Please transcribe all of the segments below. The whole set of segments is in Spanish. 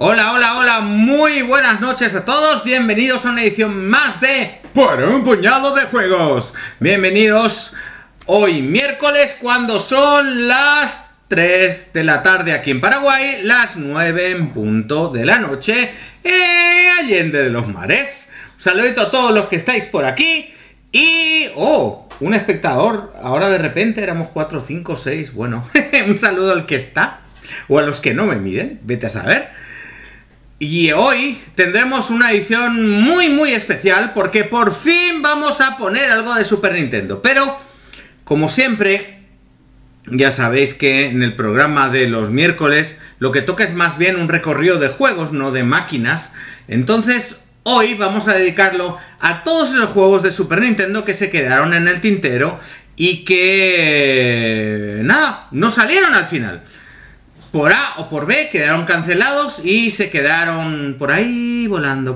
Hola, hola, hola, muy buenas noches a todos, bienvenidos a una edición más de Por un puñado de juegos. Bienvenidos hoy miércoles cuando son las 3 de la tarde aquí en Paraguay, las 9 en punto de la noche Allende de los Mares. Un saludito a todos los que estáis por aquí y... ¡oh! Un espectador, ahora de repente éramos 4, 5, 6, bueno, un saludo al que está, o a los que no me miden, vete a saber. Y hoy tendremos una edición muy especial porque por fin vamos a poner algo de Super Nintendo. Pero, como siempre, ya sabéis que en el programa de los miércoles lo que toca es más bien un recorrido de juegos, no de máquinas. Entonces, hoy vamos a dedicarlo a todos esos juegos de Super Nintendo que se quedaron en el tintero y que... nada, no salieron al final. Por A o por B quedaron cancelados y se quedaron por ahí volando,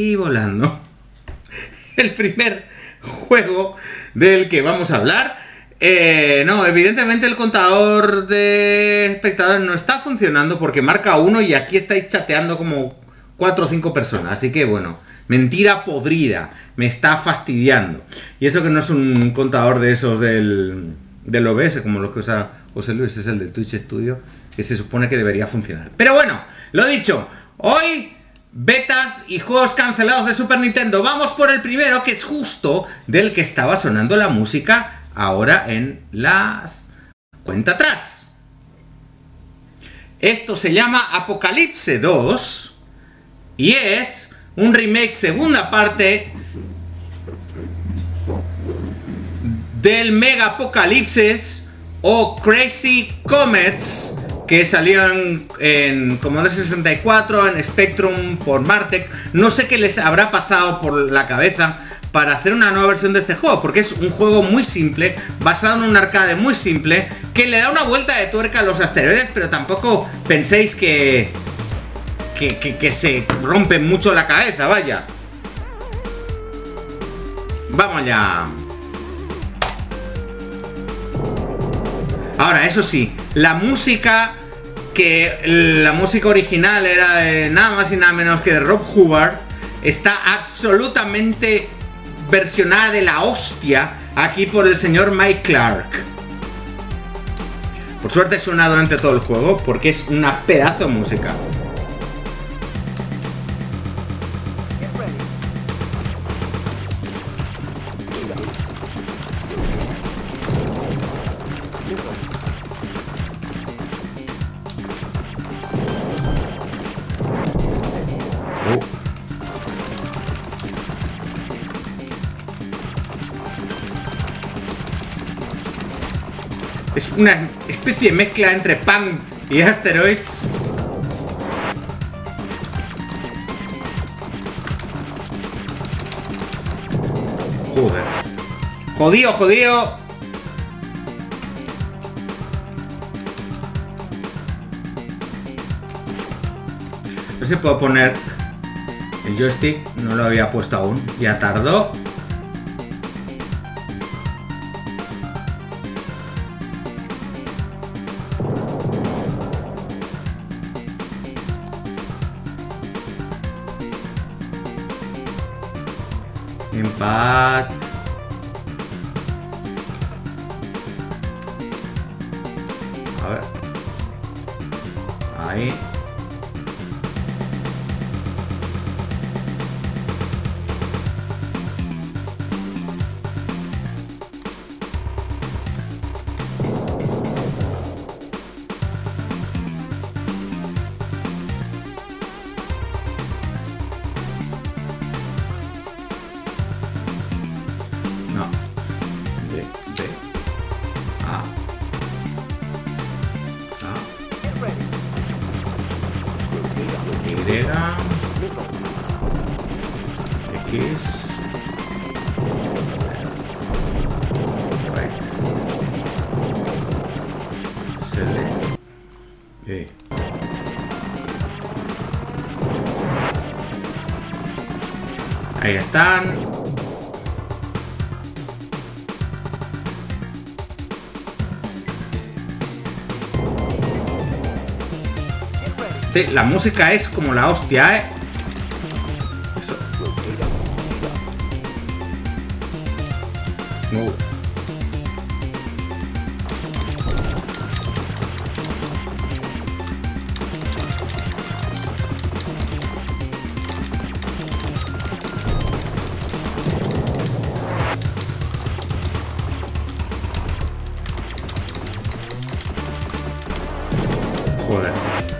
El primer juego del que vamos a hablar, no, evidentemente el contador de espectadores no está funcionando porque marca 1 y aquí estáis chateando como 4 o 5 personas, así que bueno, mentira podrida, me está fastidiando. Y eso que no es un contador de esos del OBS, como los que usa José Luis, es el del Twitch Studio, que se supone que debería funcionar. Pero bueno, lo dicho, hoy betas y juegos cancelados de Super Nintendo. Vamos por el primero, que es justo del que estaba sonando la música ahora en las cuenta atrás. Esto se llama Apocalypse 2 y es un remake segunda parte del Mega Apocalipsis o Crazy Comets, que salían en Commodore 64, en Spectrum, por Martec. No sé qué les habrá pasado por la cabeza para hacer una nueva versión de este juego, porque es un juego muy simple, basado en un arcade muy simple, que le da una vuelta de tuerca a los asteroides, pero tampoco penséis que se rompe mucho la cabeza, vaya. Vamos allá. Ahora, eso sí, la música original era de nada más y nada menos que de Rob Hubbard, está absolutamente versionada de la hostia aquí por el señor Mike Clark. Por suerte suena durante todo el juego porque es una pedazo de música. Es una especie de mezcla entre punk y Asteroids. Joder. Jodido. No se puede poner el joystick, no lo había puesto aún. Ya tardó. Empat. A ver. Ahí. X. Right. Select. Ahí están. Sí, la música es como la hostia, ¿eh? Eso. No. Joder.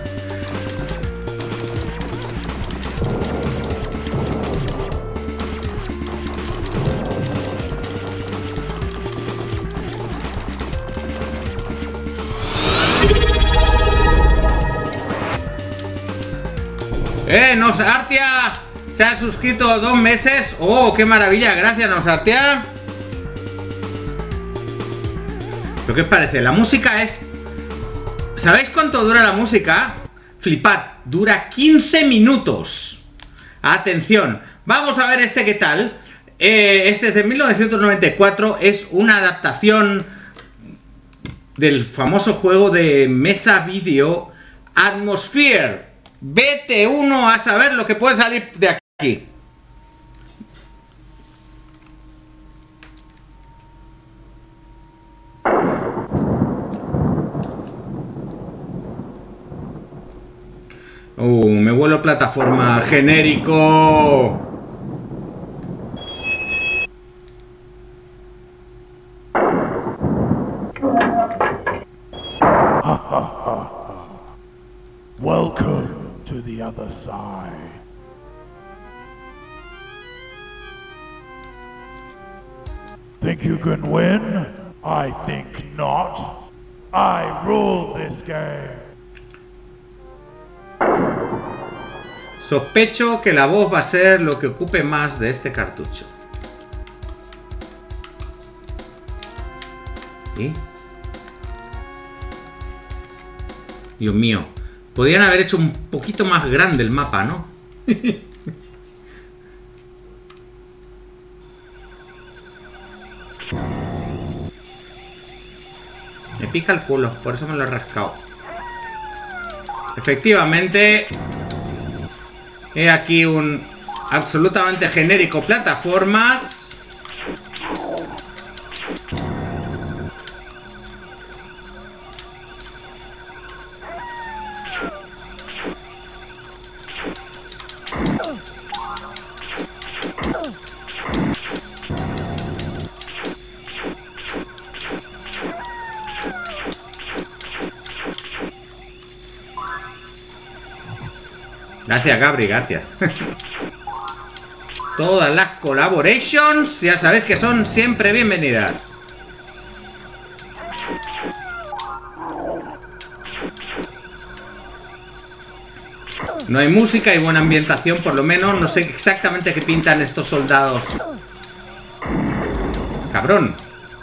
Nosartia se ha suscrito 2 meses. Oh, qué maravilla, gracias Nosartia. ¿Pero qué os parece? La música es... ¿Sabéis cuánto dura la música? Flipad, dura 15 minutos. Atención, vamos a ver este qué tal. Este es de 1994, es una adaptación del famoso juego de mesa vídeo Atmosphere. Vete uno a saber lo que puede salir de aquí. Me vuelo plataforma genérico. Welcome to the other side. Think you can win? I think not. I rule this game. Sospecho que la voz va a ser lo que ocupe más de este cartucho. ¿Y? Dios mío. Podrían haber hecho un poquito más grande el mapa, ¿no? Me pica el culo, por eso me lo he rascado. Efectivamente, he aquí un absolutamente genérico plataformas. Gracias, Gabri, gracias. Todas las collaborations, ya sabéis que son siempre bienvenidas. No hay música y buena ambientación, por lo menos. No sé exactamente qué pintan estos soldados. Cabrón.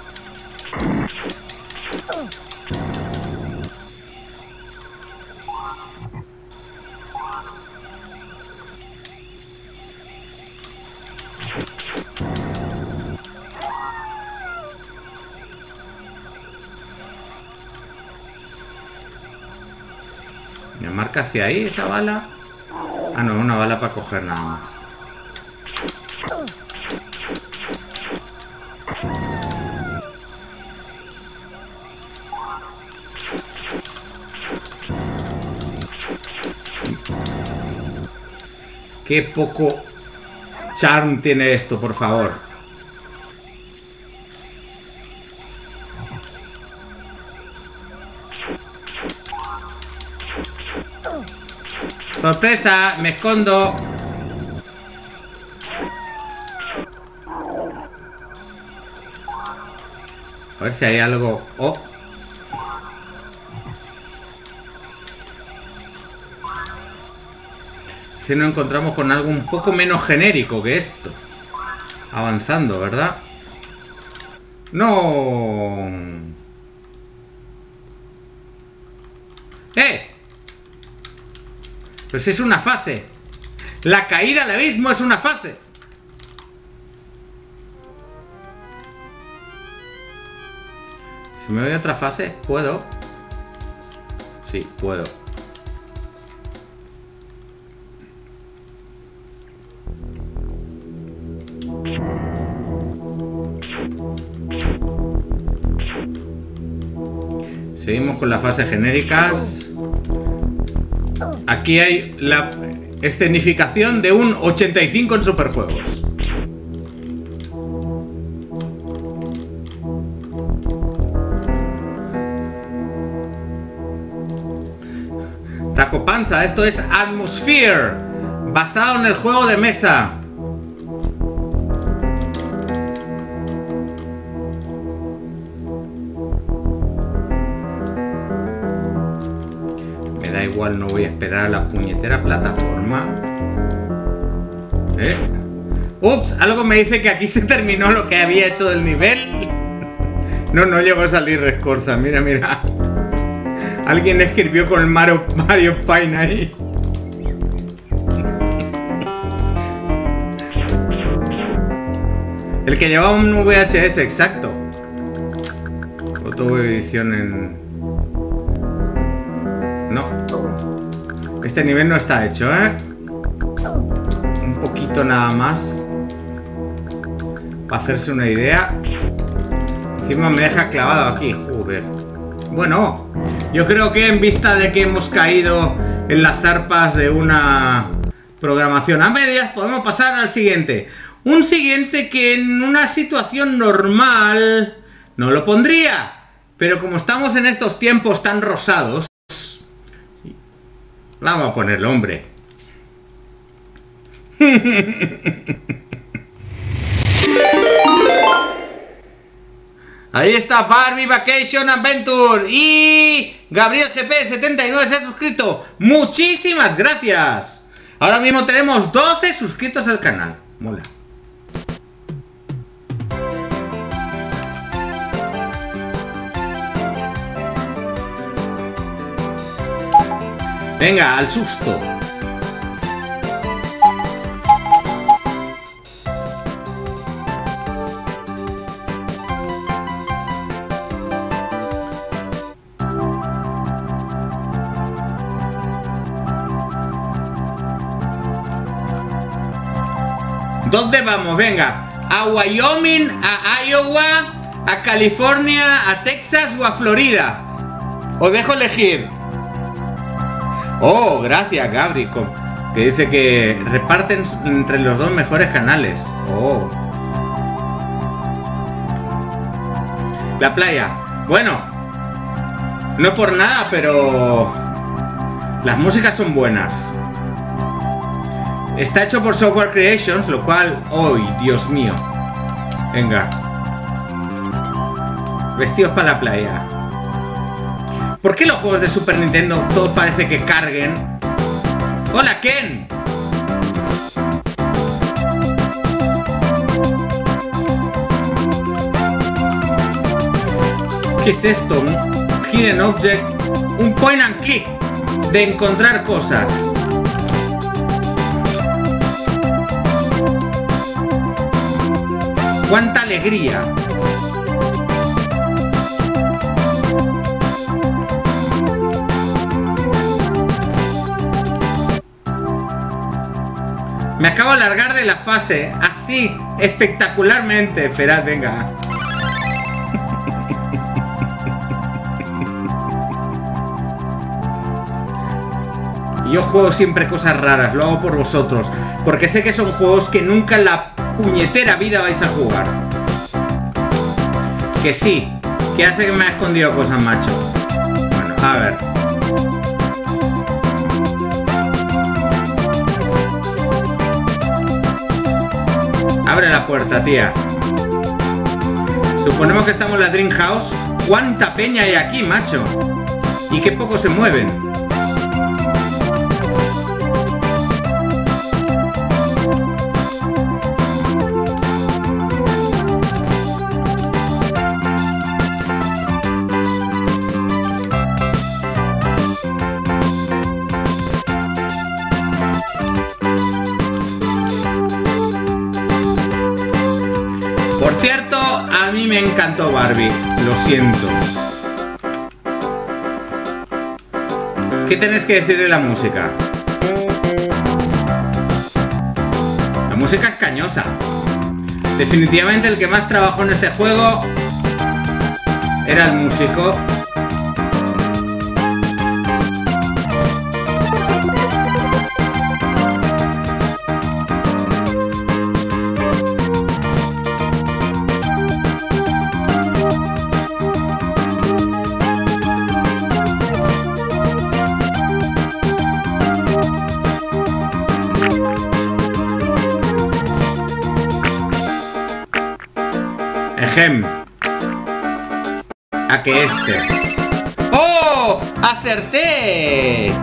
¿Me marca hacia ahí esa bala? Ah, no, una bala para coger nada más. Qué poco charm tiene esto, por favor. ¡Sorpresa! ¡Me escondo! A ver si hay algo... ¡Oh! Si nos encontramos con algo un poco menos genérico que esto. Avanzando, ¿verdad? ¡No! ¡Eh! Pero si es una fase. La caída al abismo es una fase. Si me voy a otra fase, ¿puedo? Sí, puedo. Seguimos con las fases genéricas. Aquí hay la escenificación de un 85 en Superjuegos. Taco Panza, esto es Atmosphere, basado en el juego de mesa. Me da igual, no voy a esperar a la puñetera plataforma. Ups, algo me dice que aquí se terminó lo que había hecho del nivel. No llegó a salir Rescorza, mira. Alguien escribió con el Mario Paint ahí. El que llevaba un VHS, exacto. Foto edición en... No. Este nivel no está hecho, ¿eh? Un poquito nada más. Para hacerse una idea. Encima me deja clavado aquí, joder. Bueno, yo creo que en vista de que hemos caído en las zarpas de una programación a medias, podemos pasar al siguiente. Un siguiente que en una situación normal no lo pondría. Pero como estamos en estos tiempos tan rosados, vamos a ponerlo, hombre. Ahí está Barbie Vacation Adventure. Y Gabriel GP79 se ha suscrito. Muchísimas gracias. Ahora mismo tenemos 12 suscritos al canal. Mola. Venga, al susto. ¿Dónde vamos? Venga, a Wyoming, a Iowa, a California, a Texas o a Florida. Os dejo elegir. Oh, gracias, Gabri, que dice que reparten entre los dos mejores canales. Oh. La playa. Bueno, no por nada, pero las músicas son buenas. Está hecho por Software Creations, lo cual... ¡Ay, Dios mío! Venga. Vestidos para la playa. ¿Por qué los juegos de Super Nintendo todo parece que carguen? ¡Hola, Ken! ¿Qué es esto? Un Hidden Object. Un point and click de encontrar cosas. ¡Cuánta alegría! Me acabo de largar de la fase, así, espectacularmente. Esperad, venga. Yo juego siempre cosas raras, lo hago por vosotros, porque sé que son juegos que nunca en la puñetera vida vais a jugar. Que sí, que hace que me ha escondido cosas, macho. Bueno, a ver. Abre la puerta, tía. Suponemos que estamos en la Dream House. ¿Cuánta peña hay aquí, macho? Y qué poco se mueven. Por cierto, a mí me encantó Barbie, lo siento. ¿Qué tenéis que decir de la música? La música es cañosa. Definitivamente el que más trabajó en este juego era el músico. Ejem. A que este. ¡Oh! ¡Acerté!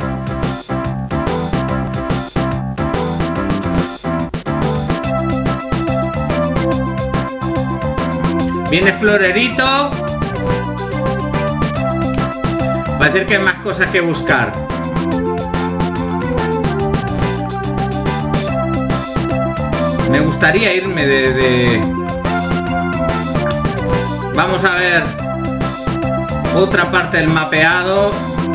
Viene Florerito. Va a decir que hay más cosas que buscar. Me gustaría irme de... Vamos a ver otra parte del mapeado.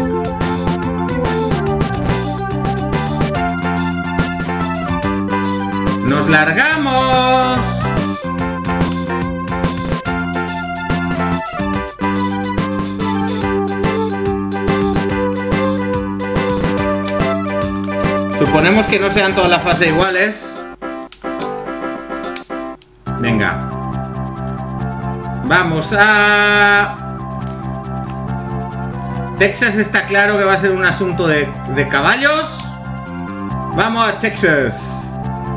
¡Nos largamos! Suponemos que no sean todas las fases iguales. Venga. Vamos a... Texas está claro que va a ser un asunto de caballos. Vamos a Texas.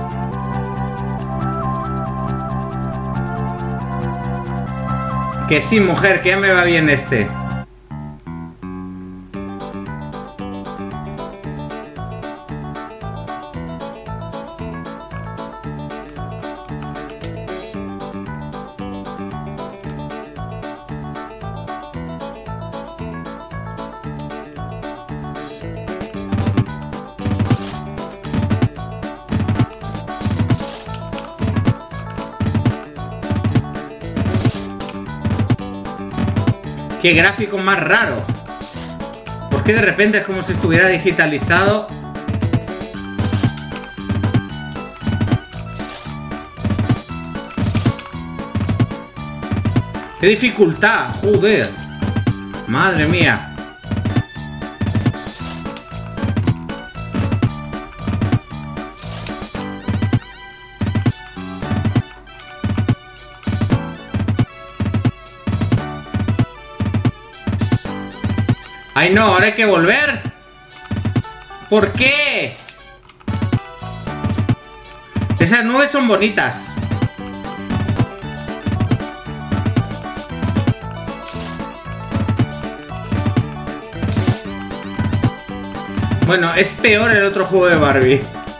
Que sí, mujer, que ya me va bien este. ¡Qué gráfico más raro! ¿Por qué de repente es como si estuviera digitalizado? ¡Qué dificultad! ¡Joder! ¡Madre mía! ¡Ay, no! ¡Ahora hay que volver! ¿Por qué? Esas nubes son bonitas. Bueno, es peor el otro juego de Barbie.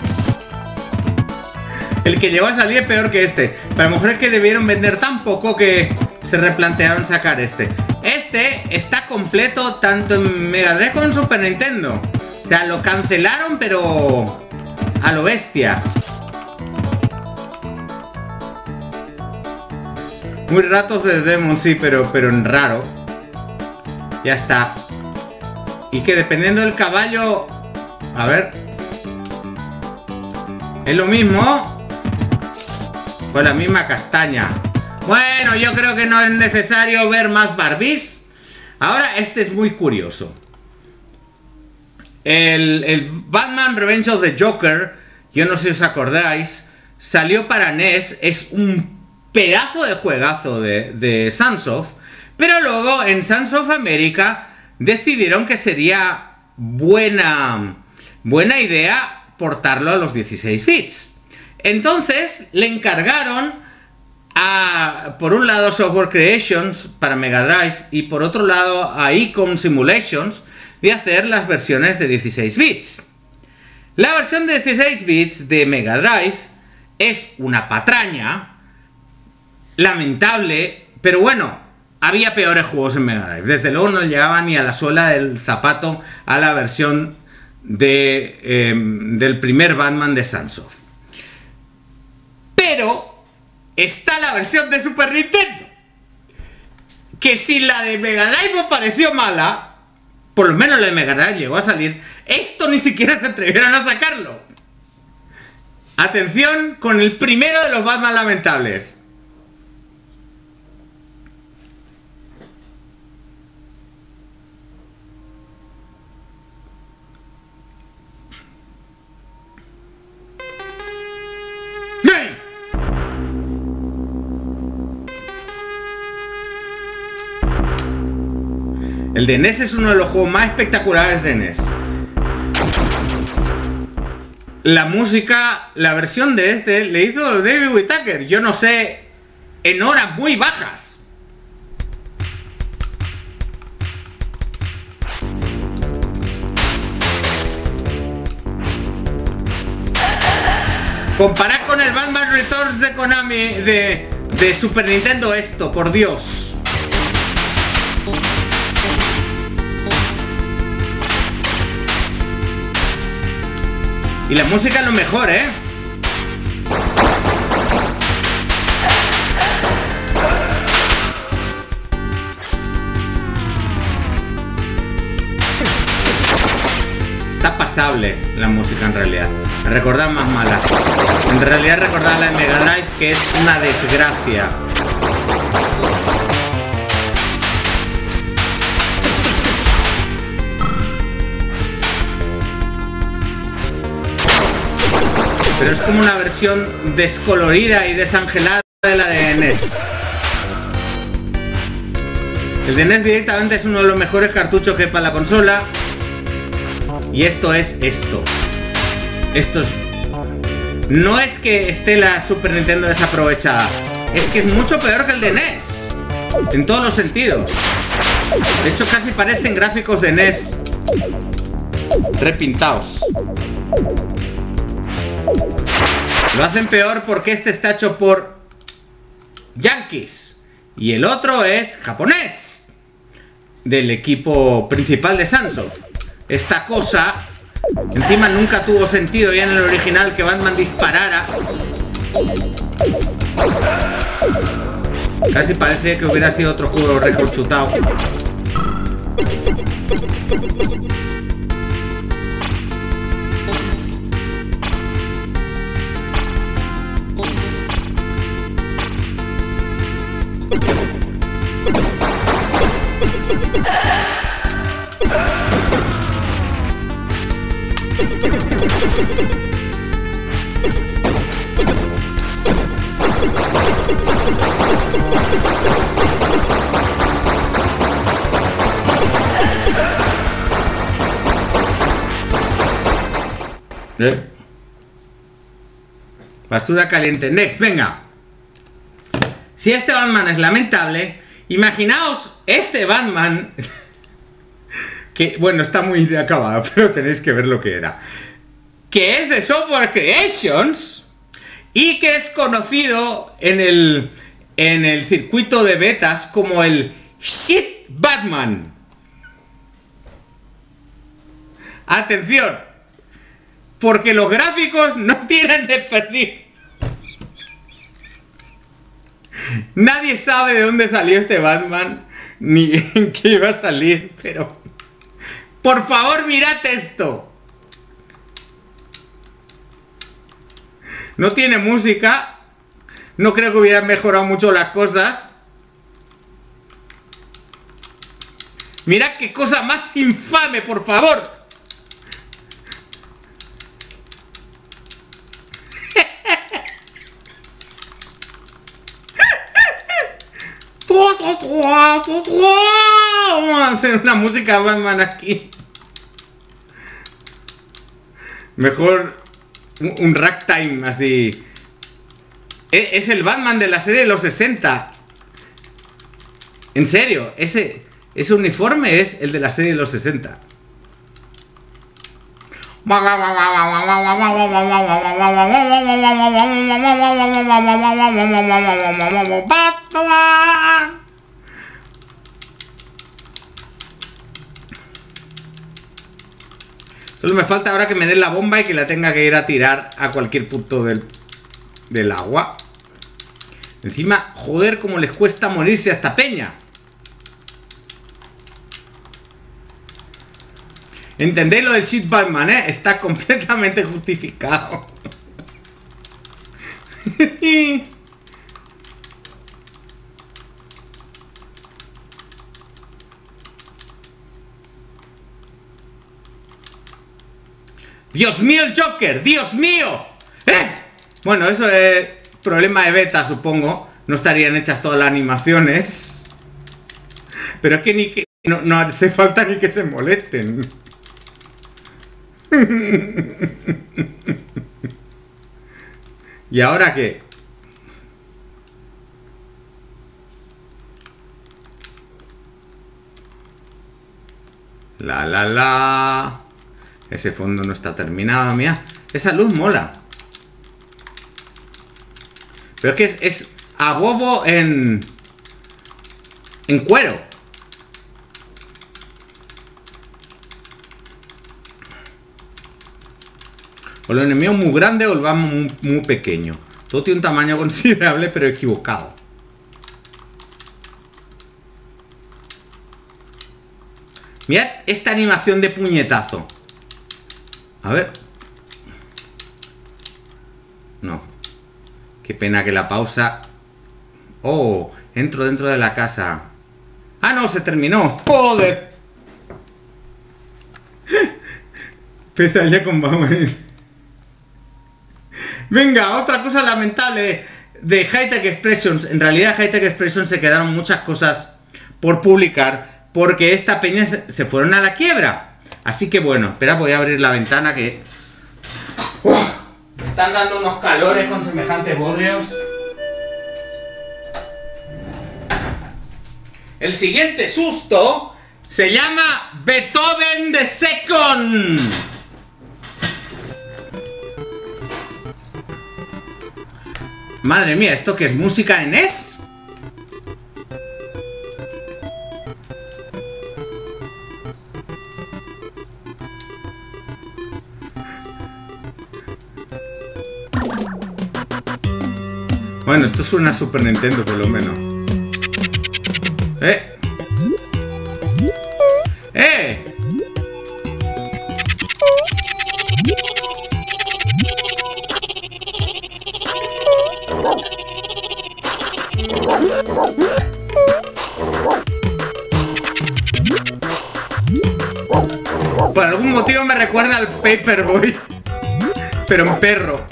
El que llegó a salir es peor que este. Pero a lo mejor es que debieron vender tan poco que se replantearon sacar este. Este está completo tanto en Mega Drive como en Super Nintendo. O sea, lo cancelaron, pero a lo bestia. Muy ratos de Demon, sí, pero en raro. Ya está. Y que dependiendo del caballo... A ver. Es lo mismo. Con la misma castaña. Bueno, yo creo que no es necesario ver más Barbies. Ahora, este es muy curioso. El Batman Revenge of the Joker, yo no sé si os acordáis, salió para NES. Es un pedazo de juegazo de Sunsoft. Pero luego en Sunsoft América decidieron que sería buena idea portarlo a los 16 bits. Entonces le encargaron por un lado Software Creations para Mega Drive y por otro lado a Icom Simulations de hacer las versiones de 16 bits. La versión de 16 bits de Mega Drive es una patraña, lamentable, pero bueno, había peores juegos en Mega Drive. Desde luego no llegaba ni a la suela del zapato a la versión del primer Batman de Sunsoft. Pero está la versión de Super Nintendo, que si la de Mega Drive os pareció mala, por lo menos la de Mega Drive llegó a salir, esto ni siquiera se atrevieron a sacarlo. Atención con el primero de los Batman lamentables. El de NES es uno de los juegos más espectaculares de NES. La música, la versión de este, le hizo David Whittaker, yo no sé, en horas muy bajas. Comparad con el Batman Returns de Konami de Super Nintendo esto, por Dios. Y la música es lo mejor, ¿eh? Está pasable la música en realidad. Recordad más mala. En realidad recordad la de Mega Drive, que es una desgracia. Pero es como una versión descolorida y desangelada de la de NES. El de NES directamente es uno de los mejores cartuchos que hay para la consola. Y esto es esto. Esto es... No es que esté la Super Nintendo desaprovechada. Es que es mucho peor que el de NES. En todos los sentidos. De hecho, casi parecen gráficos de NES repintados. Lo hacen peor porque este está hecho por yankees y el otro es japonés, del equipo principal de Sunsoft. Esta cosa, encima nunca tuvo sentido ya en el original que Batman disparara. Casi parece que hubiera sido otro juego recorchutado. Basura caliente. Next, venga. Si este Batman es lamentable, imaginaos este Batman que, bueno, está muy acabado, pero tenéis que ver lo que era. Que es de Software Creations y que es conocido en el circuito de betas como el Shit Batman. Atención, porque los gráficos no tienen desperdicio. Nadie sabe de dónde salió este Batman, ni en qué iba a salir, pero... Por favor, mirad esto. No tiene música. No creo que hubieran mejorado mucho las cosas. Mirad qué cosa más infame, por favor. Vamos a hacer una música Batman aquí. Mejor un ragtime así. Es el Batman de la serie de los 60. En serio, ese uniforme es el de la serie de los 60. Solo me falta ahora que me den la bomba y que la tenga que ir a tirar a cualquier punto del agua. Encima, joder, cómo les cuesta morirse a esta peña. ¿Entendéis lo del Shit Batman, eh? Está completamente justificado. ¡Dios mío, el Joker! ¡Dios mío! Bueno, eso es problema de beta, supongo. No estarían hechas todas las animaciones. Pero es que No hace falta ni que se molesten. ¿Y ahora qué? La. Ese fondo no está terminado, mira. Esa luz mola. Pero es que es a bobo en cuero. O el enemigo muy grande o el vamos muy pequeño. Todo tiene un tamaño considerable, pero equivocado. Mirad esta animación de puñetazo. A ver. No. Qué pena que la pausa... Oh, entro dentro de la casa. ¡Ah, no! Se terminó. ¡Joder! Pesadilla con Batman. Venga, otra cosa lamentable de High-Tech Expressions. En realidad High-Tech Expressions se quedaron muchas cosas por publicar porque esta peña se fueron a la quiebra. Así que bueno, espera, voy a abrir la ventana que... me están dando unos calores con semejantes bodrios. El siguiente susto se llama Beethoven the Second. Madre mía, ¿esto qué es? ¿Música en NES? Bueno, esto suena a Super Nintendo por lo menos. ¡Eh! Por algún motivo me recuerda al Paperboy, pero en perro.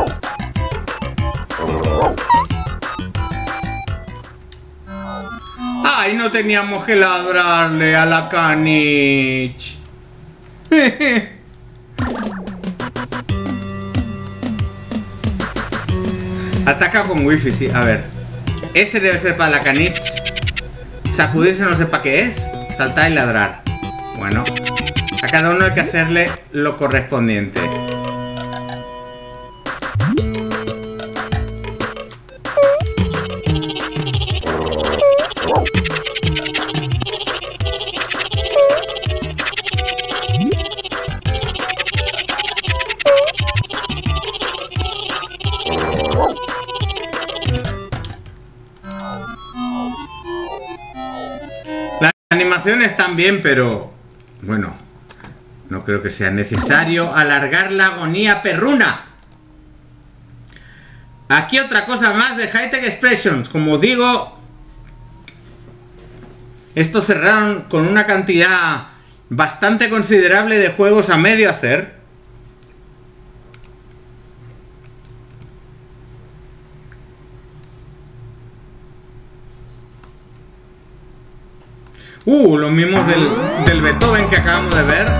¡Ay, no teníamos que ladrarle a la Canich! Ataca con wifi, sí. A ver. Ese debe ser para la Canich. Sacudirse no sé para qué es. Saltar y ladrar. Bueno. A cada uno hay que hacerle lo correspondiente. Las animaciones están bien, pero... bueno, no creo que sea necesario alargar la agonía perruna. Aquí otra cosa más de High-Tech Expressions. Como digo, esto cerraron con una cantidad bastante considerable de juegos a medio hacer. Los mismos del Beethoven que acabamos de ver.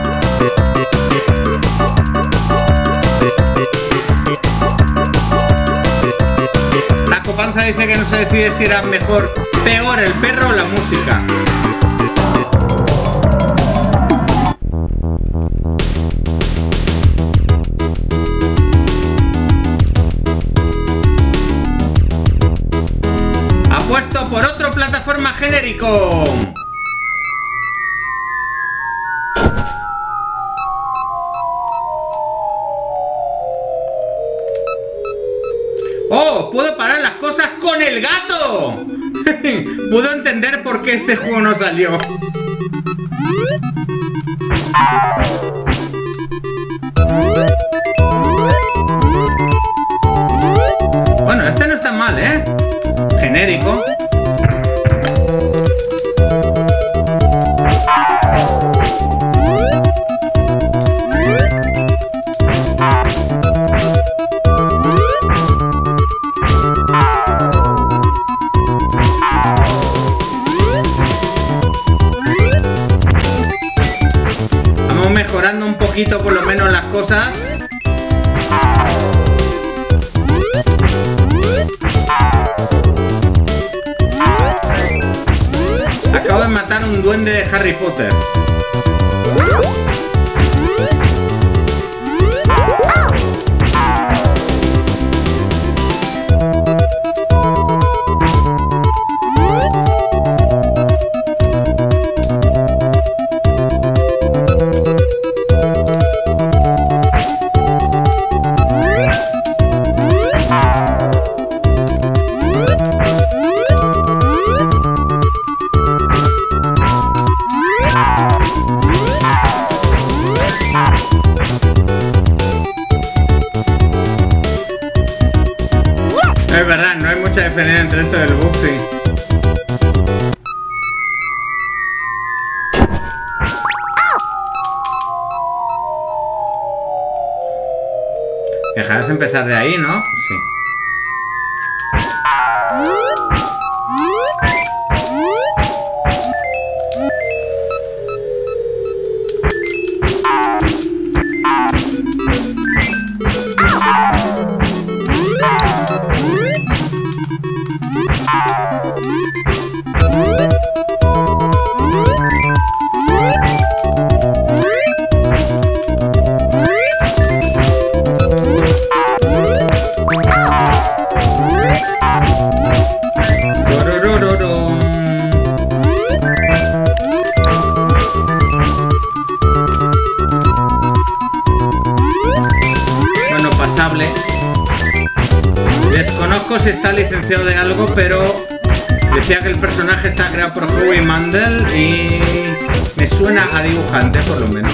Taco Panza dice que no se decide si era mejor, peor el perro o la música. Apuesto por otro plataforma genérico. ¡Oh! ¡Puedo parar las cosas con el gato! Puedo entender por qué este juego no salió. Bueno, este no está mal, ¿eh? Genérico. poquito por lo menos las cosas. Acabo de matar un duende de Harry Potter. Es verdad, no hay mucha diferencia entre esto y el Bubsy. Dejarás empezar de ahí, ¿no? Sí. Desconozco si está licenciado de algo, pero decía que el personaje está creado por Howie Mandel y me suena a dibujante, por lo menos.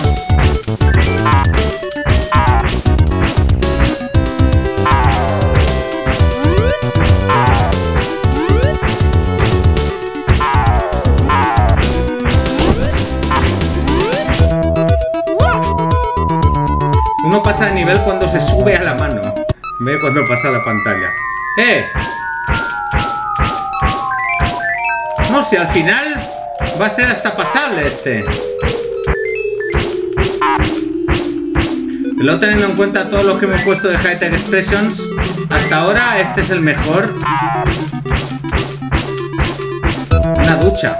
Uno pasa de nivel cuando se sube a la mano. Ve cuando pasa la pantalla. No, si al final va a ser hasta pasable este. Luego, teniendo en cuenta todo lo que hemos puesto de High Tech Expressions, hasta ahora este es el mejor. Una ducha.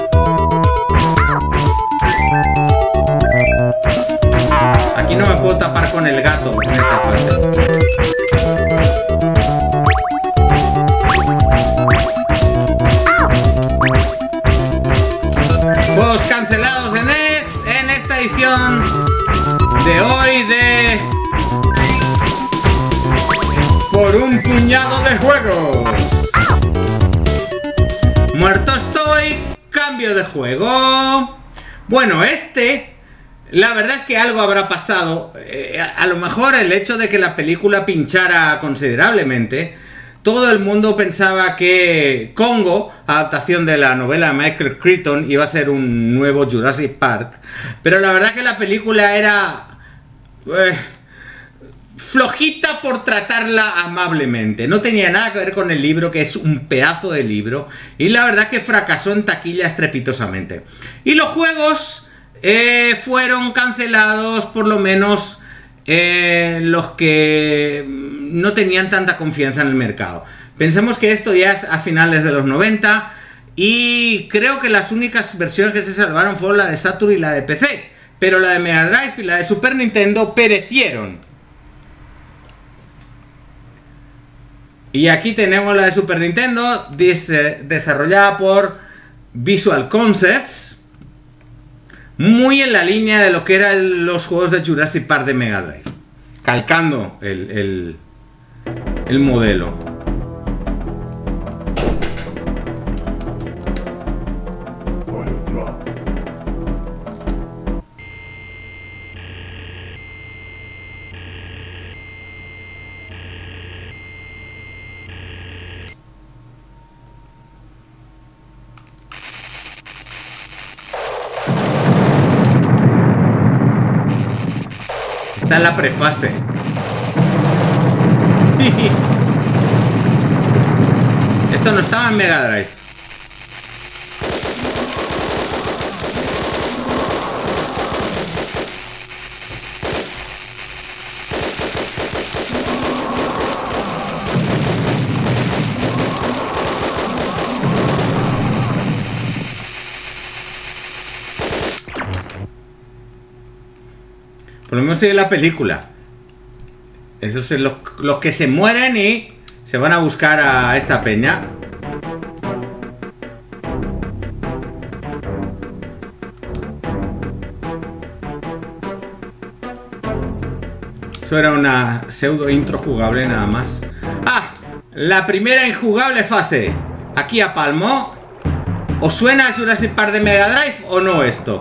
Aquí no me puedo tapar con el gato en esta fase. Juegos cancelados de NES en esta edición de hoy de Por un puñado de juegos. Muerto estoy, cambio de juego. Bueno, la verdad es que algo habrá pasado. A lo mejor el hecho de que la película pinchara considerablemente. Todo el mundo pensaba que Congo, adaptación de la novela de Michael Crichton, iba a ser un nuevo Jurassic Park. Pero la verdad que la película era flojita por tratarla amablemente. No tenía nada que ver con el libro, que es un pedazo de libro. Y la verdad que fracasó en taquilla estrepitosamente. Y los juegos fueron cancelados, por lo menos los que no tenían tanta confianza en el mercado. Pensemos que esto ya es a finales de los 90 y creo que las únicas versiones que se salvaron fueron la de Saturn y la de PC, pero la de Mega Drive y la de Super Nintendo perecieron. Y aquí tenemos la de Super Nintendo, desarrollada por Visual Concepts, muy en la línea de lo que eran los juegos de Jurassic Park de Mega Drive, calcando el modelo. Está en la prefase. Esto no estaba en Mega Drive. Por lo menos en la película. Esos son los que se mueren y se van a buscar a esta peña. Eso era una pseudo intro jugable nada más. ¡Ah! La primera injugable fase. Aquí a palmo. ¿Os suena Jurassic Park de Mega Drive o no esto?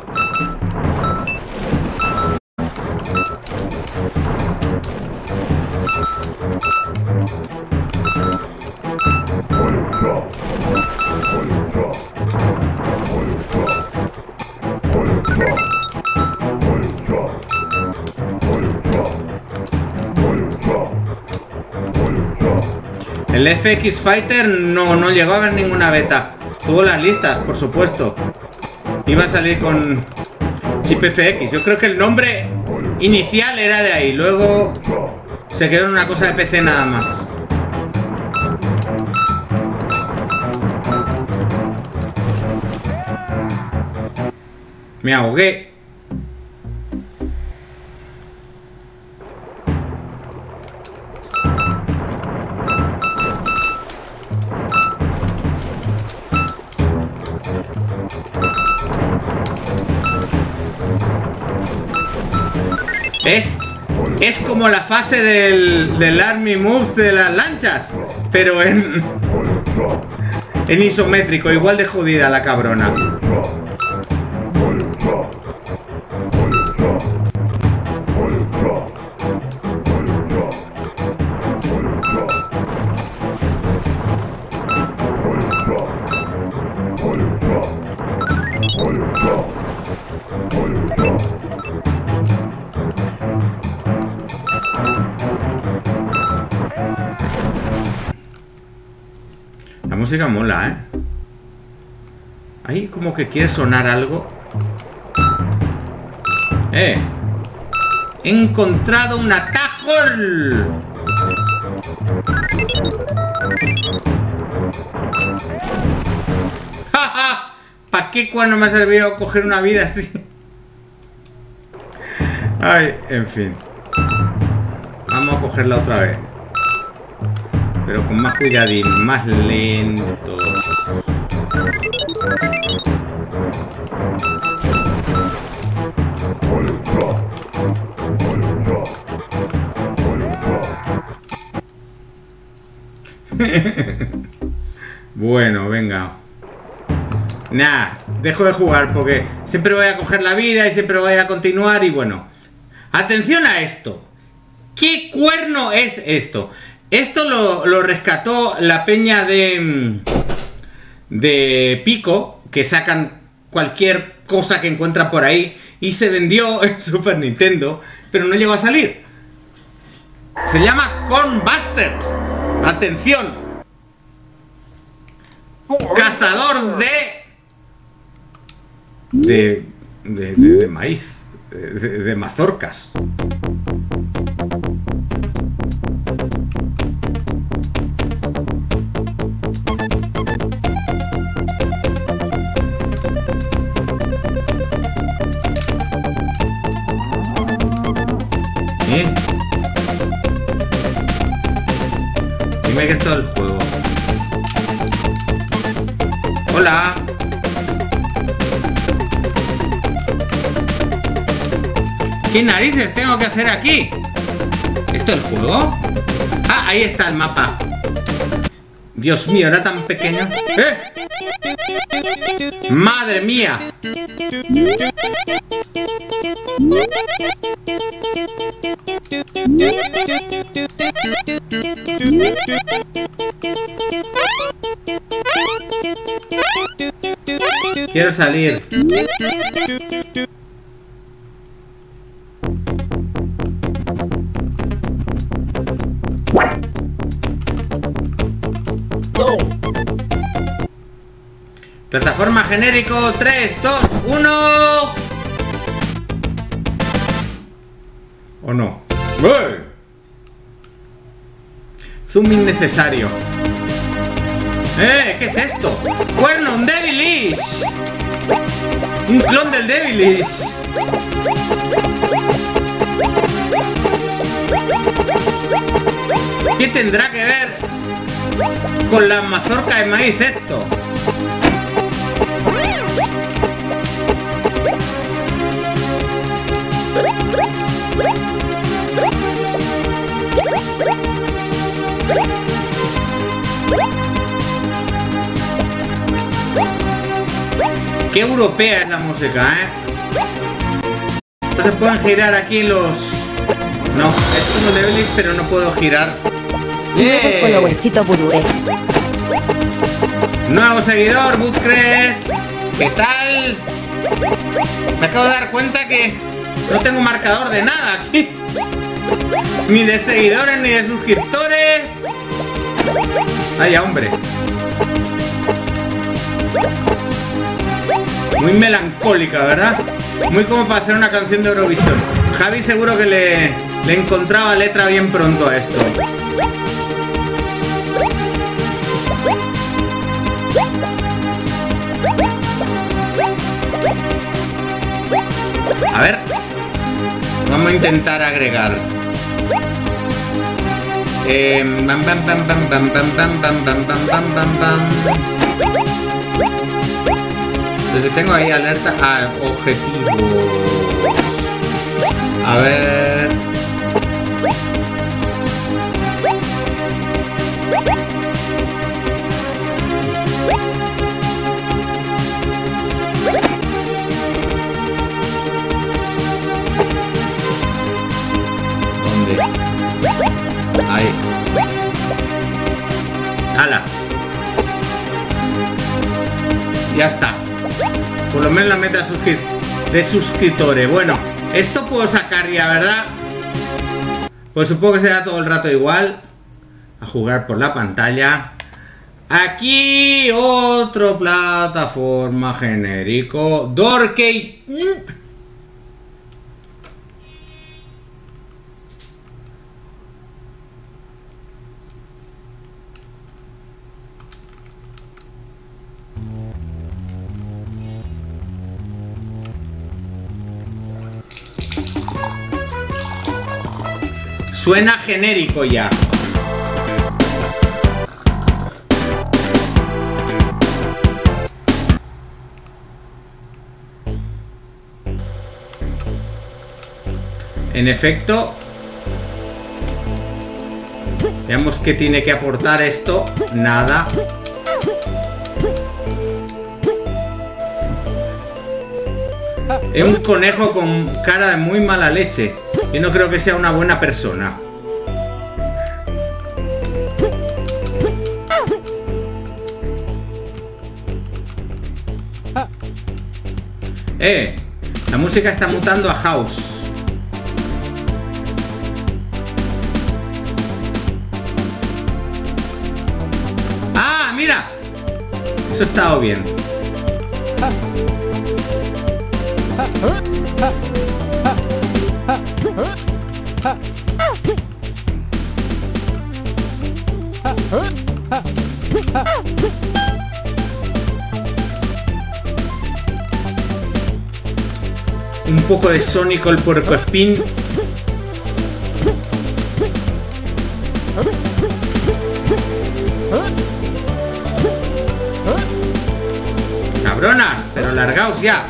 El FX Fighter no llegó a ver ninguna beta. Tuvo las listas, por supuesto. Iba a salir con chip FX. Yo creo que el nombre inicial era de ahí. Luego se quedó en una cosa de PC nada más. Me ahogué. Es como la fase del Army Moves de las lanchas, pero en isométrico, igual de jodida la cabrona. La música mola, ¿eh? Ahí como que quiere sonar algo. He encontrado un atajo. ¡Ja, ja! ¿Para qué cuando me ha servido coger una vida así? Ay, en fin. Vamos a cogerla otra vez. Pero con más cuidadín, más lentos. Bueno, venga. Nah, dejo de jugar porque siempre voy a coger la vida y siempre voy a continuar y bueno. Atención a esto. ¿Qué cuerno es esto? Esto lo rescató la peña de Pico, que sacan cualquier cosa que encuentran por ahí, y se vendió en Super Nintendo, pero no llegó a salir. Se llama Corn Buster. Atención. Cazador de maíz, de mazorcas. Dime que es todo el juego. Hola. ¿Qué narices tengo que hacer aquí? ¿Esto es el juego? Ah, ahí está el mapa. Dios mío, era tan pequeño. ¡Eh! ¡Madre mía! Quiero salir. Plataforma genérico 3, 2, 1. ¿O no? ¡Uy! Zoom innecesario. ¿Qué es esto? ¡Cuerno, un Devilish! ¡Un clon del Devilish! ¿Qué tendrá que ver con la mazorca de maíz esto? Qué europea es la música, ¿eh? No se pueden girar aquí los... No, es como Devilis, pero no puedo girar. Nuevo followercito Budures. Nuevo seguidor, Budcres. ¿Qué tal? Me acabo de dar cuenta que no tengo marcador de nada aquí. Ni de seguidores, ni de suscriptores. Vaya, hombre. Muy melancólica, ¿verdad? Muy como para hacer una canción de Eurovisión. Javi seguro que le encontraba letra bien pronto a esto. A ver. Vamos a intentar agregar. Bam, bam, bam, bam, bam, bam, bam, bam, bam, bam, bam, bam, bam. Entonces tengo ahí alerta a objetivos. A ver. ¿Dónde? Ahí. ¡Hala! Ya está. Por lo menos la meta de suscriptores. Bueno, esto puedo sacar ya, ¿verdad? Pues supongo que será todo el rato igual. A jugar por la pantalla. Aquí otro plataforma genérico. Dorkey. Suena genérico ya. En efecto, veamos qué tiene que aportar esto. Nada. Es un conejo con cara de muy mala leche. Yo no creo que sea una buena persona. La música está mutando a house. ¡Ah, mira! Eso ha estado bien. Un poco de Sónico el puercoespín. Cabronas, pero largaos ya.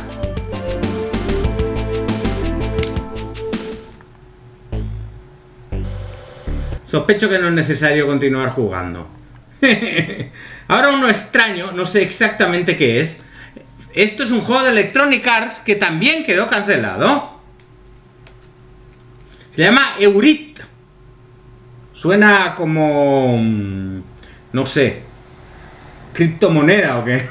Sospecho que no es necesario continuar jugando. Ahora uno extraño, no sé exactamente qué es. Esto es un juego de Electronic Arts que también quedó cancelado. Se llama Eurit. Suena como... no sé. ¿Criptomoneda o qué?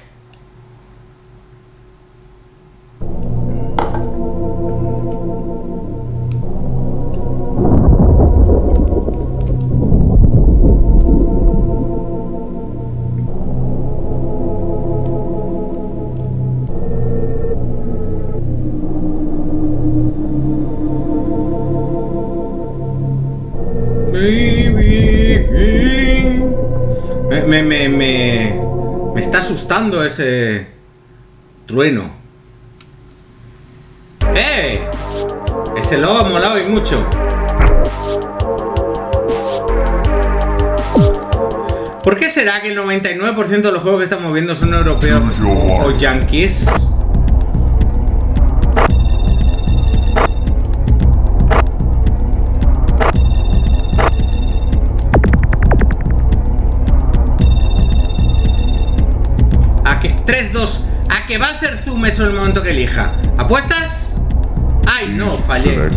Me está asustando ese trueno. ¡Eh! Ese logo ha molado y mucho. ¿Por qué será que el 99% de los juegos que estamos viendo son europeos o yankees? ¿A qué? 3-2. ¿A que va a hacer zoom eso en el momento que elija? ¿Apuestas? ¡Ay, no! Fallé.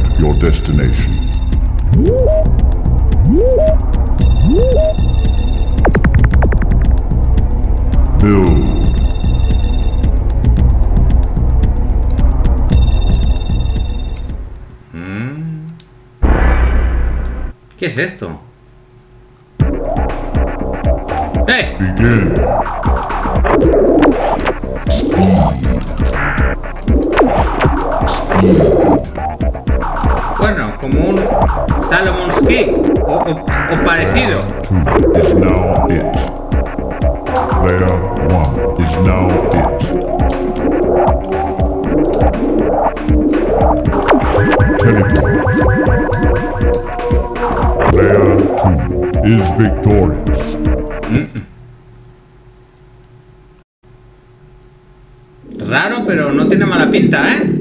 ¿Qué es esto? ¡Eh! Bueno, como un Salomon's King o parecido. Player 1 is now it. Teleport. Player 2 is victorious. Raro, pero no tiene mala pinta, ¿eh?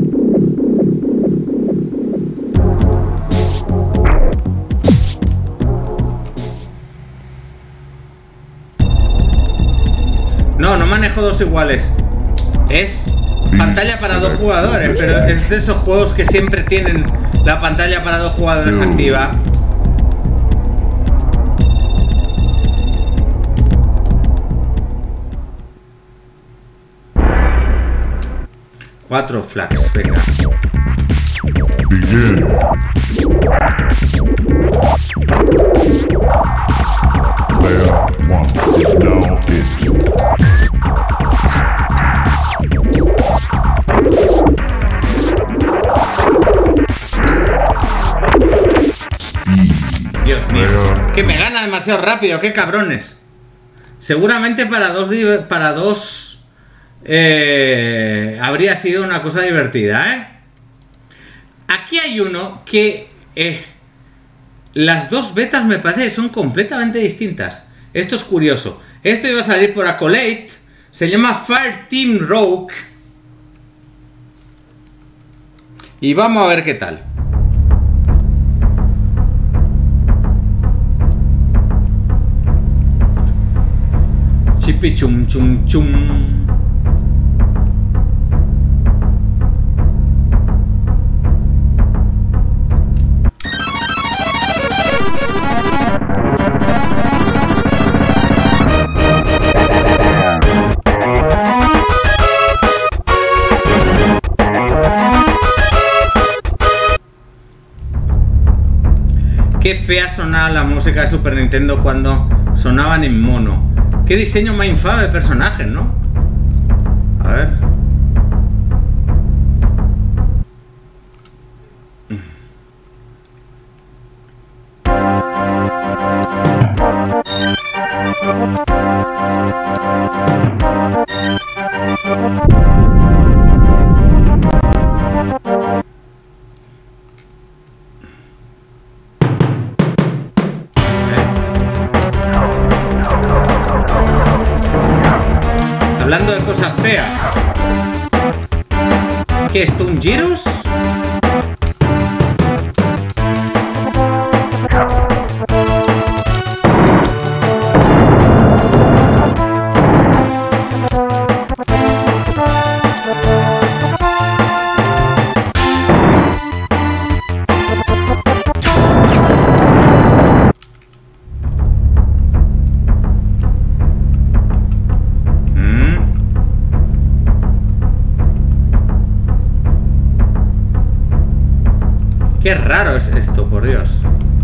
No manejo dos iguales. Es pantalla para dos jugadores, pero es de esos juegos que siempre tienen la pantalla para dos jugadores activa. Cuatro flags, venga. Begin. Player 1 is now it. Dios mío, que me gana demasiado rápido, qué cabrones. Seguramente para dos habría sido una cosa divertida, ¿eh? Aquí hay uno que las dos betas me parece que son completamente distintas. Esto es curioso. Esto iba a salir por Accolade. Se llama Fireteam Rogue. Y vamos a ver qué tal. Chipi chum chum chum. Qué fea sonaba la música de Super Nintendo cuando sonaban en mono. Qué diseño más infame de personajes, ¿no? A ver. Hablando de cosas feas. ¿Qué es esto? ¿Un Gyros? Qué raro es esto, por Dios.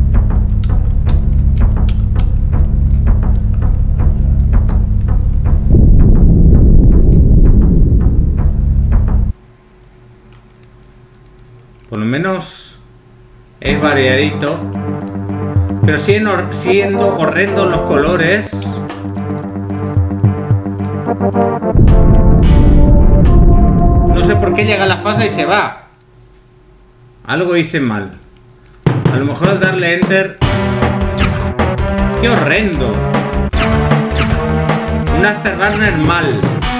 Por lo menos es variadito. Pero siendo horrendos los colores. No sé por qué llega a la fase y se va. Algo hice mal. A lo mejor al darle enter... ¡Qué horrendo! Un Afterburner mal.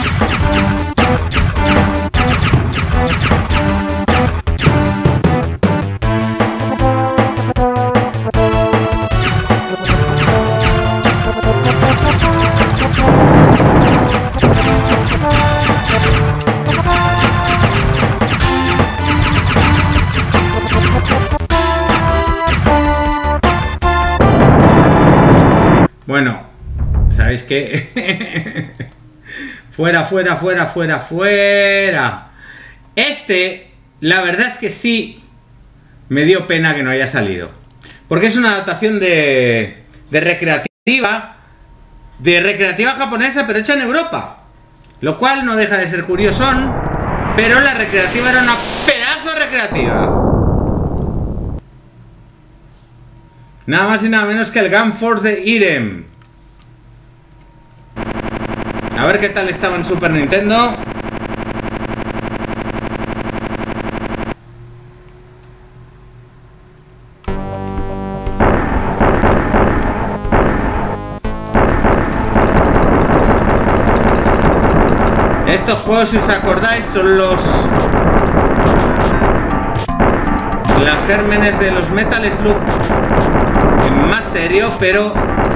Bueno, ¿sabéis qué? Fuera, fuera, fuera, fuera, fuera. La verdad es que sí me dio pena que no haya salido. Porque es una adaptación de recreativa japonesa, pero hecha en Europa. Lo cual no deja de ser curiosón, pero la recreativa era una pedazo de recreativa. Nada más y nada menos que el Gun Force de Irem. A ver qué tal estaba en Super Nintendo. Estos juegos, si os acordáis, son los gérmenes de los Metal Slug más serio, pero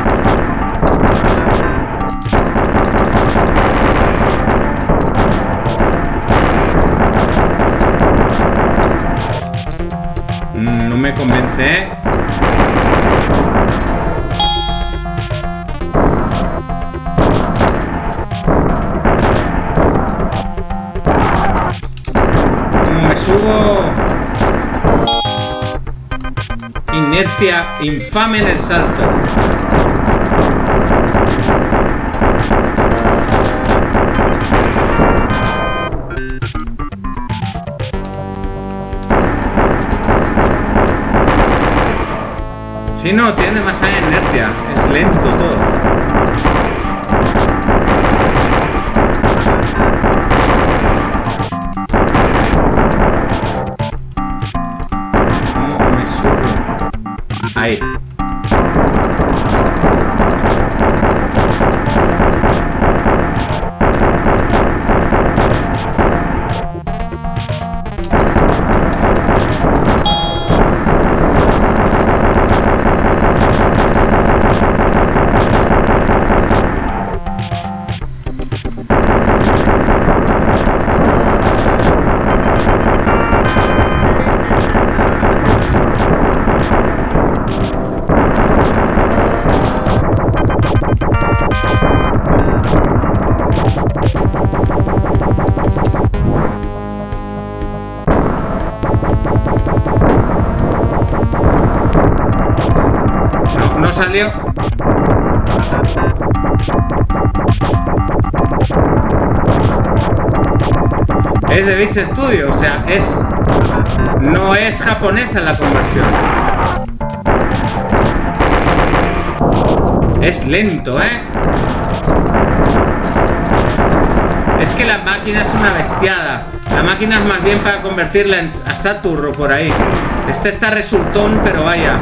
no me convence. ¿Cómo me subo? Inercia infame en el salto. Si no, tiene demasiada inercia. Es lento todo. ¿Cómo me subo? Ahí. No salió. Es de Beach Studio, o sea, no es japonesa la conversión. Es lento, Es que la máquina es una bestiada. La máquina es más bien para convertirla a Saturn o por ahí. Este está resultón, pero vaya.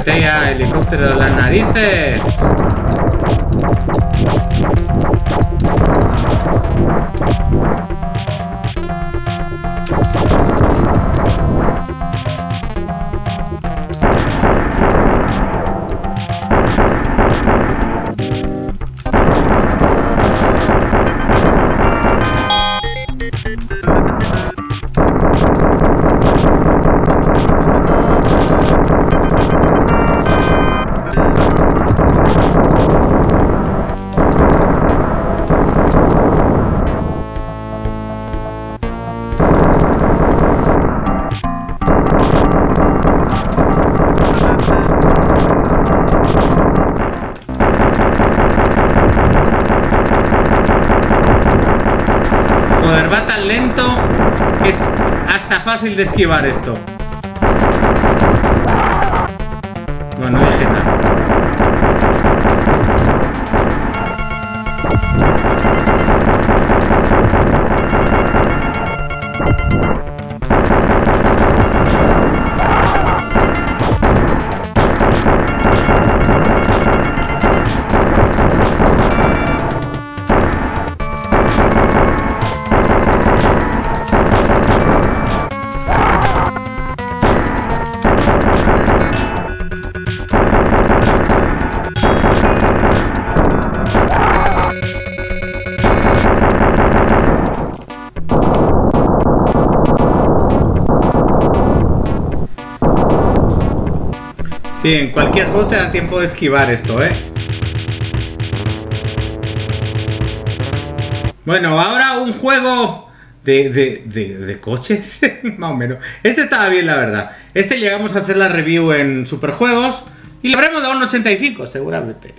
Vete ya, helicóptero de las narices. Fácil de esquivar esto. Bueno, no dije nada. Sí, en cualquier juego te da tiempo de esquivar esto, ¿eh? Bueno, ahora un juego de coches, más o menos. Este estaba bien, la verdad. Este llegamos a hacer la review en Superjuegos y le habremos dado un 85, seguramente.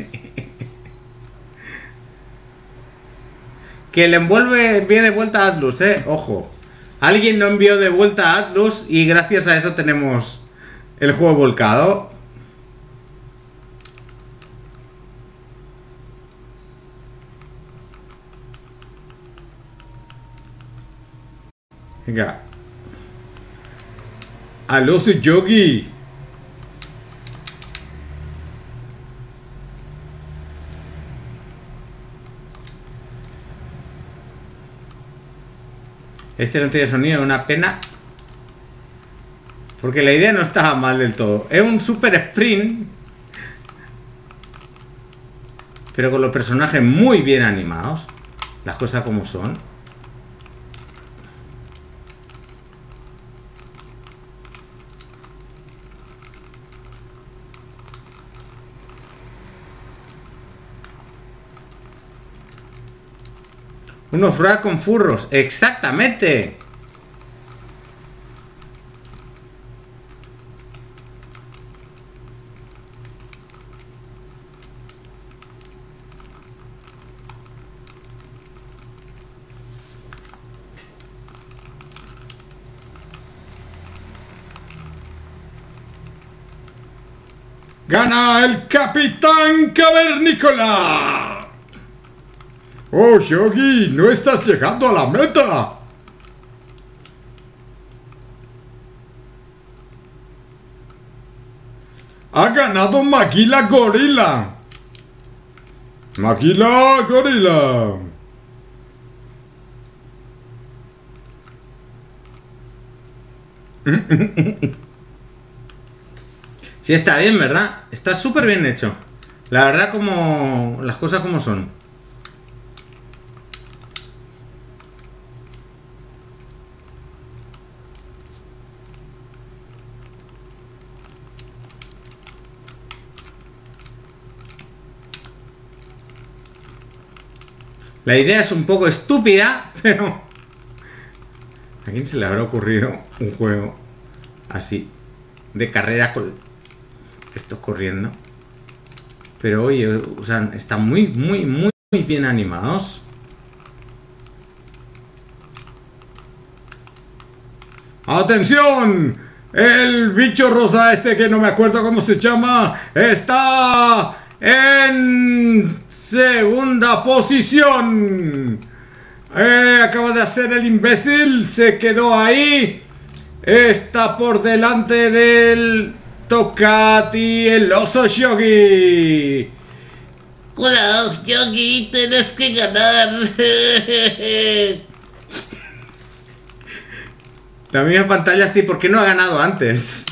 Que le envíe de vuelta a Atlus, ojo. Alguien no envió de vuelta a Atlus y gracias a eso tenemos el juego volcado. Venga. Aló, soy Yogi. Este no tiene sonido, una pena. Porque la idea no estaba mal del todo. Es un super sprint, pero con los personajes muy bien animados. Las cosas como son. Un off-road con furros. ¡Exactamente! ¡Gana el Capitán Cavernícola! ¡Oh, Yogi! ¡No estás llegando a la meta! ¡Ha ganado Maguila Gorila! ¡Maguila Gorila! Sí, está bien, ¿verdad? Está súper bien hecho. La verdad, como las cosas como son. La idea es un poco estúpida, pero ¿a quién se le habrá ocurrido un juego así de carrera con estos corriendo? Pero oye, o sea, están muy bien animados. ¡Atención! El bicho rosa este que no me acuerdo cómo se llama está en segunda posición. Acaba de hacer el imbécil. Se quedó ahí. Está por delante del Toca a ti el oso Shogi. Hola, Yogi, tienes que ganar. La misma pantalla, sí, ¿por qué no ha ganado antes?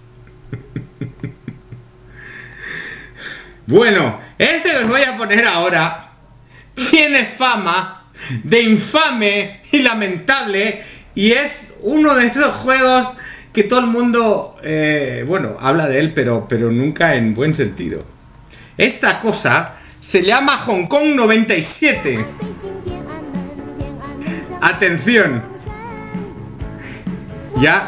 Bueno, este que os voy a poner ahora tiene fama de infame y lamentable, y es uno de esos juegos que todo el mundo, bueno, habla de él, pero nunca en buen sentido. Esta cosa se llama Hong Kong 97. Atención. Ya.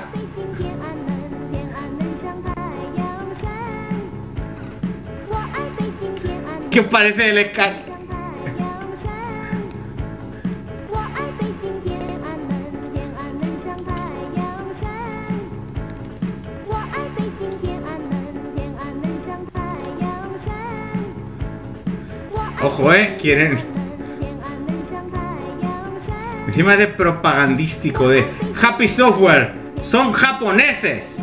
¿Qué os parece el escáner? Ojo, quieren... Encima de propagandístico, de Happy Software. Son japoneses.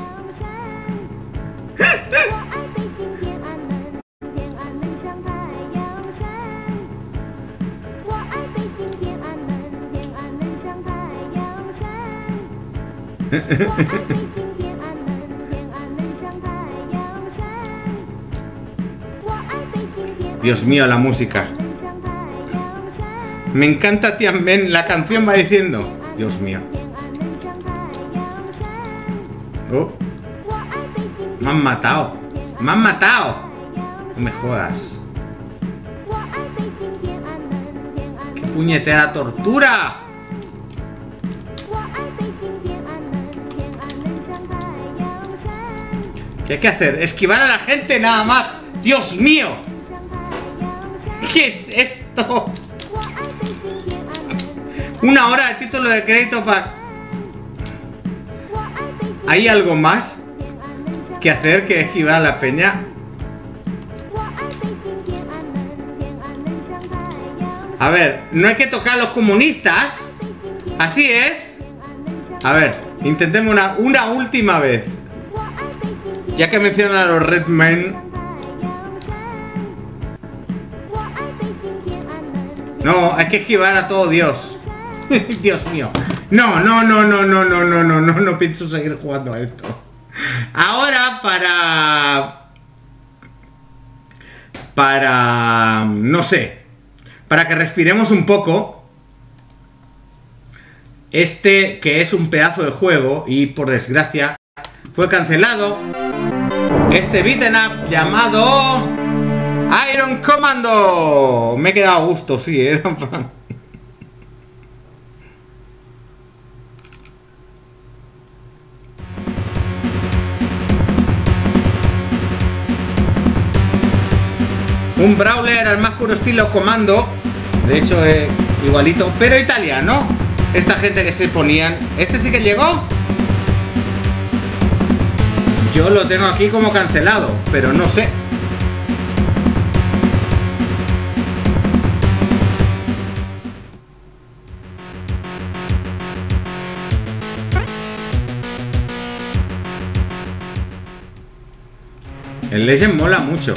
Dios mío, la música. Me encanta Tianmen. La canción va diciendo. Dios mío. Oh. Me han matado. Me han matado. No me jodas. ¡Qué puñetera tortura! ¿Qué hay que hacer? Esquivar a la gente nada más. ¡Dios mío! ¿Qué es esto? Una hora de título de crédito para... ¿Hay algo más que hacer que esquivar a la peña? A ver, no hay que tocar a los comunistas. Así es. A ver, intentemos una última vez. Ya que mencionan a los Redmen. No, hay que esquivar a todo Dios. Dios mío. No pienso seguir jugando a esto. Ahora no sé, para que respiremos un poco. Este, que es un pedazo de juego y por desgracia fue cancelado. Este beat'em up llamado Iron Commando. Me he quedado a gusto, sí, Un brawler al más puro estilo Commando. De hecho, igualito, pero italiano. Esta gente que se ponían. ¿Este sí que llegó? Yo lo tengo aquí como cancelado, pero no sé. El Legend mola mucho.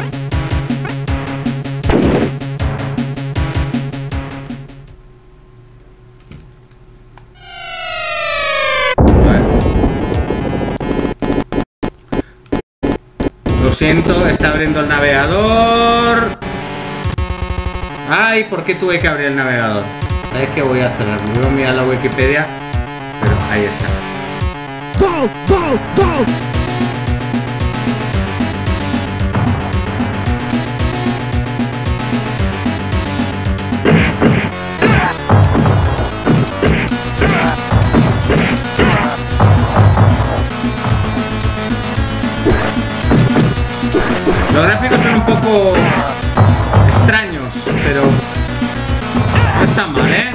Lo siento, está abriendo el navegador. Ay, ¿por qué tuve que abrir el navegador? ¿Sabes qué voy a cerrarlo? Voy a mirar la Wikipedia, pero ahí está. Go, go, go! Los gráficos son un poco extraños, pero no está mal, ¿eh?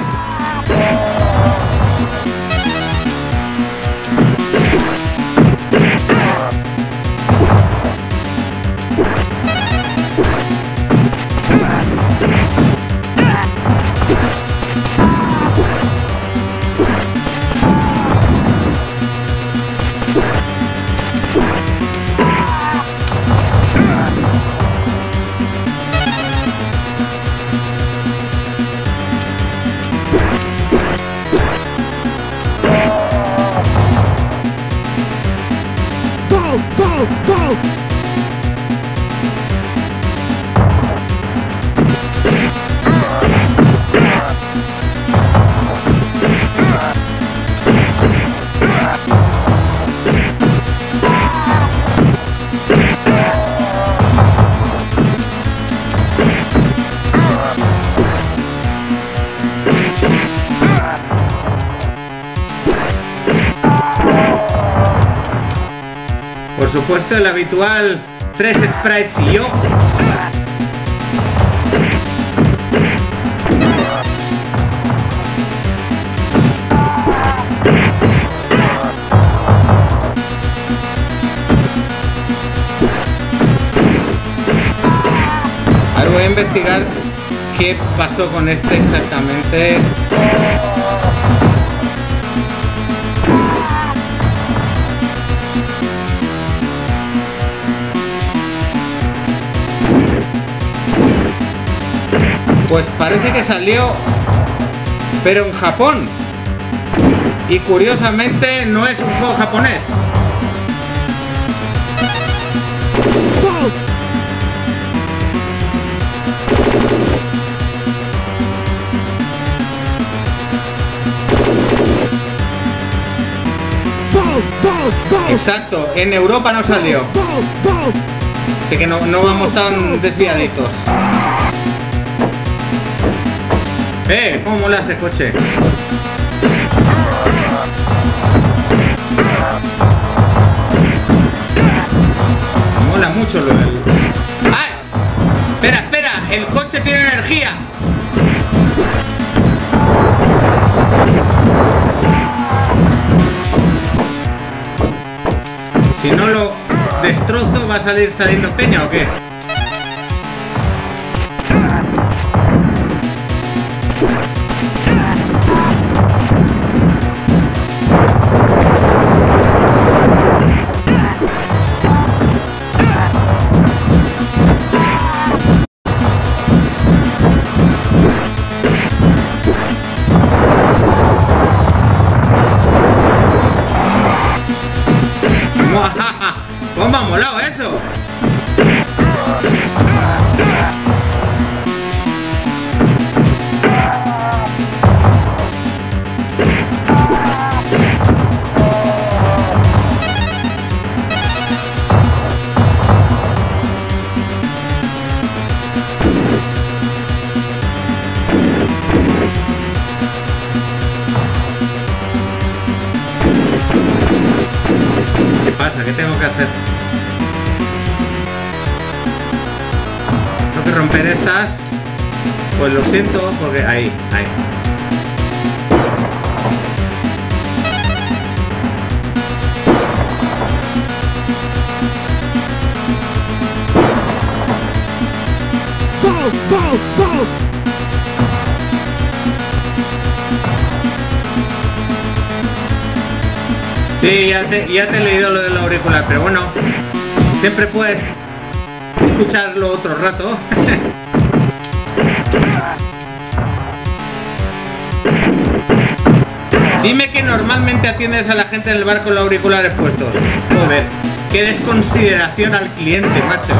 Por supuesto, el habitual 3 sprites y yo. Ahora voy a investigar qué pasó con este exactamente. Pues parece que salió, pero en Japón. Y curiosamente no es un juego japonés. Exacto, en Europa no salió. Así que no vamos tan desviaditos. ¿Cómo mola ese coche? Mola mucho lo del... ¡Ay! Espera, el coche tiene energía. Si no lo destrozo, ¿va a salir saliendo peña o qué? ¿Cómo ha molado eso? ¿Qué pasa? ¿Qué tengo que hacer? Tengo que romper estas. Pues lo siento, porque... Ahí. Sí, ya te he leído lo del auricular, pero bueno, siempre puedes escucharlo otro rato. Dime que normalmente atiendes a la gente en el bar con los auriculares puestos. Joder, qué desconsideración al cliente, macho.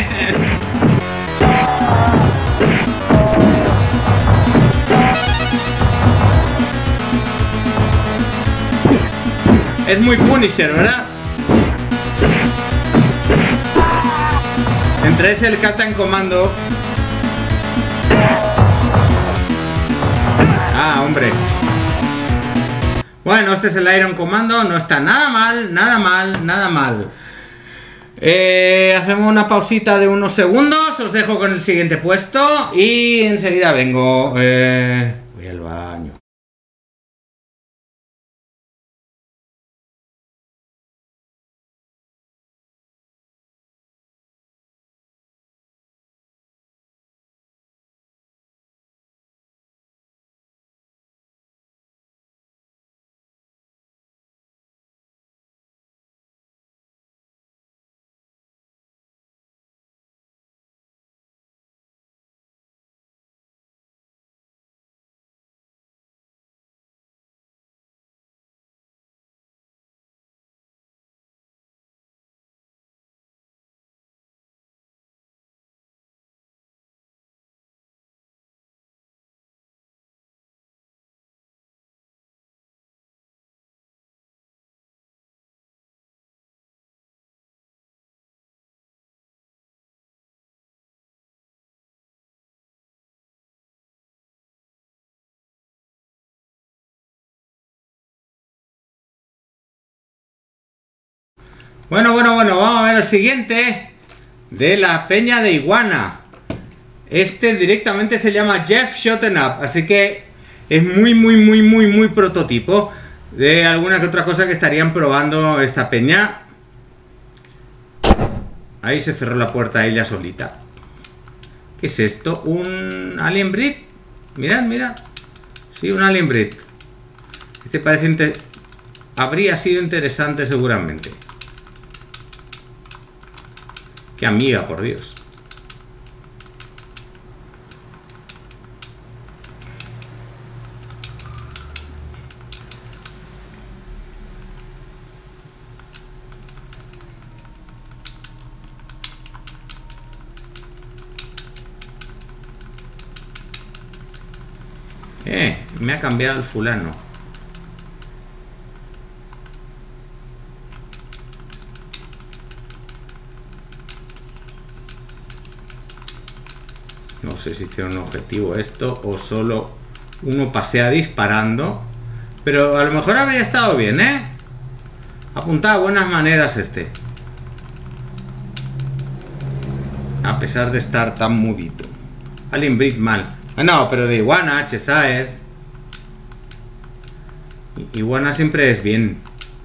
Es muy Punisher, ¿verdad? Entre ese el Captain Commando. Ah, hombre. Bueno, este es el Iron Commando. No está nada mal, nada mal. Hacemos una pausita de unos segundos. Os dejo con el siguiente puesto. Y enseguida vengo. Voy al baño. Bueno, vamos a ver el siguiente de la peña de Iguana. Este directamente se llama Jeff Shotten Up, así que es muy prototipo de alguna que otra cosa que estarían probando esta peña. Ahí se cerró la puerta ella solita. ¿Qué es esto? ¿Un Alien Breed? Mirad. Sí, un Alien Breed. Este parece habría sido interesante seguramente. Qué amiga, por Dios. Me ha cambiado el fulano. No sé si tiene un objetivo esto o solo uno pasea disparando. Pero a lo mejor habría estado bien, ¿eh? Apuntaba a buenas maneras este. A pesar de estar tan mudito. Alien Breed mal. Ah, no, pero de Iguana, ¿sabes? Iguana siempre es bien.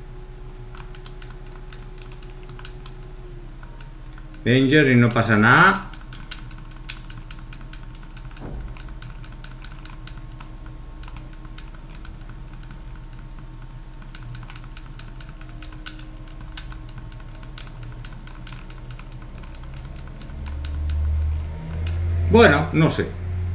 Danger y no pasa nada. Bueno, no sé.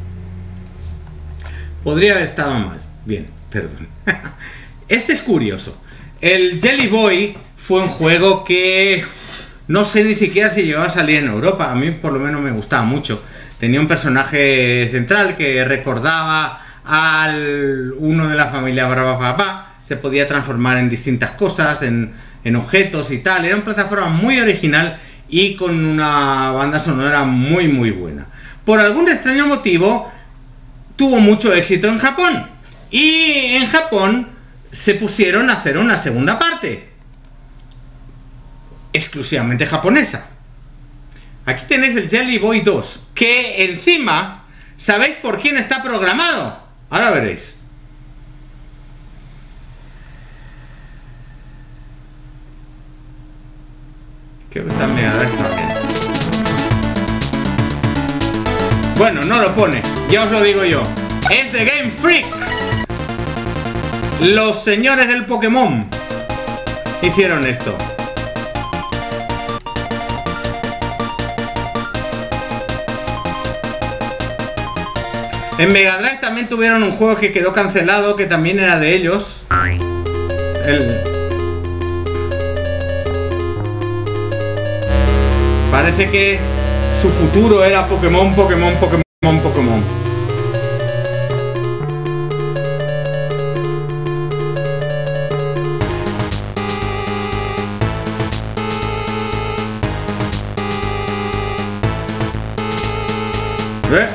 Podría haber estado mal. Bien, perdón. Este es curioso. El Jelly Boy fue un juego que no sé ni siquiera si llegó a salir en Europa. A mí por lo menos me gustaba mucho. Tenía un personaje central que recordaba al uno de la familia Brava Papá. Se podía transformar en distintas cosas, en objetos y tal. Era una plataforma muy original y con una banda sonora muy buena. Por algún extraño motivo tuvo mucho éxito en Japón. Y en Japón se pusieron a hacer una segunda parte. Exclusivamente japonesa. Aquí tenéis el Jelly Boy 2. Que encima, ¿sabéis por quién está programado? Ahora veréis. Creo que está en Mega Drive también. Bueno, no lo pone. Ya os lo digo yo. Es de Game Freak. Los señores del Pokémon hicieron esto. En Mega Drive también tuvieron un juego que quedó cancelado, que también era de ellos. Parece que su futuro era Pokémon. ¿Ve?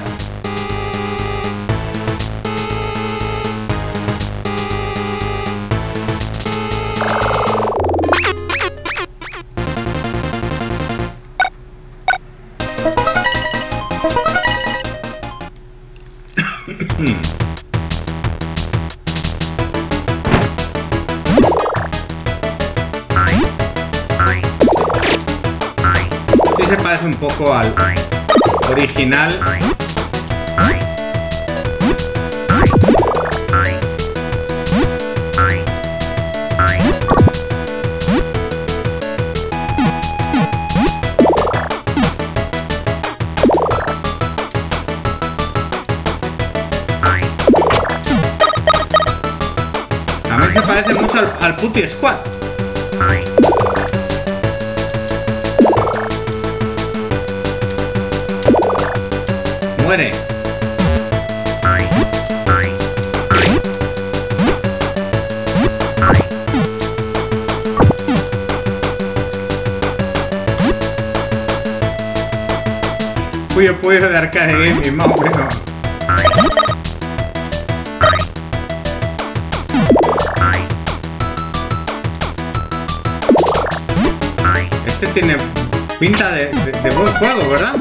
Sí se parece un poco al original. También se parece mucho al Putty Squad. Muere. Puyo de Arcade Gaming, más o menos. Este tiene pinta de buen juego, ¿verdad?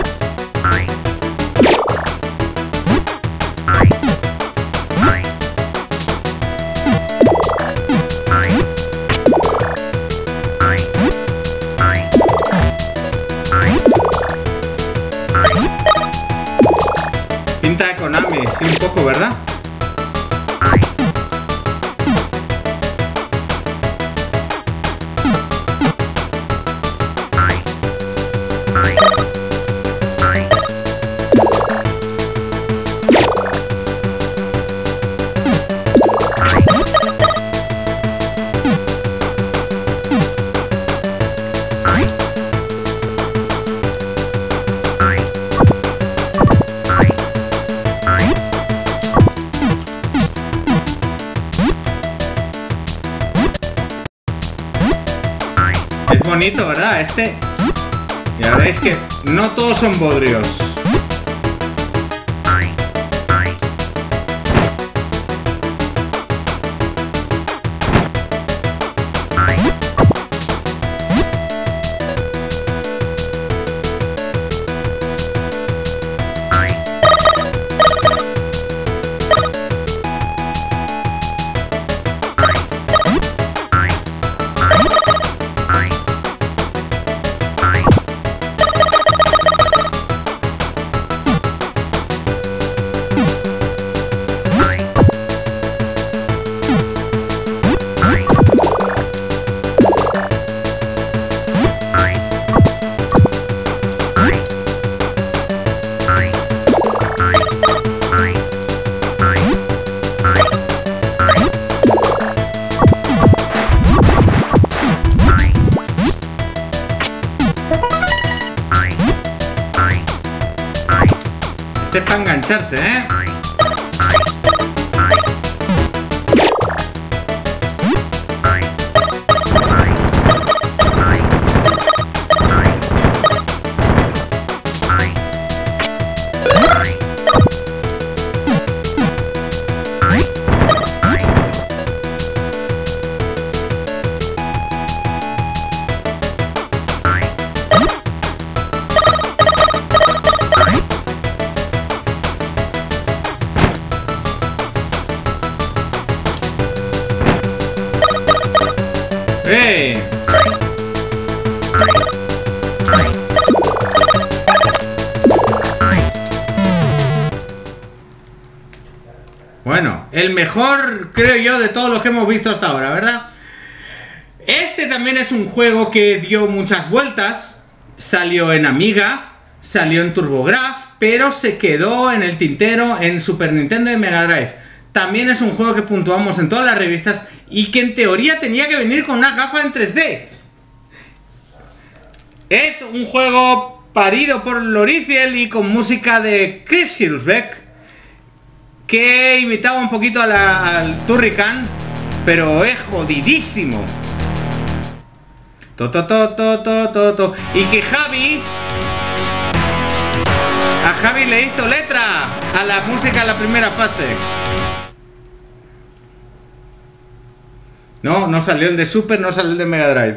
Pinta de Konami, sí, un poco, ¿verdad? Es bonito, ¿verdad? Este... Ya veis que no todos son bodrios. Este es para engancharse, ¿eh? ¡Eh! Bueno, el mejor, creo yo, de todos los que hemos visto hasta ahora, ¿verdad? Este también es un juego que dio muchas vueltas. Salió en Amiga, salió en TurboGrafx, pero se quedó en el tintero en Super Nintendo y Mega Drive. También es un juego que puntuamos en todas las revistas y que en teoría tenía que venir con una gafa en 3D. Es un juego parido por Loriciel y con música de Chris Hülsbeck, que imitaba un poquito al Turrican, pero es jodidísimo. Y que a Javi le hizo letra a la música en la primera fase. No, no salió el de Super, no salió el de Mega Drive.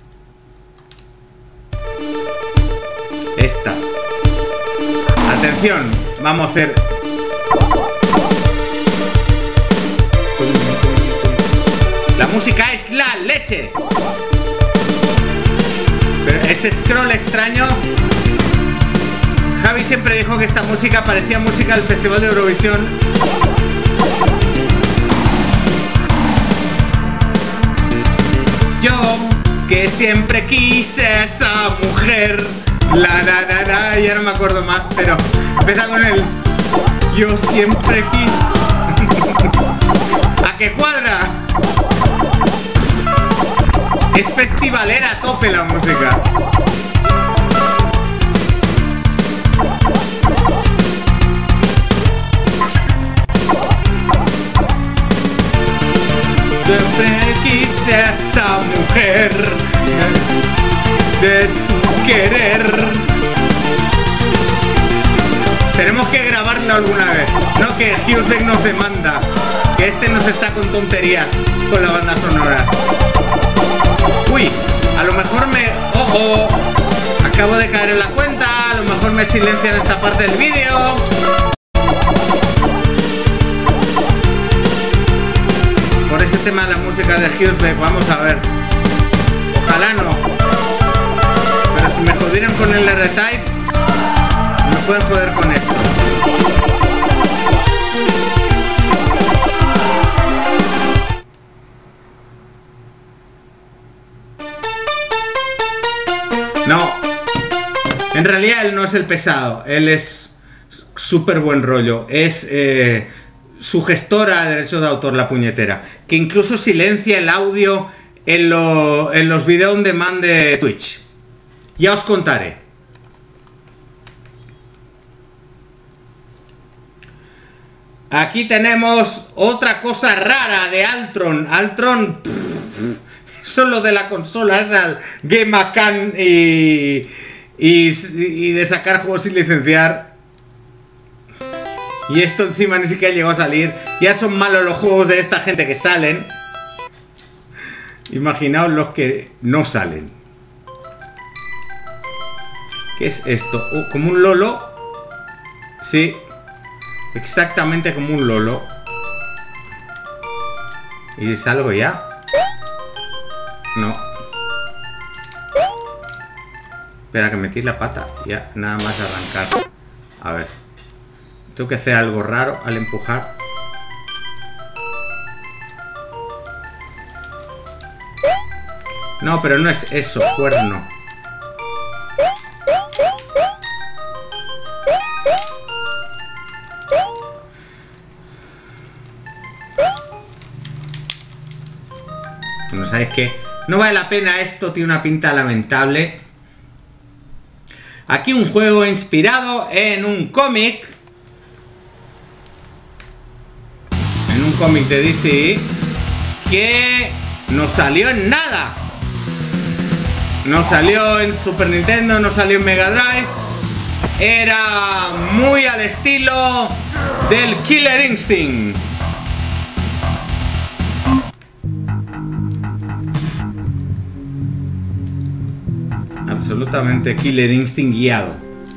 Esta. Atención, vamos a hacer... La música es la leche. Pero ese scroll extraño... Javi siempre dijo que esta música parecía música del Festival de Eurovisión. Yo, que siempre quise a esa mujer. Ya no me acuerdo más, pero empieza con el... Yo siempre quise... ¿A qué cuadra? Es festivalera a tope la música. Siempre quise a esa mujer de su querer. Tenemos que grabarlo alguna vez. No que Hülsbeck nos demanda. Que este nos está con tonterías con la banda sonora. Uy, a lo lo mejor me... Acabo de caer en la cuenta. A lo mejor me silencian esta parte del vídeo. Por ese tema de la música de Hughesbeck. Vamos a ver. Ojalá no. Pero si me jodieran con el R-Type, me pueden joder con esto. No, en realidad él no es el pesado, él es súper buen rollo, es su gestora de derechos de autor, la puñetera, que incluso silencia el audio en los video on demand de Twitch. Ya os contaré. Aquí tenemos otra cosa rara de Altron. Altron... Solo de la consola, es al Game Can y de sacar juegos sin licenciar. Y esto encima ni siquiera llegó a salir. Ya son malos los juegos de esta gente que salen. Imaginaos los que no salen. ¿Qué es esto? ¿Como un lolo? Sí. Exactamente como un lolo. ¿Y salgo ya? No. Espera, que metí la pata. Ya, nada más arrancar. A ver. Tengo que hacer algo raro al empujar. No, pero no es eso, cuerno. Bueno, ¿sabéis qué? No vale la pena esto, tiene una pinta lamentable. Aquí un juego inspirado en un cómic. En un cómic de DC. Que no salió en nada. No salió en Super Nintendo, no salió en Mega Drive. Era muy al estilo del Killer Instinct. Absolutamente Killer Instinct guiado.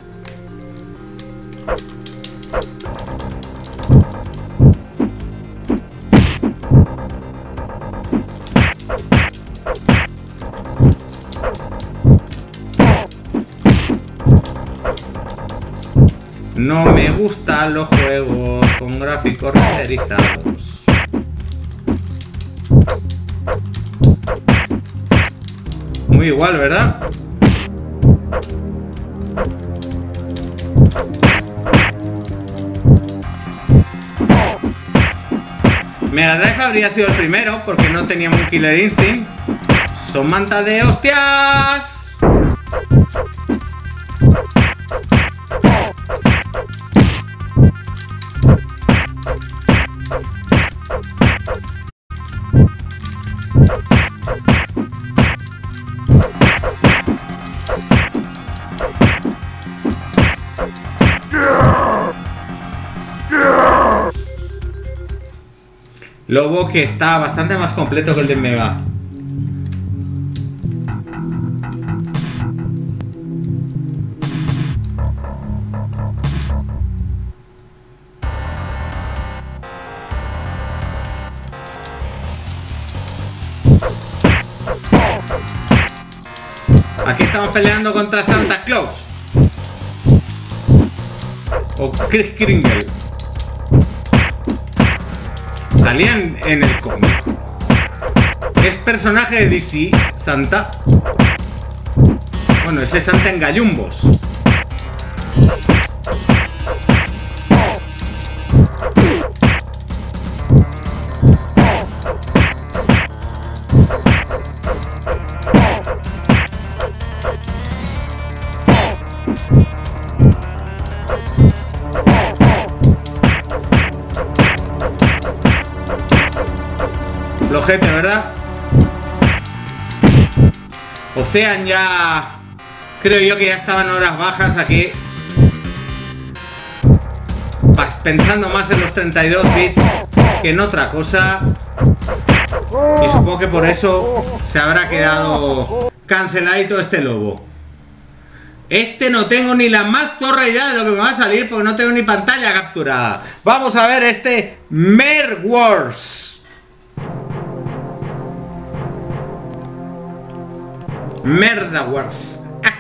No me gustan los juegos con gráficos renderizados. Muy igual, ¿verdad? Mega Drive habría sido el primero porque no teníamos un Killer Instinct. Son mantas de hostias. Lobo que está bastante más completo que el de Mega. Aquí estamos peleando contra Santa Claus. O Kris Kringle. Salían en el cómic. Es personaje de DC, Santa. Bueno, ese Santa en gallumbos. Flojete, ¿verdad? Ocean ya... Creo yo que ya estaban horas bajas aquí. Pensando más en los 32 bits que en otra cosa. Y supongo que por eso se habrá quedado canceladito este lobo. Este no tengo ni la más zorra idea de lo que me va a salir porque no tengo ni pantalla capturada. Vamos a ver este Mer Wars. Merda Wars.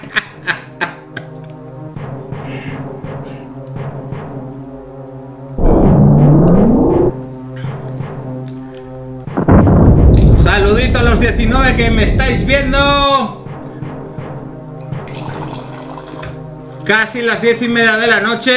Saludito a los 19 que me estáis viendo. Casi las 10:30 de la noche.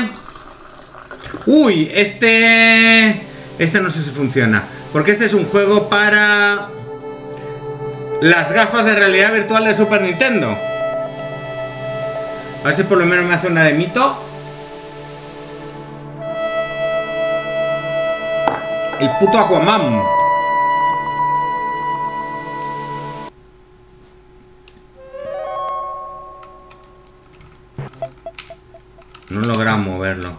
Uy, este no sé si funciona, porque este es un juego para las gafas de realidad virtual de Super Nintendo. A ver si por lo menos me hace una demito. El puto Aquaman. No logramos moverlo.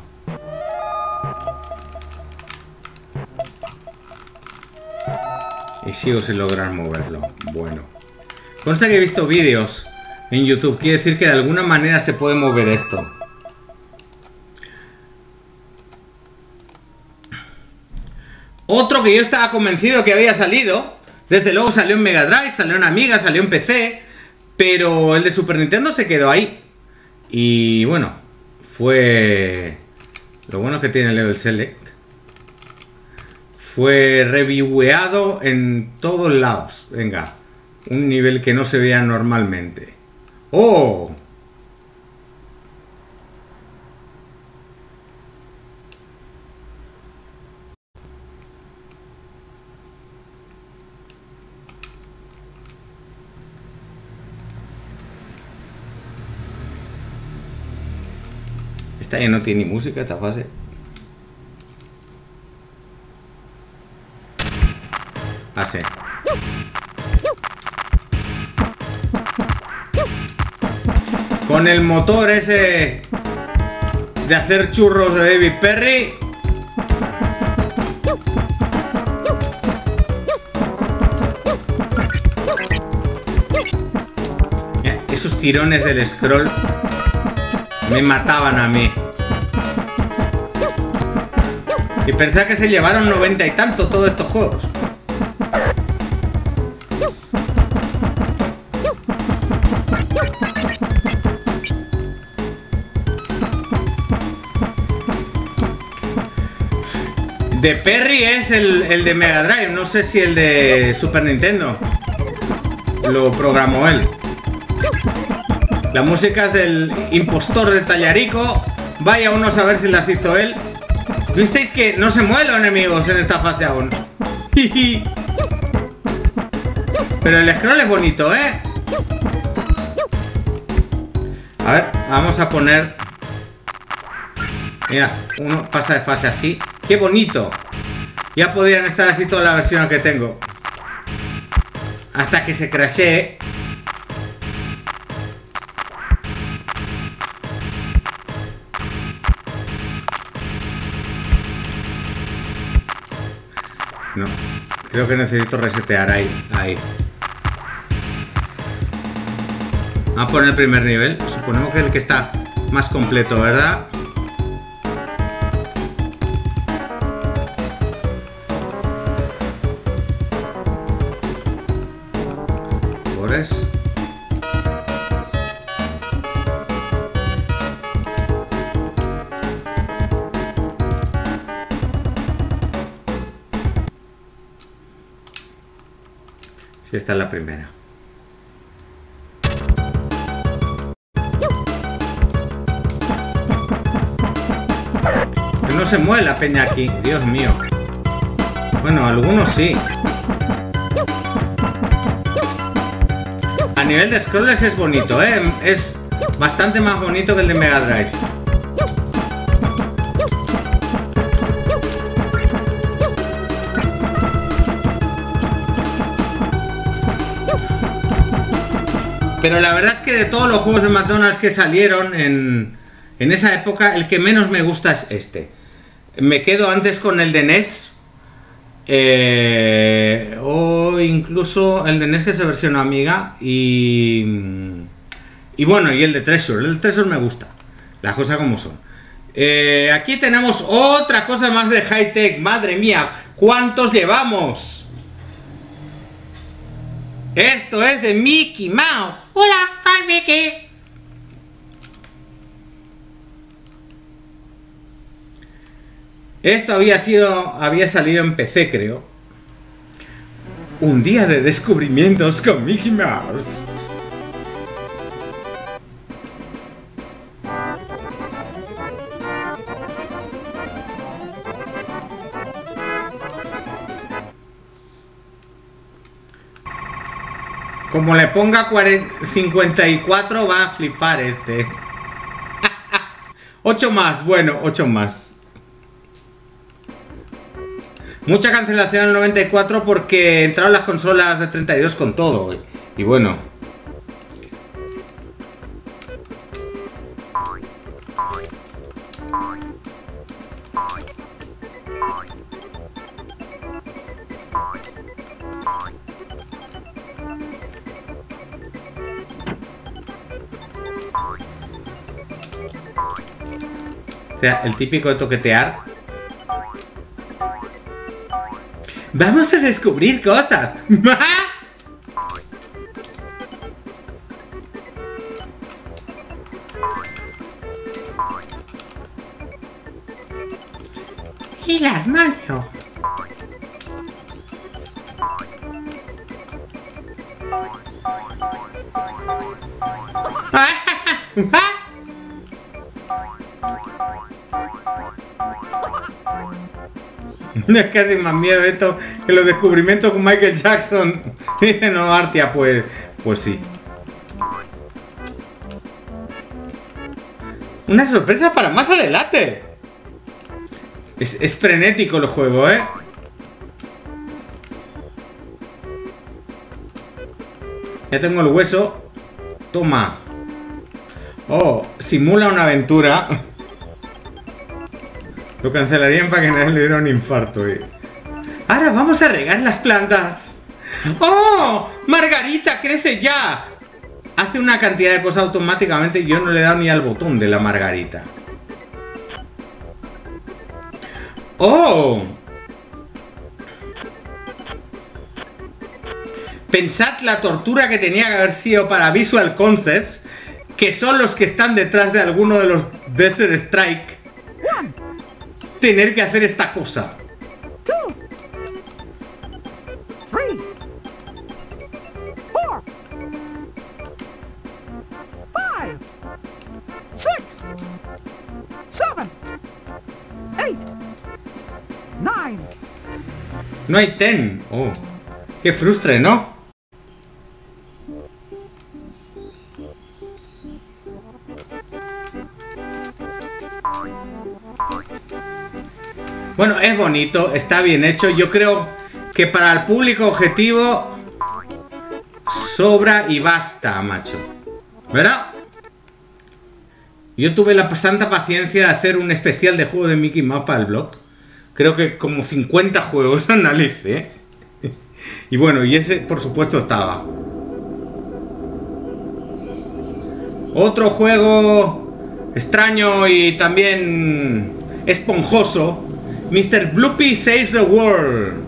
Y sigo sin lograr moverlo. Bueno. Consta que he visto vídeos en YouTube. Quiere decir que de alguna manera se puede mover esto. Otro que yo estaba convencido que había salido. Desde luego salió en Mega Drive, salió en Amiga, salió en PC. Pero el de Super Nintendo se quedó ahí. Y bueno, fue... Lo bueno que tiene el Level Select. Fue reviewado en todos lados. Venga, un nivel que no se veía normalmente. ¡Oh! Esta ya no tiene ni música, esta fase. Ah, sí. Con el motor ese de hacer churros de David Perry. Mira, esos tirones del scroll me mataban a mí. Y pensaba que se llevaron 90 y tanto todos estos juegos. De Perry es el de Mega Drive. No sé si el de Super Nintendo lo programó él. Las músicas del impostor de Tallarico. Vaya uno a saber si las hizo él. ¿Visteis que no se mueven los enemigos en esta fase aún? Pero el scroll es bonito, ¿eh? A ver, vamos a poner... Mira, uno pasa de fase así. ¡Qué bonito! Ya podrían estar así toda la versión que tengo. Hasta que se crashee. No, creo que necesito resetear ahí. Vamos a poner el primer nivel. Suponemos que es el que está más completo, ¿verdad? Pobres. Sí, esta es la primera. No se mueve la peña aquí, Dios mío. Bueno, algunos sí. A nivel de scrollers es bonito, ¿eh? Es bastante más bonito que el de Mega Drive. Pero la verdad es que de todos los juegos de McDonald's que salieron en esa época, el que menos me gusta es este. Me quedo antes con el de NES O incluso el de NES que se versionó Amiga y bueno, y el de Treasure. El de Treasure me gusta, las cosas como son. Aquí tenemos otra cosa más de high-tech. Madre mía, ¿cuántos llevamos? Esto es de Mickey Mouse. Hola, soy Mickey. Esto había salido en PC, creo. Un día de descubrimientos con Mickey Mouse. Como le ponga 54 va a flipar este. 8 más, bueno, 8 más. Mucha cancelación en el 94 porque entraron las consolas de 32 con todo. Y bueno. O sea, el típico de toquetear. ¡Vamos a descubrir cosas! El armario. No es casi más miedo esto que los descubrimientos con Michael Jackson. No, Artia, pues sí. Una sorpresa para más adelante. Es frenético el juego, ¿eh? Ya tengo el hueso. Toma. Oh, simula una aventura. Lo cancelarían para que nadie le diera un infarto, Ahora vamos a regar las plantas. ¡Oh! ¡Margarita, crece ya! Hace una cantidad de cosas automáticamente y yo no le he dado ni al botón de la margarita. ¡Oh! Pensad la tortura que tenía que haber sido para Visual Concepts, que son los que están detrás de alguno de los Desert Strike, tener que hacer esta cosa. 2, 3, 4, 5, 6, 7, 8, 9. No hay 10. Oh, qué frustre, ¿no? Bueno, es bonito, está bien hecho. Yo creo que para el público objetivo sobra y basta, macho. ¿Verdad? Yo tuve la santa paciencia de hacer un especial de juego de Mickey Mouse para el blog. Creo que como 50 juegos analicé. Y bueno, y ese por supuesto estaba. Otro juego extraño y también esponjoso. Mr. Bloopy Saves the World.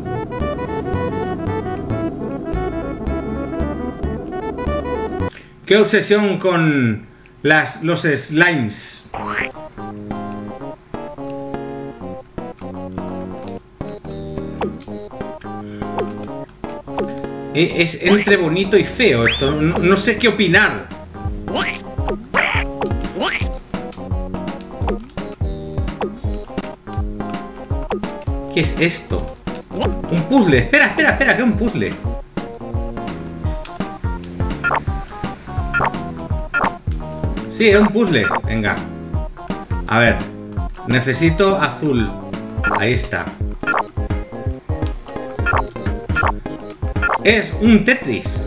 Qué obsesión con los slimes. Es entre bonito y feo esto. No sé qué opinar. ¿Qué es esto? Un puzzle. Espera, que es un puzzle. Sí, es un puzzle. Venga. A ver. Necesito azul. Ahí está. Es un Tetris.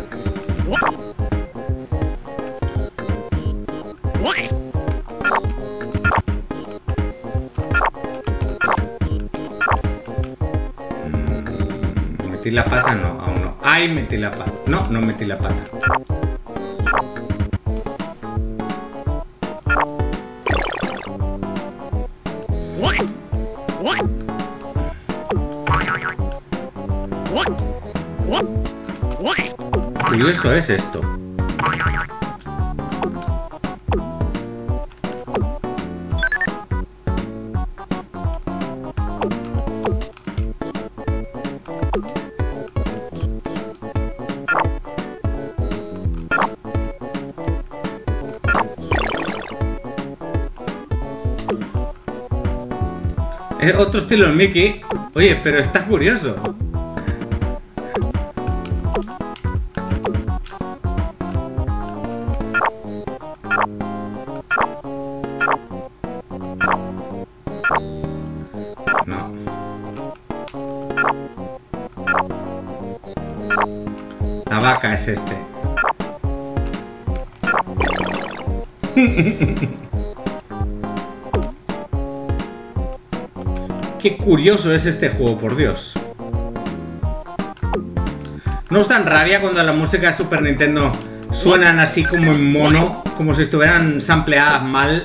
¿Metí la pata? No, aún no. ¡Ay, metí la pata! No, no metí la pata. Curioso es esto. Es otro estilo en Mickey. Oye, pero está curioso. No. La vaca es este. Qué curioso es este juego, por Dios. ¿No os dan rabia cuando la música de Super Nintendo suenan así como en mono? Como si estuvieran sampleadas mal.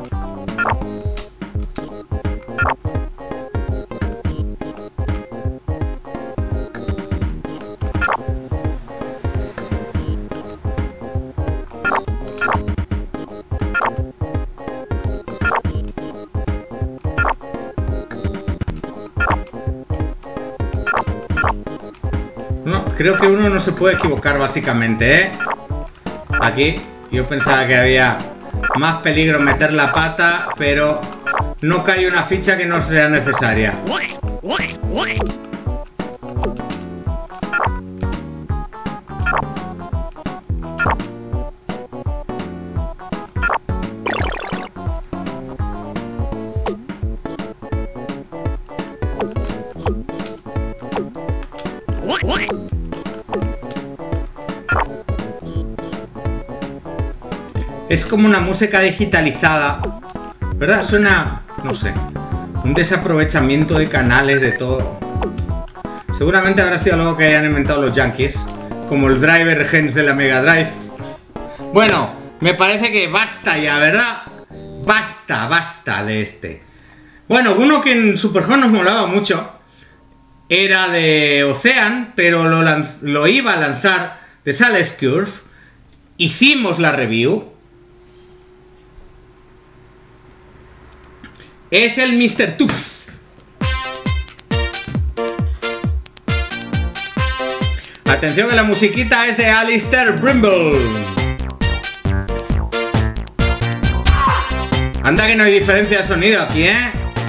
No, creo que uno no se puede equivocar básicamente, ¿eh? Aquí yo pensaba que había más peligro meter la pata, pero no cae una ficha que no sea necesaria. Es como una música digitalizada, ¿verdad? Suena, no sé, un desaprovechamiento de canales, de todo. Seguramente habrá sido algo que hayan inventado los yankees, como el Driver Gens de la Mega Drive. Bueno, me parece que basta ya, ¿verdad? Basta de este. Bueno, uno que en Super Home nos molaba mucho era de Ocean, pero lo iba a lanzar de Sales Curve. Hicimos la review. Es el Mr. Tooth. Atención que la musiquita es de Alistair Brimble. Anda que no hay diferencia de sonido aquí, ¿eh?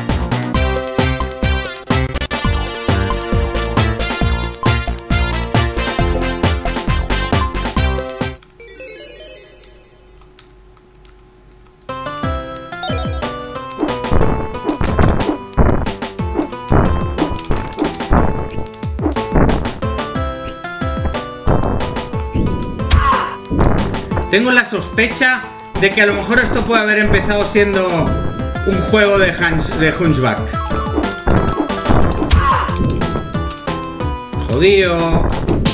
Tengo la sospecha de que a lo mejor esto puede haber empezado siendo un juego de Hunchback. Jodido.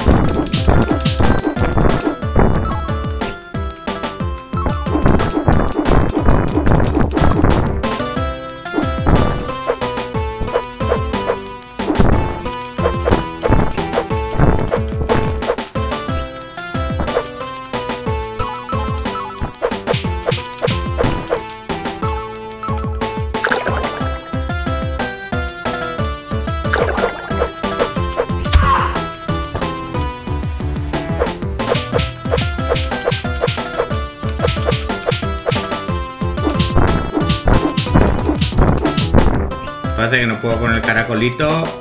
Parece que no puedo con el caracolito.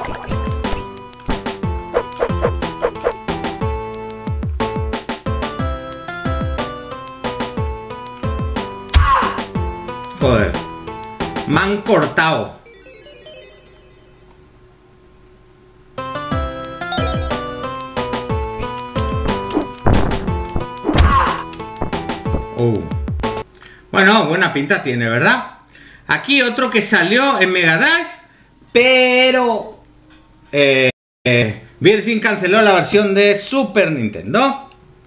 Joder. Me han cortado. Bueno, buena pinta tiene, ¿verdad? Aquí otro que salió en Mega Drive, pero Virgin canceló la versión de Super Nintendo.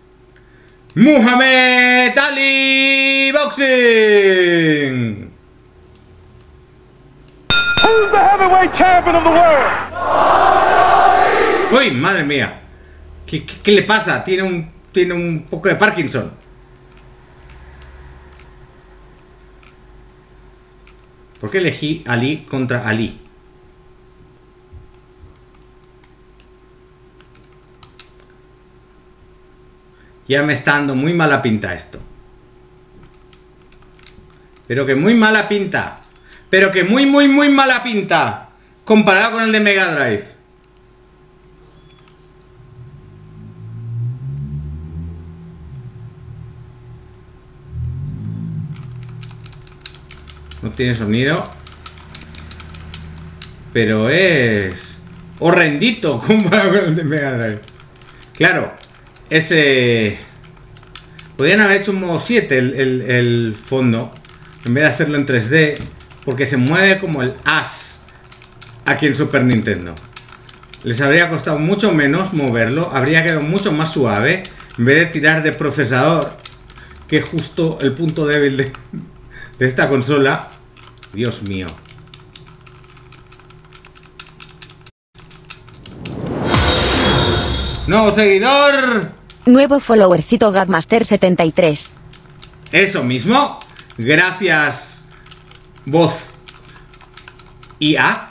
Muhammad Ali Boxing. Who's the heavyweight champion of the world? Uy, madre mía. ¿Qué le pasa? Tiene un poco de Parkinson. ¿Por qué elegí Ali contra Ali? Ya me está dando muy mala pinta esto. Pero que muy mala pinta. Pero que muy mala pinta. Comparado con el de Mega Drive. No tiene sonido. Pero es horrendito comparado con el de Mega Drive. Claro. Ese... Podrían haber hecho un modo 7 el fondo, en vez de hacerlo en 3D, porque se mueve como el as aquí en Super Nintendo. Les habría costado mucho menos moverlo, habría quedado mucho más suave, en vez de tirar de procesador, que es justo el punto débil de esta consola. Dios mío. Nuevo seguidor. Nuevo followercito Gatmaster73. Eso mismo. Gracias. Voz IA.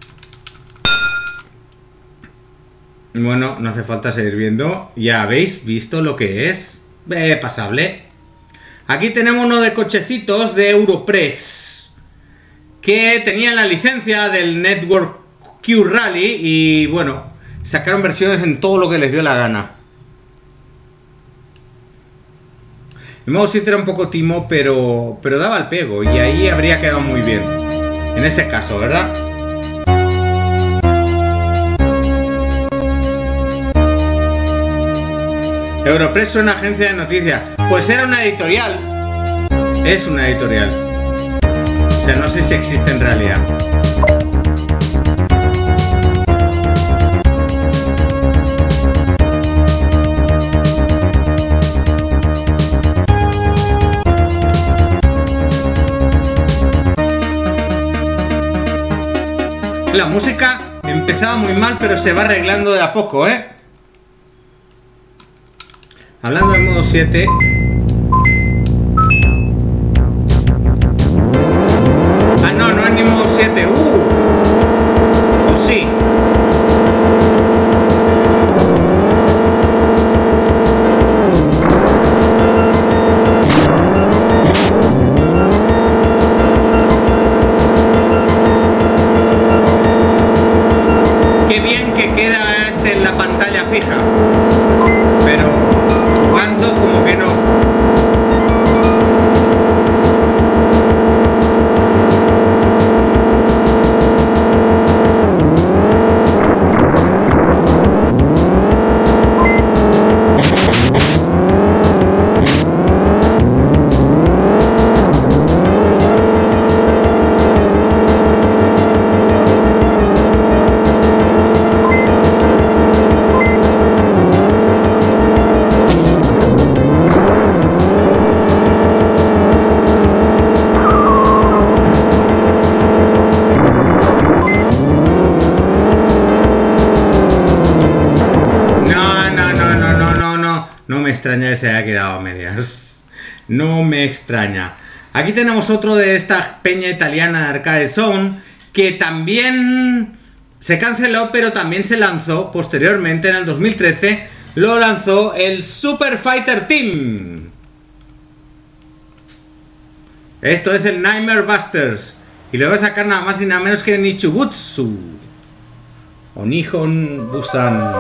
Bueno, no hace falta seguir viendo. Ya habéis visto lo que es. Pasable. Aquí tenemos uno de cochecitos de Europress, que tenían la licencia del Network Q Rally. Y bueno, sacaron versiones en todo lo que les dio la gana. El modo 7 era un poco timo, pero daba el pego, y ahí habría quedado muy bien. En ese caso, ¿verdad? Europress es una agencia de noticias. Pues era una editorial. Es una editorial. O sea, no sé si existe en realidad. La música empezaba muy mal, pero se va arreglando de a poco, ¿eh? Hablando de modo 7. Ah, no, no es ni modo 7. ¿O sí? Qué bien que queda este en la pantalla fija. Pero jugando como que no. Extraña que se haya quedado a medias. No me extraña. Aquí tenemos otro de esta peña italiana de Arcade Zone, que también se canceló, pero también se lanzó posteriormente en el 2013. Lo lanzó el Super Fighter Team. Esto es el Nightmare Busters, y le voy a sacar nada más y nada menos que Nichibutsu o Nihon Busan.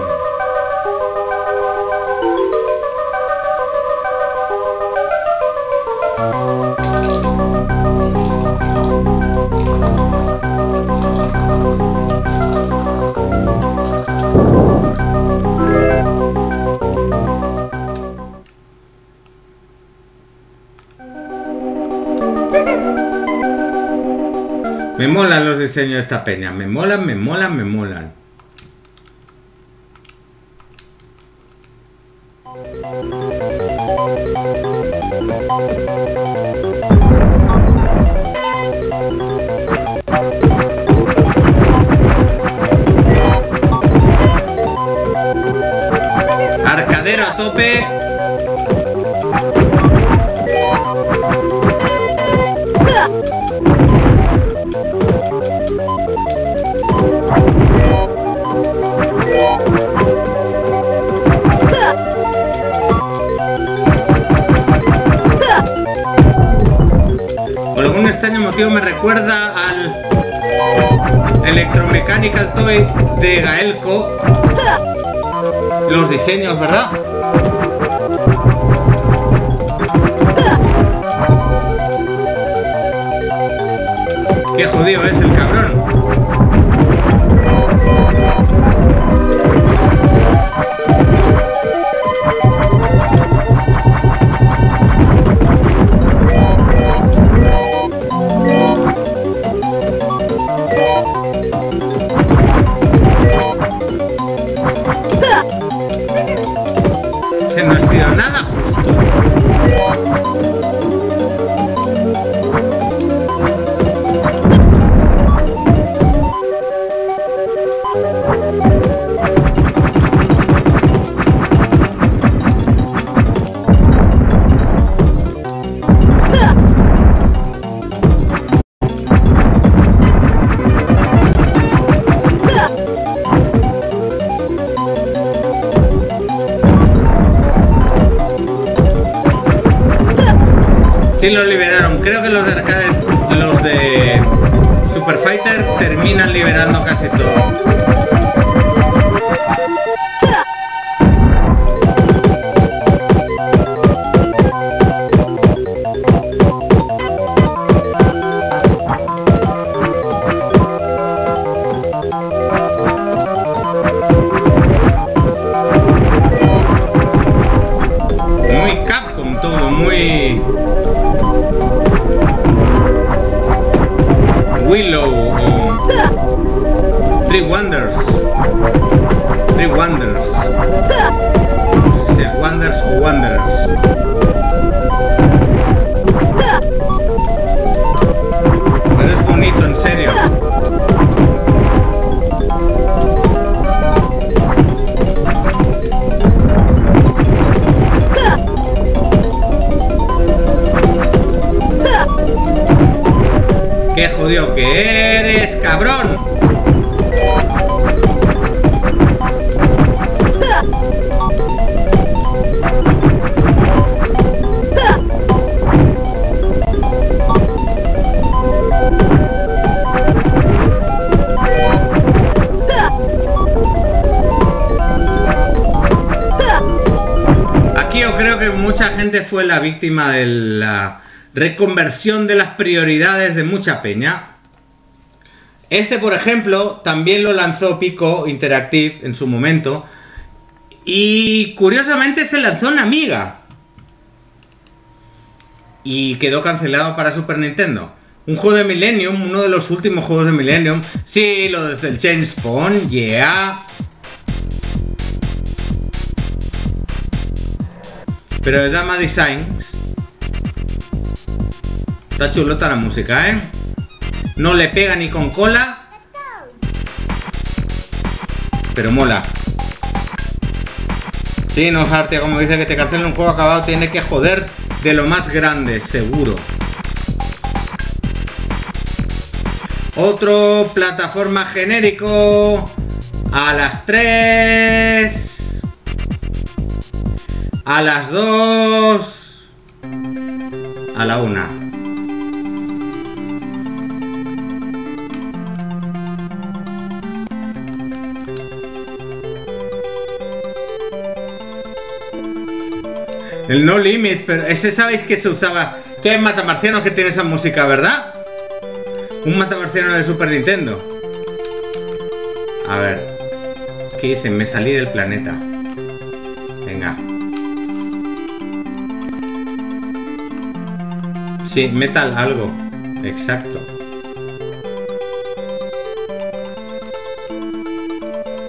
Me molan los diseños de esta peña, me molan. Arcadero a tope. Por algún extraño motivo me recuerda al Electromechanical Toy de Gaelco. Los diseños, ¿verdad? Qué jodido es el cabrón. Se no ha sido nada justo. Sí, los liberaron. Creo que los de arcade, los de Super Fighter terminan liberando casi todo. Muy Capcom todo, muy Willow o Three Wonders. Three Wonders. Si es Wonders o Wanderers. Pero es bonito, en serio. ¡Qué jodido que eres, cabrón! Aquí yo creo que mucha gente fue la víctima de la reconversión de las prioridades de mucha peña. Este, por ejemplo, también lo lanzó Pico Interactive en su momento. Y curiosamente se lanzó en Amiga. Y quedó cancelado para Super Nintendo. Un juego de Millennium, uno de los últimos juegos de Millennium. Sí, lo desde el Chain Spawn, yeah. Pero de Dama Designs. Está chulota la música, ¿eh? No le pega ni con cola. Pero mola. Sí, no es arte, como dice que te cancelen un juego acabado, tiene que joder de lo más grande, seguro. Otro plataforma genérico. A las 3. A las 2. A la 1. El No Limits, pero ese sabéis que se usaba. ¿Qué matamarciano que tiene esa música, verdad? Un matamarciano de Super Nintendo. A ver. ¿Qué dicen? Me salí del planeta. Venga. Sí, metal algo. Exacto.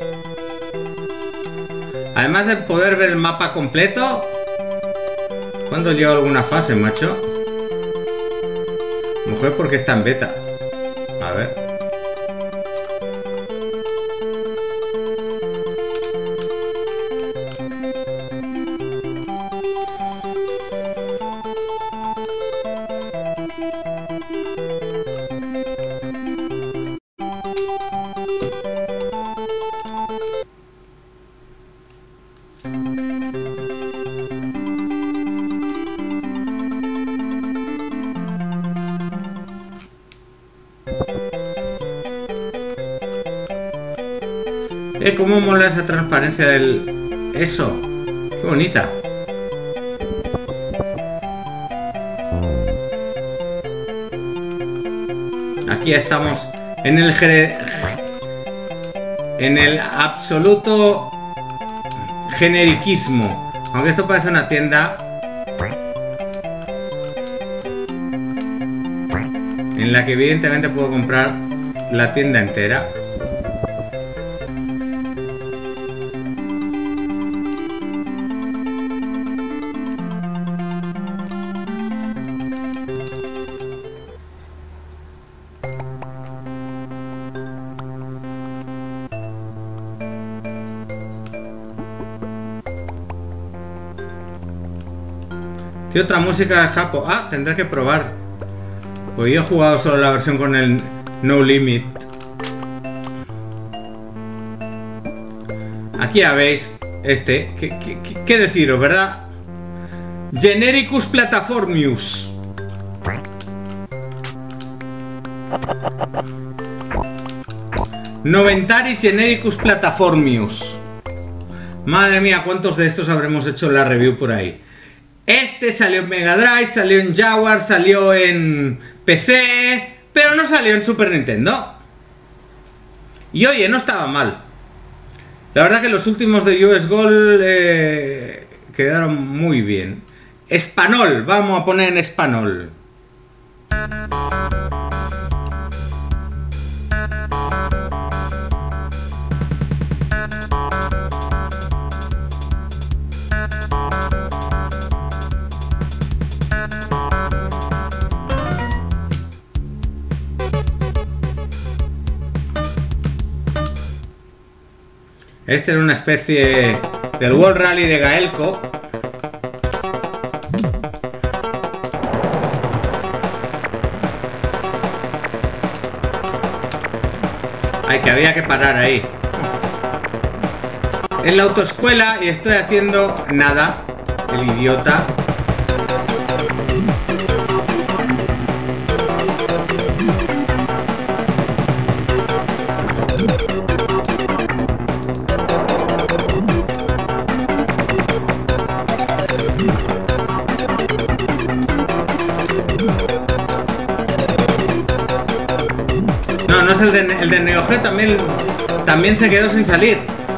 Además de poder ver el mapa completo, ¿Cuándo llego a alguna fase, macho? Mujer, porque está en beta. A ver. Cómo mola esa transparencia del... Eso. Qué bonita. Aquí estamos en el absoluto generiquismo. Aunque esto parece una tienda en la que evidentemente puedo comprar la tienda entera. Tiene otra música del Japo. Ah, tendré que probar. Pues yo he jugado solo la versión con el No Limit. Aquí ya veis este. ¿Qué deciros, verdad? Genericus Plataformius. Noventaris Genericus Plataformius. Madre mía, ¿cuántos de estos habremos hecho la review por ahí? Este salió en Mega Drive, salió en Jaguar, salió en PC, pero no salió en Super Nintendo. Y oye, no estaba mal. La verdad que los últimos de US Gold quedaron muy bien. Español, vamos a poner en español. Este era una especie del World Rally de Gaelco. Ay, que había que parar ahí. En la autoescuela y estoy haciendo nada. El idiota. No, no es el de Neo Geo, también se quedó sin salir.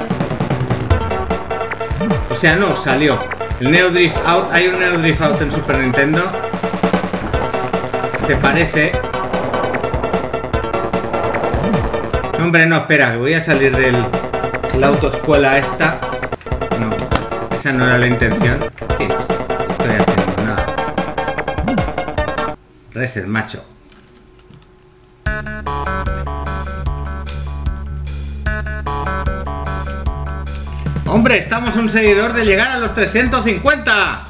O sea, no, salió. El Neo Drift Out, hay un Neo Drift Out en Super Nintendo. Se parece. Hombre, no, espera, que voy a salir de la autoescuela esta. No, esa no era la intención. ¿Qué estoy haciendo? Nada. Reset, macho. ¡Hombre, estamos un seguidor de llegar a los 350!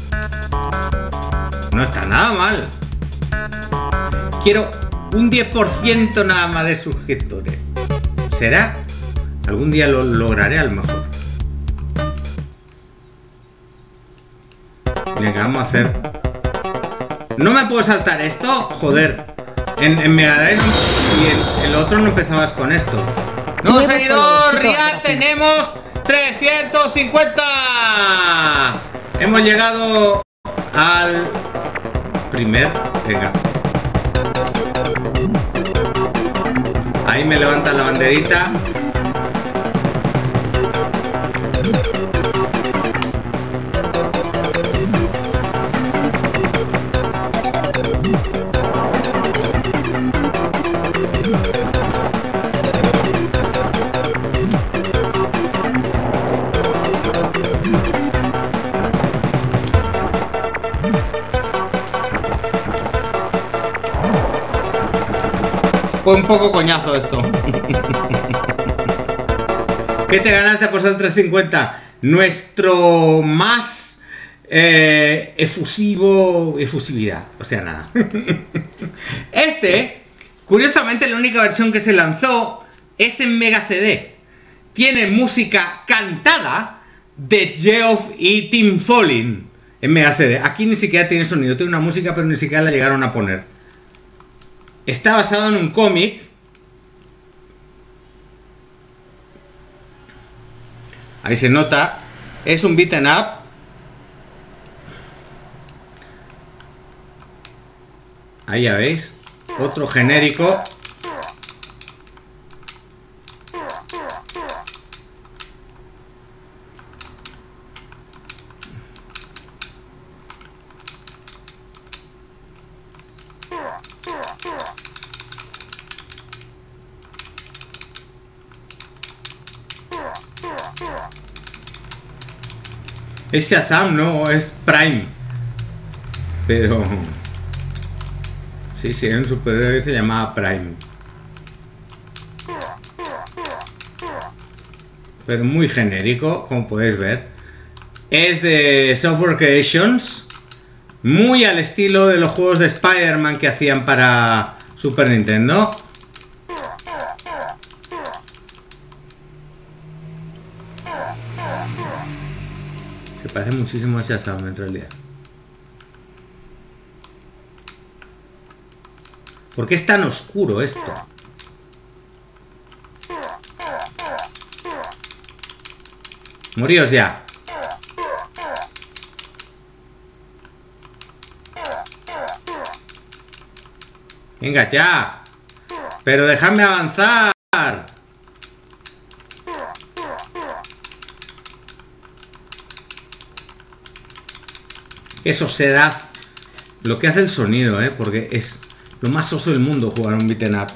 No está nada mal. Quiero un 10% nada más de suscriptores. ¿Será? Algún día lo lograré a lo mejor. Mira, ¿qué vamos a hacer? ¿No me puedo saltar esto? Joder. En Mega Drive y el otro no empezabas con esto. ¡Nuevo seguidor! ¡Ya tenemos 350! Hemos llegado al primer. Venga. Ahí me levantan la banderita. un poco coñazo esto. ¿Qué te ganaste por ser 350? Nuestro más efusividad. O sea, nada. Curiosamente, la única versión que se lanzó es en Mega CD. Tiene música cantada de Geoff y Tim Follin en Mega CD. Aquí ni siquiera tiene sonido, tiene una música, pero ni siquiera la llegaron a poner. Está basado en un cómic. Ahí se nota. Es un beat'em up. Ahí ya veis. Otro genérico. Es Shazam, no, es Prime. Pero... sí, un superhéroe que se llamaba Prime. Pero muy genérico, como podéis ver. Es de Software Creations. Muy al estilo de los juegos de Spider-Man que hacían para Super Nintendo. Se parece muchísimo a Shazam en realidad. ¿Por qué es tan oscuro esto? Moríos ya. Venga ya. Pero dejadme avanzar. Eso se da lo que hace el sonido, porque es lo más soso del mundo jugar un beat'em up.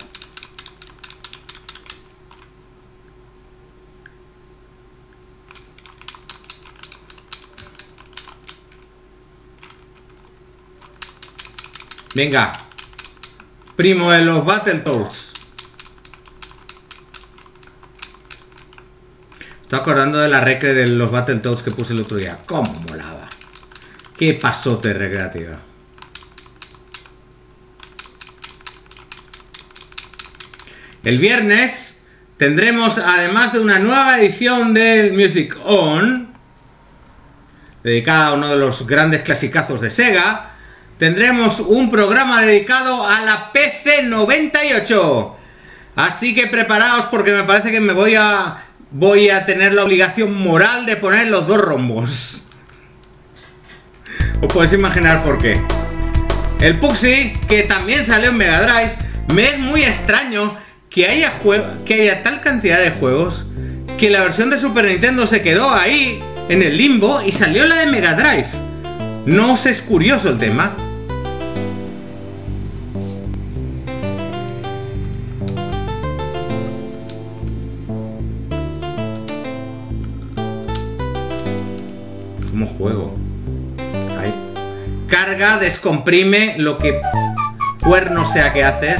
Venga, primo de los Battletoads. Estoy acordando de la recre de los Battletoads que puse el otro día. Cómo molaba. Qué pasote recreativa. El viernes tendremos, además de una nueva edición del Music On, dedicada a uno de los grandes clasicazos de Sega, tendremos un programa dedicado a la PC98. Así que preparaos porque me parece que voy a tener la obligación moral de poner los dos rombos. Os podéis imaginar por qué. El Puxi, que también salió en Mega Drive, me es muy extraño que haya tal cantidad de juegos que la versión de Super Nintendo se quedó ahí en el limbo y salió la de Mega Drive. ¿No os es curioso el tema? ¿Cómo juego? Ahí. Carga, descomprime lo que cuerno sea que haces.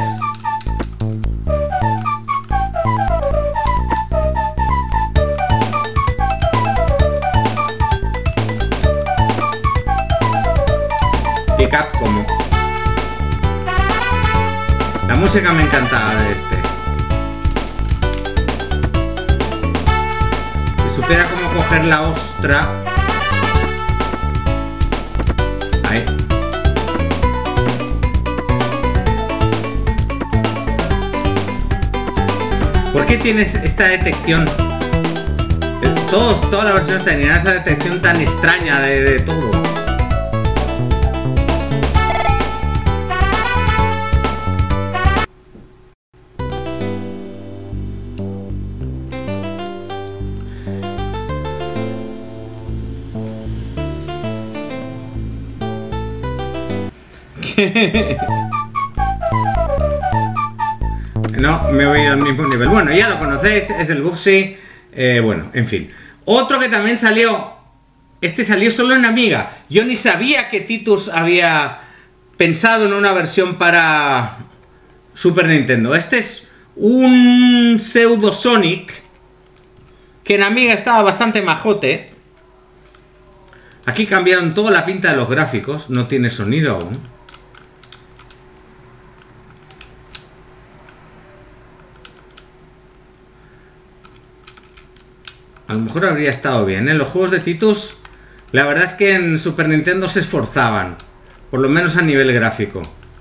Como la música me encantaba de este. Si supiera cómo coger la ostra. Ahí. ¿Por qué tienes esta detección? Todas las versiones tenían esa detección tan extraña de todo. No, me he ido al mismo nivel. Bueno, ya lo conocéis, es el Bugsy. Bueno, en fin. Otro que también salió. Este salió solo en Amiga. Yo ni sabía que Titus había pensado en una versión para Super Nintendo. Este es un pseudo Sonic que en Amiga estaba bastante majote. Aquí cambiaron toda la pinta de los gráficos. No tiene sonido aún. A lo mejor habría estado bien, ¿eh? Los juegos de Titus, la verdad es que en Super Nintendo se esforzaban. Por lo menos a nivel gráfico.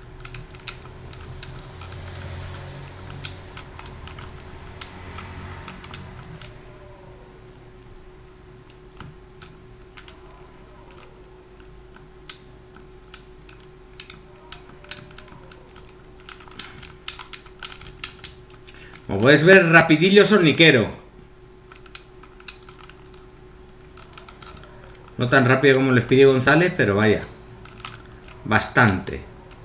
Como puedes ver, rapidillo soniquero. No tan rápido como les pidió González, pero vaya. Bastante.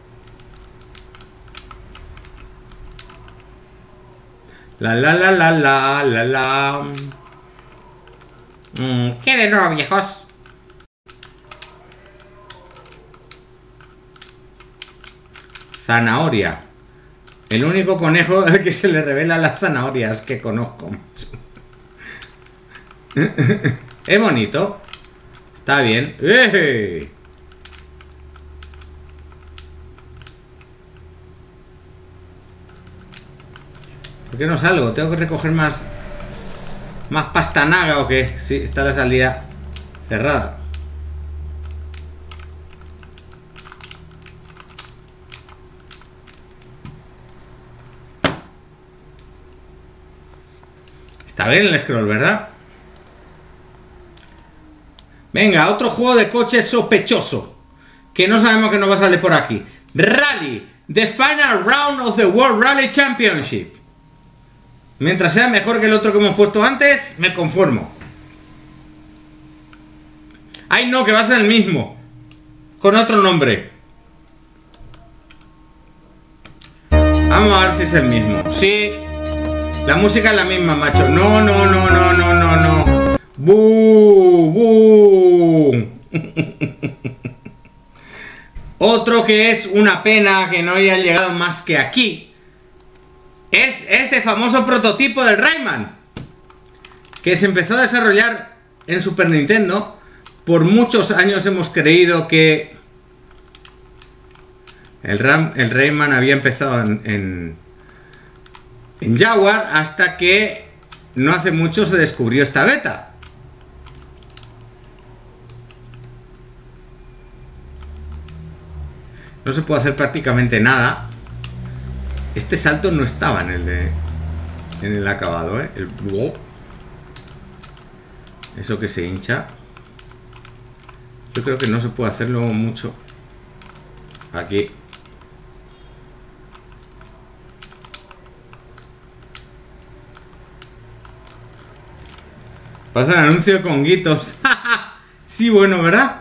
La la la la la la la. ¿Qué de nuevo, viejos? Zanahoria. El único conejo al que se le revela las zanahorias que conozco. Es bonito. Está bien. ¡Eh! ¿Por qué no salgo? ¿Tengo que recoger más pastanaga o qué? Sí, está la salida cerrada. Está bien el scroll, ¿verdad? Venga, otro juego de coches sospechoso que no sabemos que nos va a salir por aquí. Rally, the final round of the World Rally Championship. Mientras sea mejor que el otro que hemos puesto antes, me conformo. Ay, no, que va a ser el mismo, con otro nombre. Vamos a ver si es el mismo. Sí, la música es la misma, macho. No, no, no, no, no, no, no. ¡Bú! ¡Bú! Otro que es una pena que no haya llegado más que aquí es este famoso prototipo del Rayman, que se empezó a desarrollar en Super Nintendo. Por muchos años hemos creído que el Rayman había empezado en Jaguar, hasta que no hace mucho se descubrió esta beta. No se puede hacer prácticamente nada. Este salto no estaba en el acabado, ¿eh? El wow. Eso que se hincha. Yo creo que no se puede hacerlo mucho. Aquí. Pasa el anuncio con guitos. Sí, bueno, ¿verdad?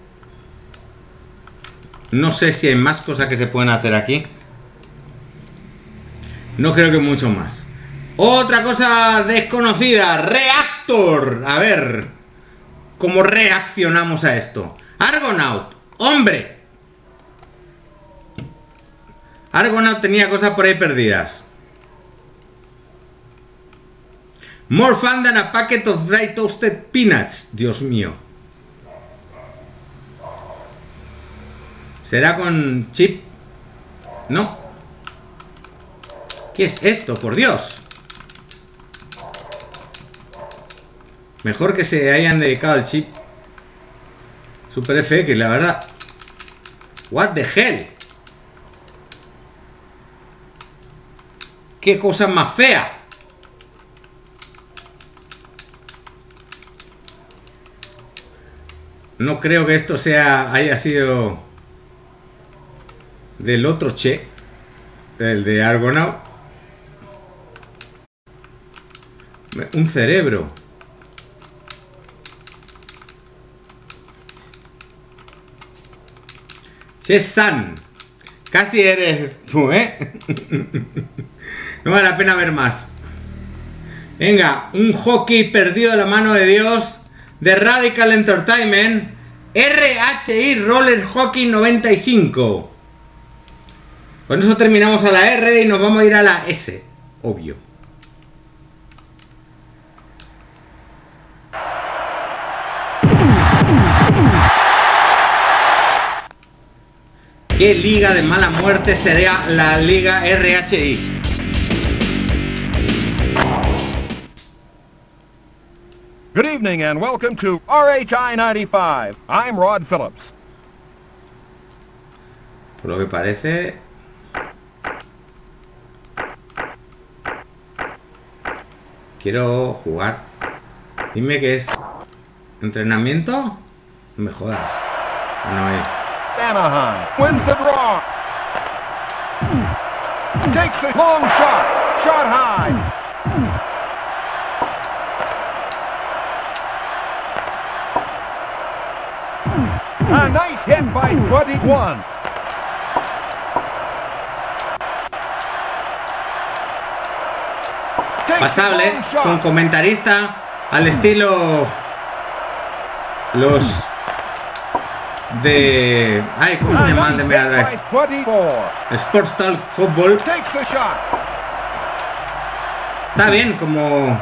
No sé si hay más cosas que se pueden hacer aquí. No creo que mucho más. Otra cosa desconocida. Reactor. A ver cómo reaccionamos a esto. Argonaut. ¡Hombre! Argonaut tenía cosas por ahí perdidas. More fun than a packet of dry toasted peanuts. Dios mío. ¿Será con chip? No. ¿Qué es esto? Por Dios. Mejor que se hayan dedicado al chip Super FX, la verdad. What the hell. Qué cosa más fea. No creo que esto haya sido del otro Che, el de Argonaut. Un cerebro. Che-san. Casi eres tú, ¿eh? No vale la pena ver más. Venga, un hockey perdido de la mano de Dios, de Radical Entertainment. RHI Roller Hockey 95. Con eso terminamos a la R y nos vamos a ir a la S. Obvio. ¿Qué liga de mala muerte sería la liga RHI? Good evening and welcome to RHI 95. I'm Rod Phillips. Por lo que parece... Quiero jugar. Dime qué es. ¿Entrenamiento? No me jodas. Ah, no hay. Anaheim wins the draw. Takes a long shot. Shot high. A nice hit by 21. Pasable, con comentarista al estilo los de... Ay, ¿cómo se llaman de Mega Drive? Sports Talk Football. Está bien, como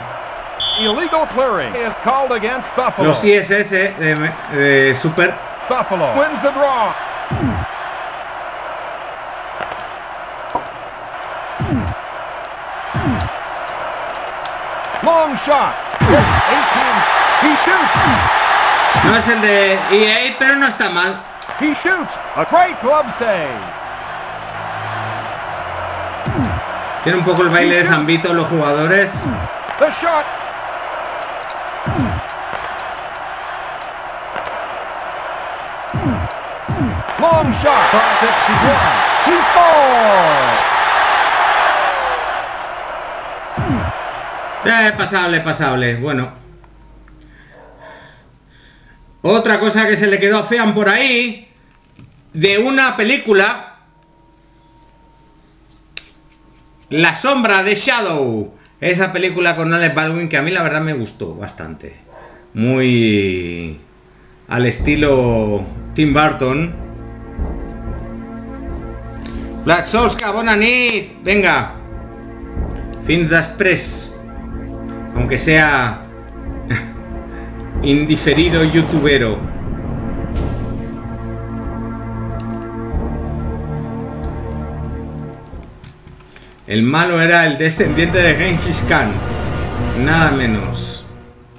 los ISS de Super. Buffalo wins the draw. Long shot. 18. He shoots. No es el de EA, pero no está mal. He shoots. A great glove save. Tiene un poco el baile de San Vito los jugadores. The shot. Long shot. 61. He scores. Pasable. Bueno. Otra cosa que se le quedó a Fean por ahí, de una película, La sombra de Shadow. Esa película con Alec Baldwin que a mí la verdad me gustó bastante. Muy al estilo Tim Burton. Black Souls, bona nit. Venga. Fins després. Aunque sea indiferido youtubero. El malo era el descendiente de Genghis Khan. Nada menos.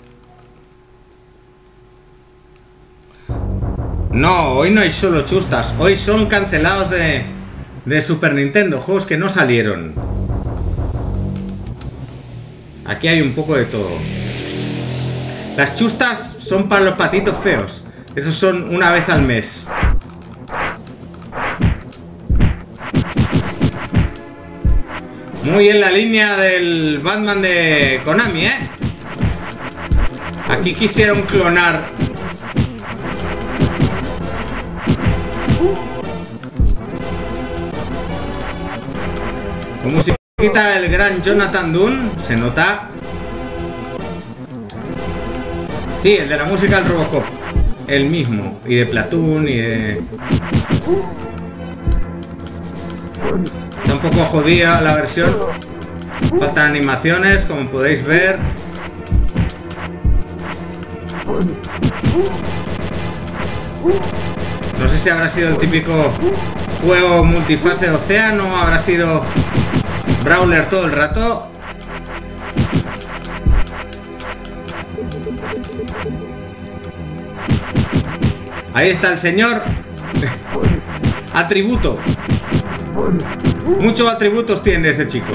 No, hoy no hay solo chustas. Hoy son cancelados de Super Nintendo. Juegos que no salieron. Aquí hay un poco de todo. Las chustas son para los patitos feos. Esos son una vez al mes. Muy en la línea del Batman de Konami, ¿eh? Aquí quisieron clonar. La musiquita del gran Jonathan Dunn, se nota. Sí, el de la música del Robocop. El mismo. Y de Platoon y de... Está un poco jodida la versión. Faltan animaciones, como podéis ver. No sé si habrá sido el típico juego multifase de océano, habrá sido brawler todo el rato. Ahí está el señor Atributo. Muchos atributos tiene ese chico.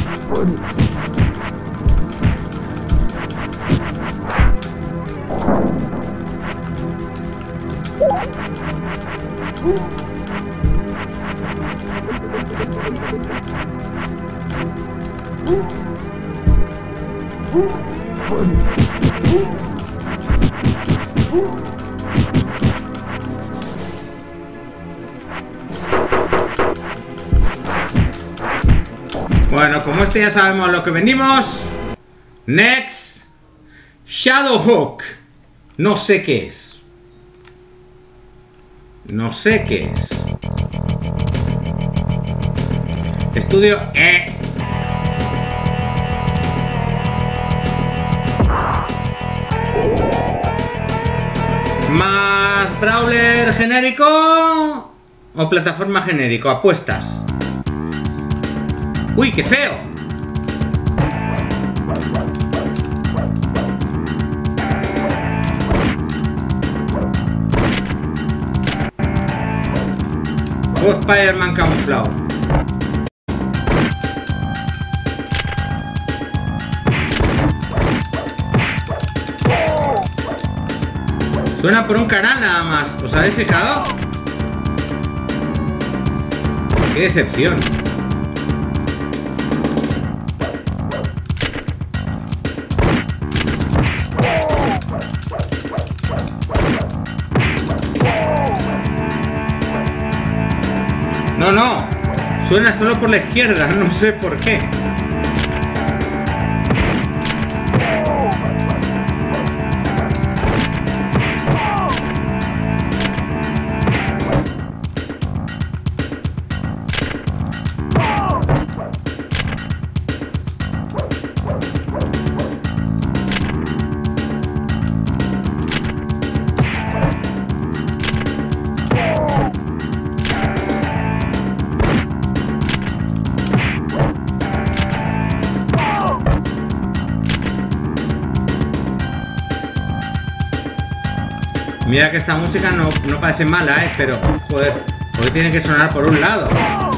Bueno, como este ya sabemos a lo que venimos. Next. Shadowhawk. No sé qué es. No sé qué es. Estudio Más brawler genérico o plataforma genérico, apuestas. Uy, qué feo. O Spider-Man camuflado. Suena por un canal nada más. ¿Os habéis fijado? ¡Qué decepción! No, no. Suena solo por la izquierda. No sé por qué. Mira que esta música no parece mala, pero joder, porque tiene que sonar por un lado.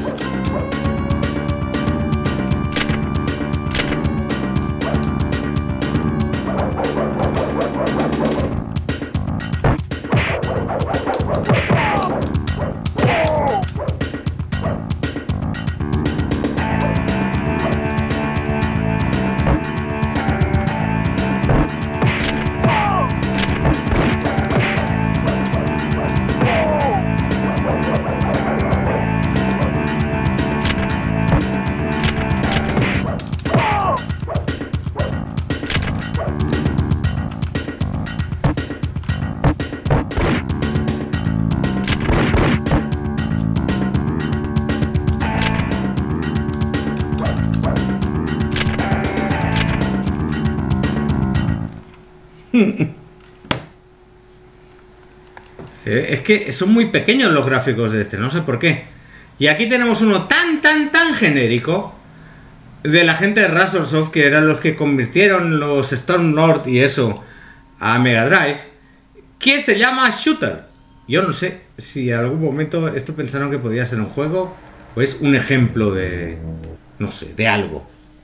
Es que son muy pequeños los gráficos de este, no sé por qué. Y aquí tenemos uno tan genérico de la gente de Razorsoft, que eran los que convirtieron los Stormlord y eso a Mega Drive, que se llama Shooter. Yo no sé si en algún momento esto pensaron que podía ser un juego o es un ejemplo de, no sé, de algo.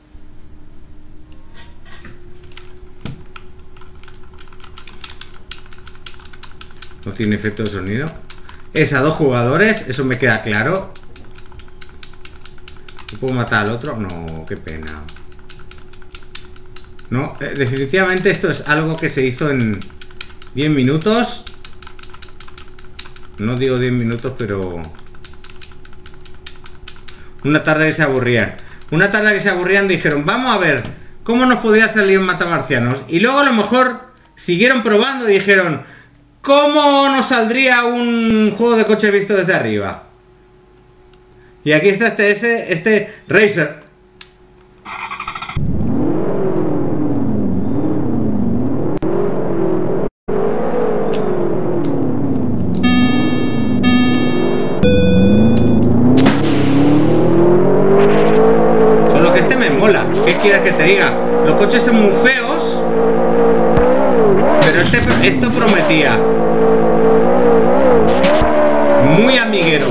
No tiene efecto de sonido. Es a 2 jugadores, eso me queda claro. ¿Puedo matar al otro? No, qué pena. No, definitivamente esto es algo que se hizo en 10 minutos. No digo 10 minutos, pero... Una tarde que se aburrían. Una tarde que se aburrían dijeron, vamos a ver cómo nos podría salir un matamarcianos. Y luego a lo mejor siguieron probando y dijeron, ¿cómo nos saldría un juego de coche visto desde arriba? Y aquí está este Racer. Solo que este me mola. ¿Qué quieres que te diga? Los coches son muy feos, pero esto prometía. Muy amiguero.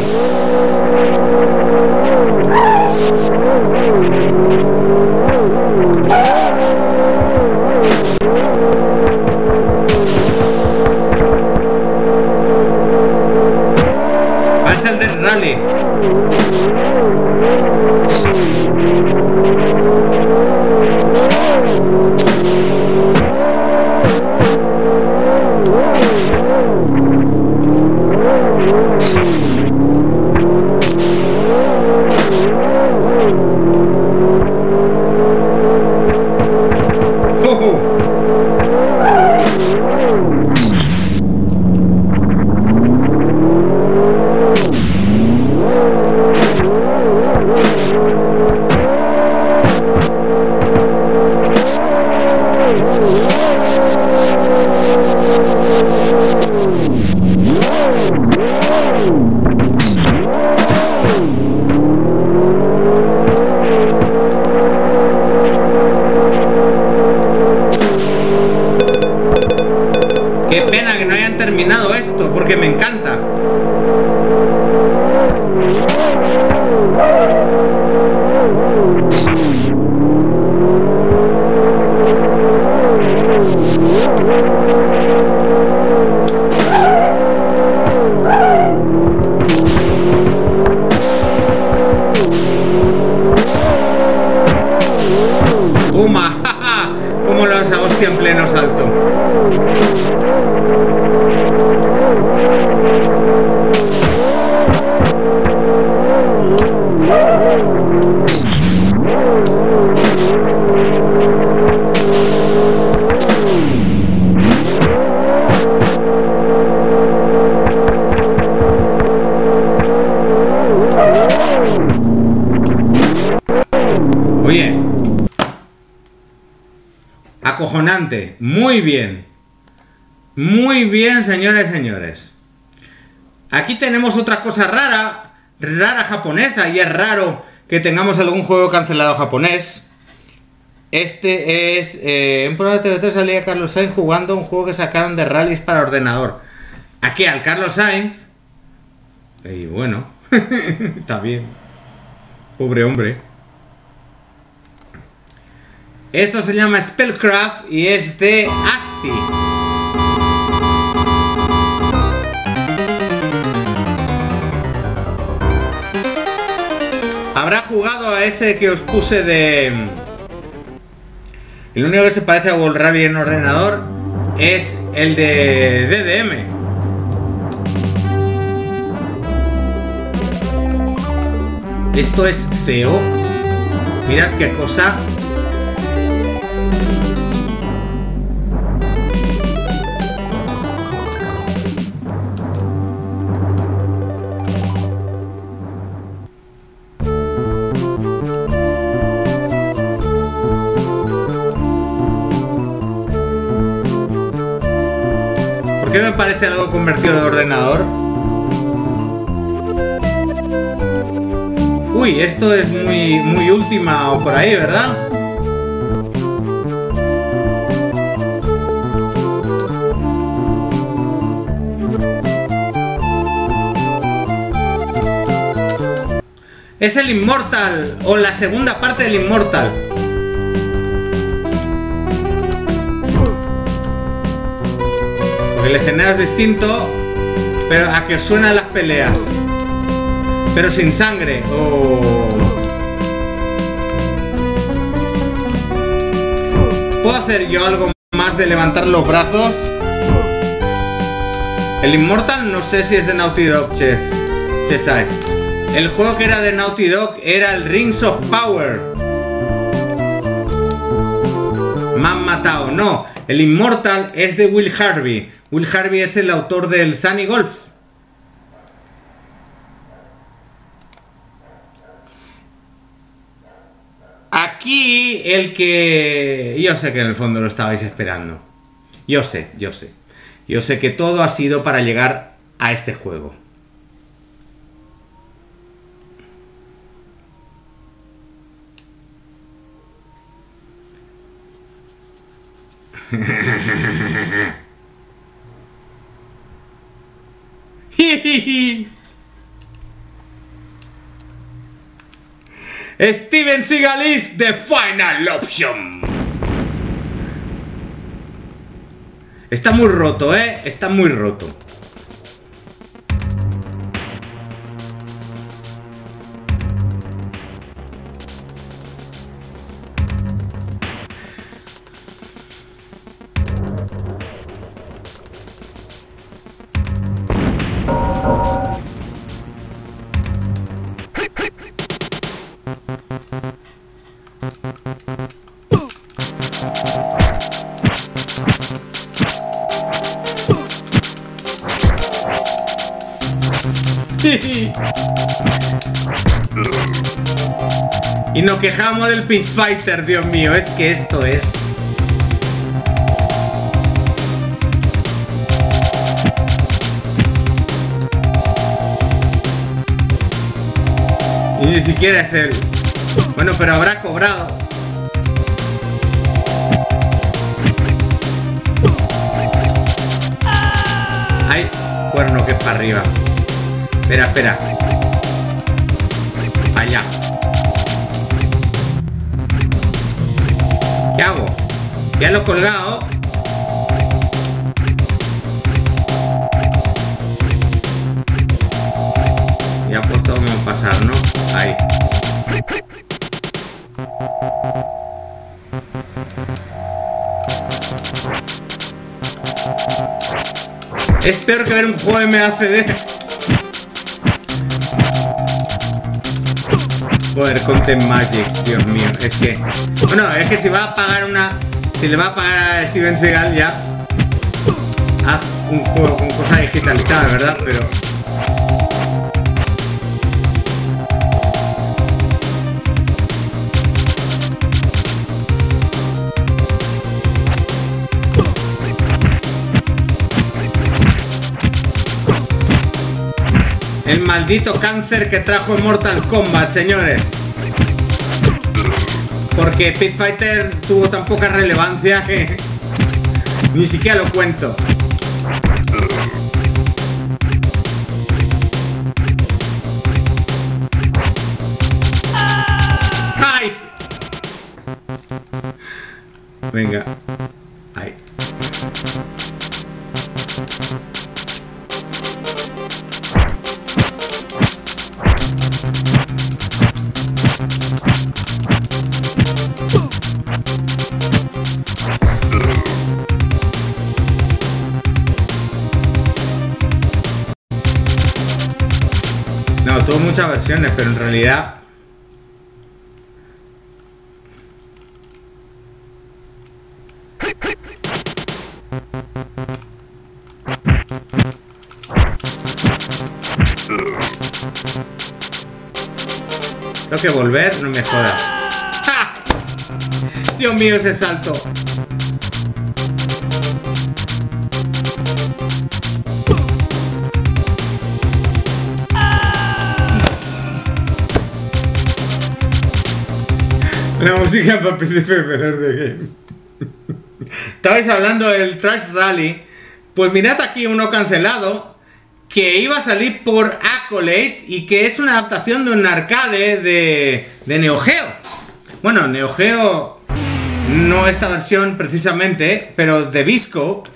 Parece el del rally. Oye. Acojonante. Muy bien. Muy bien, señores y señores. Aquí tenemos otra cosa rara japonesa, y es raro que tengamos algún juego cancelado japonés. Este es... en programa de TV3 salía Carlos Sainz jugando un juego que sacaron de rallies para ordenador. Aquí al Carlos Sainz. Y bueno, está bien. Pobre hombre. Esto se llama Spellcraft y es de ASCII. Habrá jugado a ese que os puse de... El único que se parece a World Rally en ordenador es el de DDM. Esto es feo. Mirad qué cosa. ¿Por qué me parece algo convertido de ordenador? Uy, esto es muy última o por ahí, ¿verdad? Es el Immortal, o la segunda parte del Immortal. Porque el escenario es distinto, pero a que suenan las peleas. Pero sin sangre. Oh. ¿Puedo hacer yo algo más de levantar los brazos? El Immortal no sé si es de Naughty Dog, Chesize. El juego que era de Naughty Dog era el Rings of Power. Me han matado. No, el Immortal es de Will Harvey. Will Harvey es el autor del Sunny Golf. Aquí el que... Yo sé que en el fondo lo estabais esperando. Yo sé. Yo sé que todo ha sido para llegar a este juego. Steven Seagal is the final option. Está muy roto, está muy roto. Y nos quejamos del Pit Fighter, Dios mío, es que esto es... Y ni siquiera es él. Bueno, pero habrá cobrado. Ay, cuerno que es para arriba. Espera. Allá. ¿Qué hago? Ya lo he colgado. Ya he puesto cómo pasar, ¿no? Ahí. Es peor que ver un juego de MACD. Joder, Content Magic, Dios mío, es que... Bueno, es que si va a pagar una... Si le va a pagar a Steven Seagal ya... Haz un juego con cosas digitalizadas, ¿verdad? Pero... El maldito cáncer que trajo Mortal Kombat, señores. Porque Pit Fighter tuvo tan poca relevancia que ni siquiera lo cuento. ¡Ay! Venga. Ahí. No, tuvo muchas versiones, pero en realidad... Tengo que volver, no me jodas. ¡Ja! Dios mío, ese salto. La música para príncipe menor de game. Estabais hablando del Trash Rally. Pues mirad aquí uno cancelado que iba a salir por Accolade y que es una adaptación de un arcade de Neo Geo. Bueno, Neo Geo no esta versión precisamente, pero de Visco.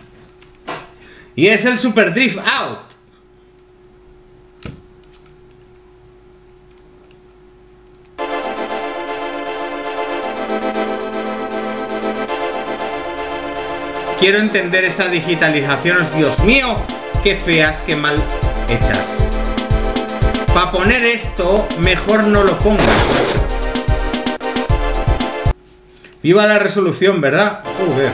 Y es el Super Drift Out. Quiero entender esas digitalizaciones, Dios mío, qué feas, qué mal hechas. Para poner esto, mejor no lo pongas, macho. Viva la resolución, ¿verdad? Joder.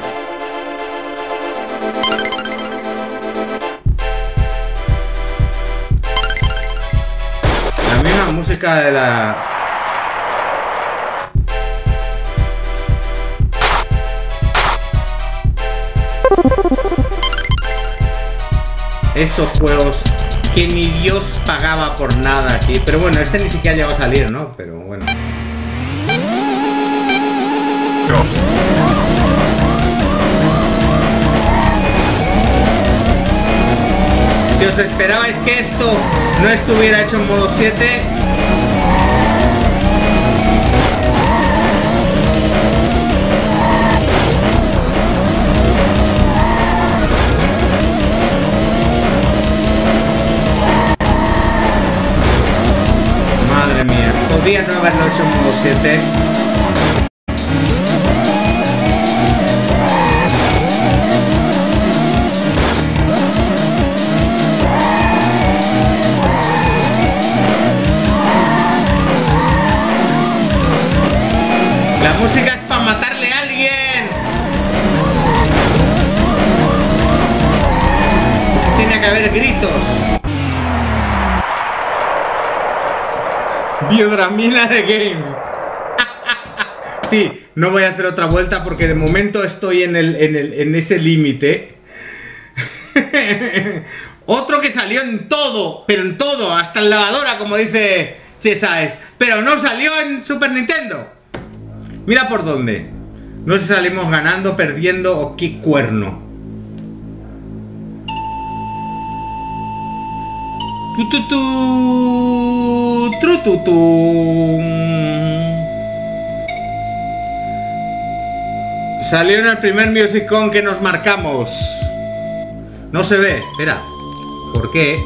La misma música de la... Esos juegos que ni Dios pagaba por nada aquí. Pero bueno, este ni siquiera ya va a salir, ¿no? Pero bueno. Si os esperabais que esto no estuviera hecho en modo 7... Podía no haberlo hecho en modo 7. La música es para matarle a alguien. Tiene que haber gritos. Biodramina de game. Sí, no voy a hacer otra vuelta porque de momento estoy en ese límite. Otro que salió en todo, pero en todo, hasta en lavadora, como dice Chesaes, pero no salió en Super Nintendo. Mira por dónde. No sé si salimos ganando, perdiendo o qué cuerno. Salió en el primer Musicon que nos marcamos. No se ve, espera. ¿Por qué?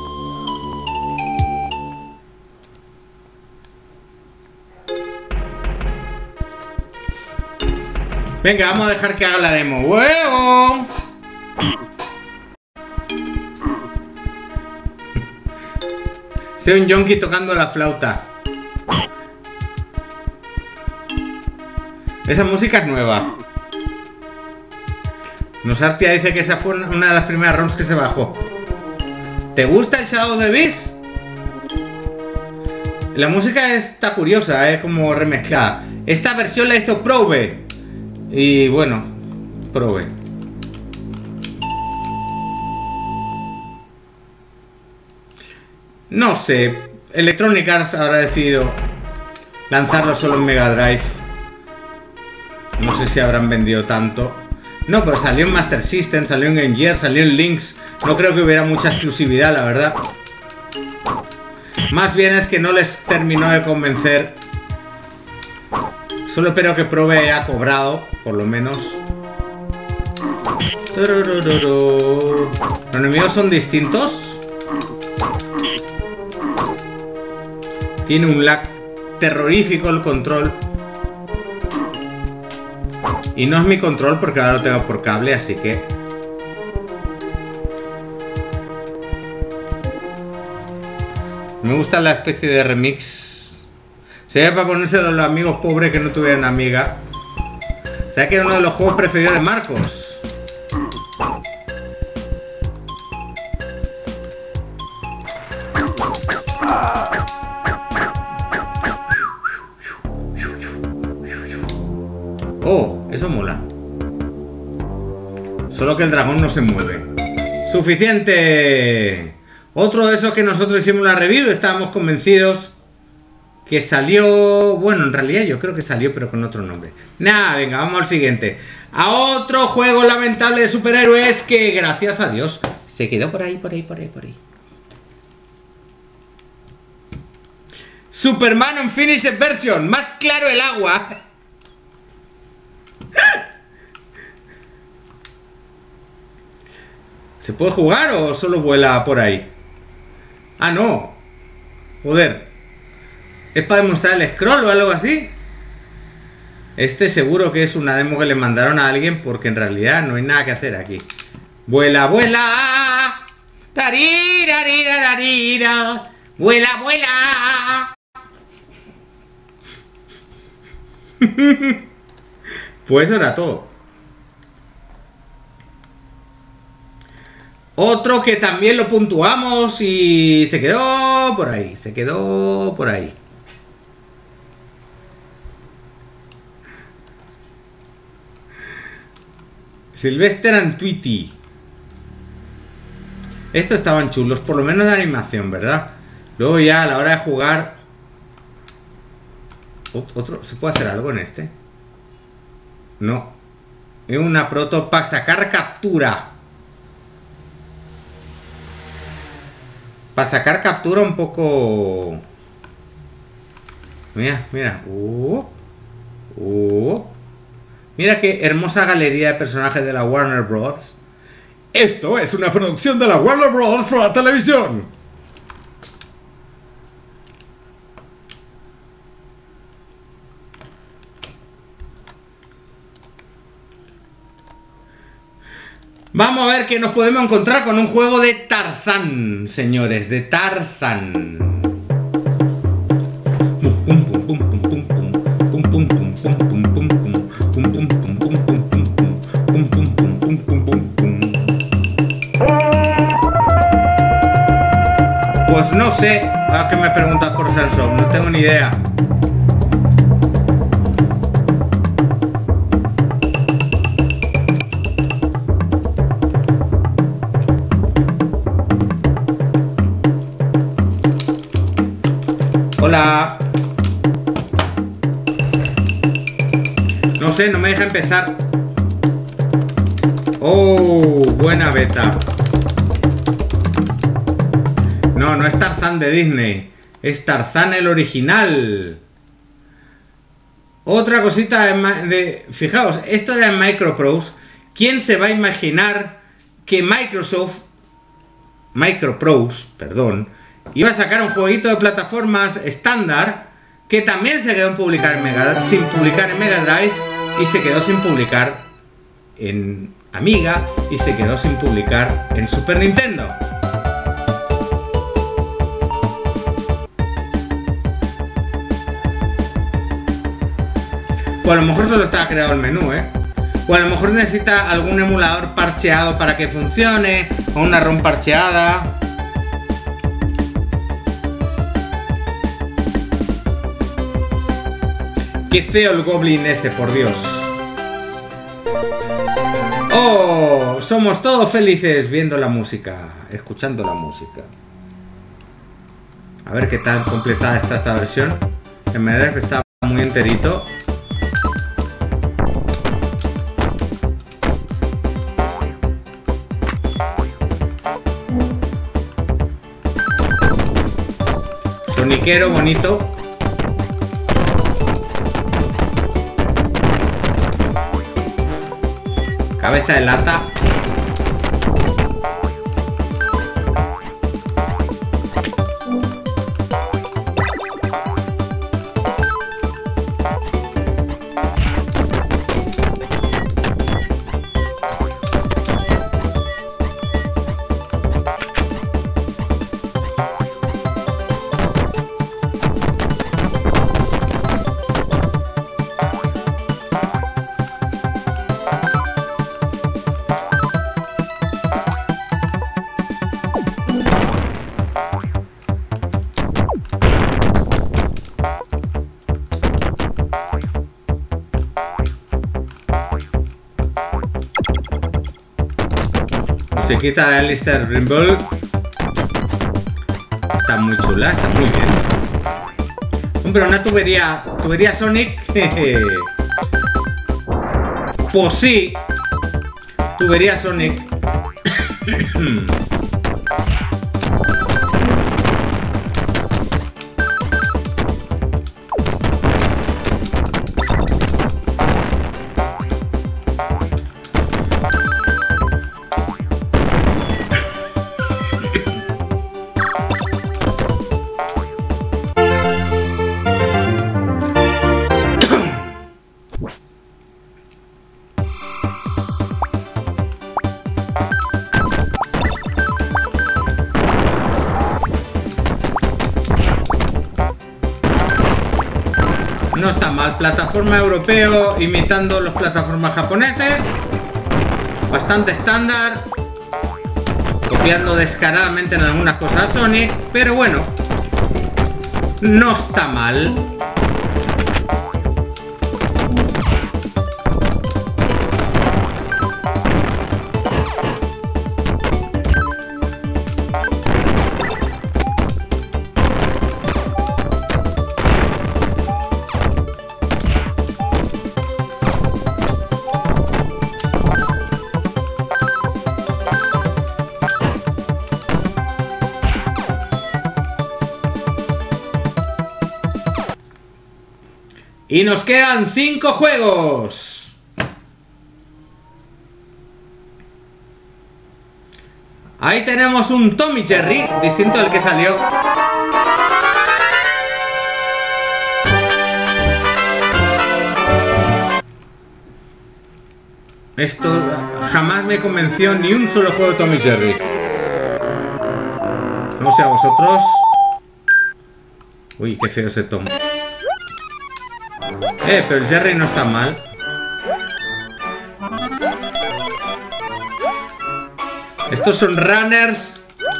Venga, vamos a dejar que haga la demo. ¡Huevo! Soy un yonki tocando la flauta. Esa música es nueva. Nosartia dice que esa fue una de las primeras ROMs que se bajó. ¿Te gusta el Shadow of the Beast? La música está curiosa, como remezclada. Esta versión la hizo Probe. Y bueno, Probe. No sé, Electronic Arts habrá decidido lanzarlo solo en Mega Drive. No sé si habrán vendido tanto. No, pero salió en Master System, salió en Game Gear, salió en Lynx. No creo que hubiera mucha exclusividad, la verdad. Más bien es que no les terminó de convencer. Solo espero que Probe haya cobrado, por lo menos. ¿Los enemigos son distintos? Tiene un lag terrorífico el control. Y no es mi control porque ahora lo tengo por cable, así que... Me gusta la especie de remix. Sería para ponérselo a los amigos pobres que no tuvieran amiga. O sea que era uno de los juegos preferidos de Marcos. Oh, eso mola. Solo que el dragón no se mueve. ¡Suficiente! Otro de esos que nosotros hicimos la review. Estábamos convencidos que salió... Bueno, en realidad yo creo que salió, pero con otro nombre. Nada, venga, vamos al siguiente. A otro juego lamentable de superhéroes que, gracias a Dios, se quedó por ahí. Superman Unfinished Version. Más claro el agua. ¿Se puede jugar o solo vuela por ahí? Ah, no. Joder. ¿Es para demostrar el scroll o algo así? Este seguro que es una demo que le mandaron a alguien, porque en realidad no hay nada que hacer aquí. ¡Vuela, vuela! ¡Tarirarira! ¡Vuela, vuela! Pues eso era todo. Otro que también lo puntuamos y se quedó por ahí. Sylvester and Tweety. Estos estaban chulos, por lo menos de animación, ¿verdad? Luego ya a la hora de jugar... ¿Otro? ¿Se puede hacer algo en este? No. Es una proto para sacar captura. Para sacar captura un poco... Mira. Mira qué hermosa galería de personajes de la Warner Bros. Esto es una producción de la Warner Bros. Para la televisión. Vamos a ver que nos podemos encontrar con un juego de Tarzán, señores, de Tarzán. Pues no sé, a qué me preguntas por Samsung, no tengo ni idea. Hola. No sé, no me deja empezar. Oh, buena beta. No, no es Tarzán de Disney. Es Tarzán el original. Otra cosita de... Fijaos, esto era en Microprose. ¿Quién se va a imaginar que Microprose, perdón, iba a sacar un jueguito de plataformas estándar que también se quedó sin publicar en Mega Drive y se quedó sin publicar en Amiga y se quedó sin publicar en Super Nintendo? O a lo mejor solo estaba creado el menú, o a lo mejor necesita algún emulador parcheado para que funcione, o una ROM parcheada. Qué feo el Goblin ese, por Dios. Oh, somos todos felices viendo la música, escuchando la música. A ver qué tan completada está esta versión. El Mega Drive está muy enterito. Soniquero bonito. Cabeza de lata. Musiquita de Alistair Brimble. Está muy chula, está muy bien. Hombre, una tubería Sonic. Pues sí. Tubería Sonic. No está mal, plataforma europeo imitando los plataformas japoneses. Bastante estándar. Copiando descaradamente en algunas cosas a Sonic, pero bueno, no está mal. Y nos quedan 5 juegos. Ahí tenemos un Tommy Jerry, distinto del que salió. Esto jamás me convenció ni un solo juego de Tommy Jerry. No sé a vosotros. Uy, qué feo ese Tom. Pero el Jerry no está mal. Estos son runners.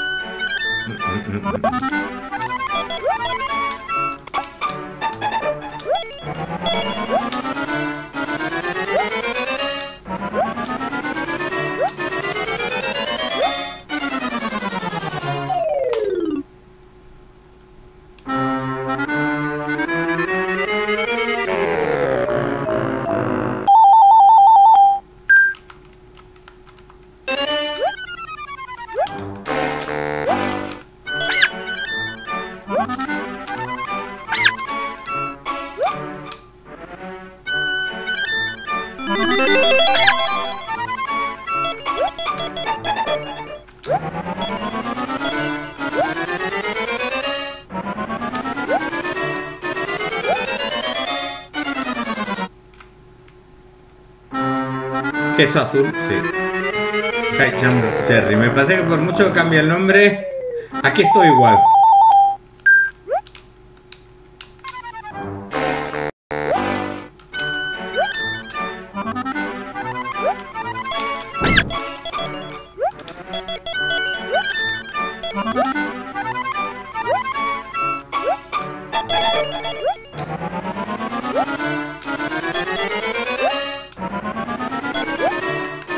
Queso azul, sí. High Jump Cherry. Me parece que por mucho que cambie el nombre, aquí estoy igual.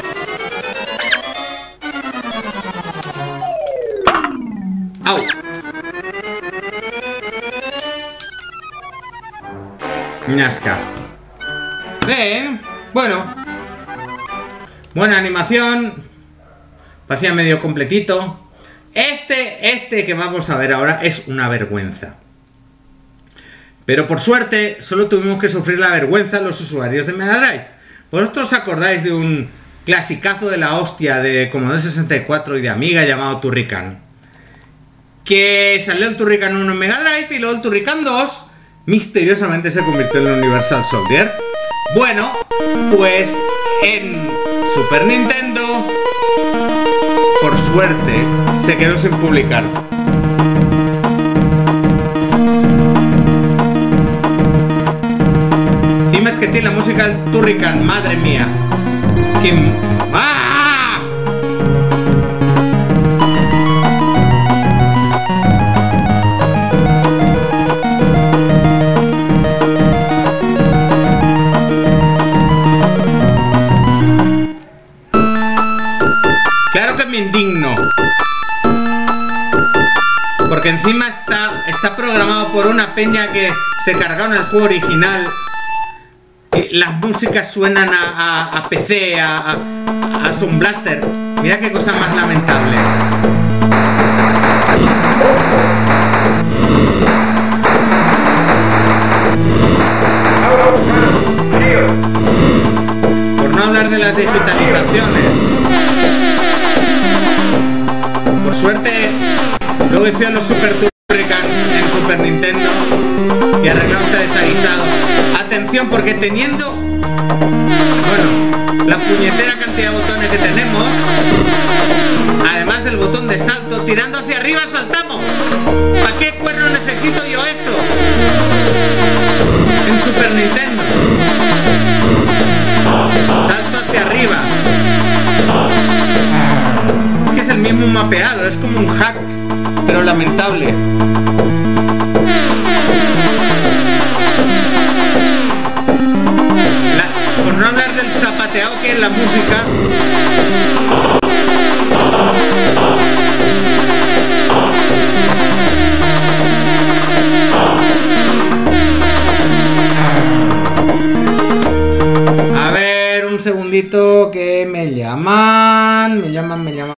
¡Au! Nazca. Ven. Bueno. Buena animación. Parecía medio completito. Este que vamos a ver ahora es una vergüenza. Pero por suerte, solo tuvimos que sufrir la vergüenza los usuarios de Mega Drive. ¿Vosotros os acordáis de un clasicazo de la hostia de Commodore 64 y de Amiga llamado Turrican? Que salió el Turrican 1 en Mega Drive y luego el Turrican 2 misteriosamente se convirtió en el Universal Soldier. Bueno, pues en Super Nintendo, por suerte, se quedó sin publicar. Encima es que tiene la música del Turrican, madre mía. ¡Qué... ¡Ah! Claro que me indigno. Porque encima está programado por una peña que se cargaron el juego original. Las músicas suenan a PC, a Sound Blaster. Mira qué cosa más lamentable. Por no hablar de las digitalizaciones. Por suerte, luego hicieron los Super Turricans en Super Nintendo y arreglaron este desaguisado. Atención, porque teniendo, bueno, la puñetera cantidad de botones que tenemos, además del botón de salto, tirando hacia arriba saltamos. ¿Para qué cuerno necesito yo eso? En Super Nintendo. Salto hacia arriba. Es que es el mismo mapeado, es como un hack, pero lamentable. Por no hablar del zapateado que es la música. A ver, un segundito que me llaman. Me llaman.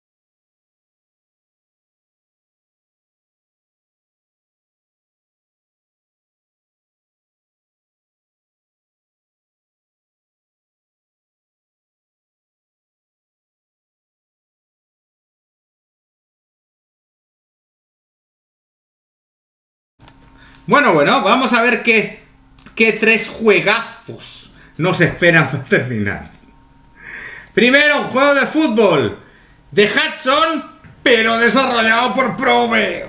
Bueno, vamos a ver qué tres juegazos nos esperan para terminar. Primero, un juego de fútbol de Hudson, pero desarrollado por Probe.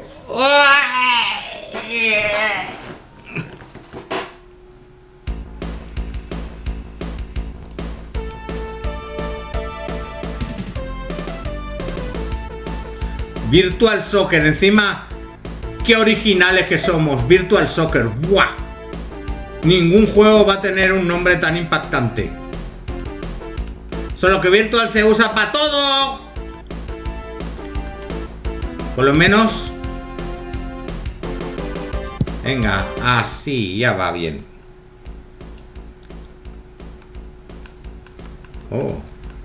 Virtual Soccer, encima... ¡Qué originales que somos! Virtual Soccer. ¡Buah! Ningún juego va a tener un nombre tan impactante. Solo que Virtual se usa para todo. Por lo menos... Venga, así ya va bien. Oh.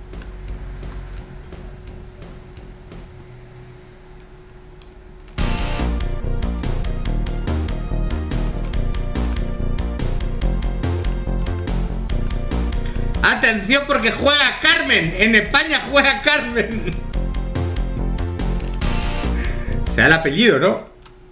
Atención porque juega Carmen. En España juega Carmen. Sea el apellido, ¿no?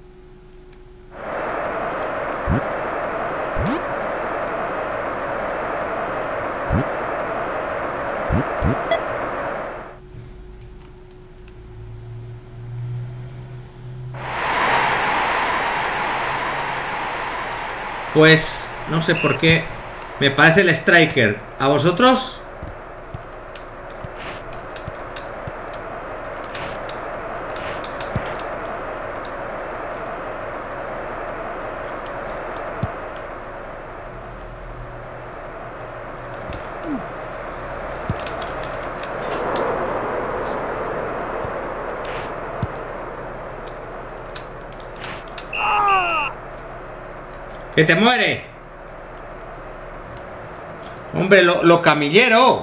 Pues no sé por qué me parece el Striker. ¿A vosotros? ¡Que te muere! Hombre, lo camillero.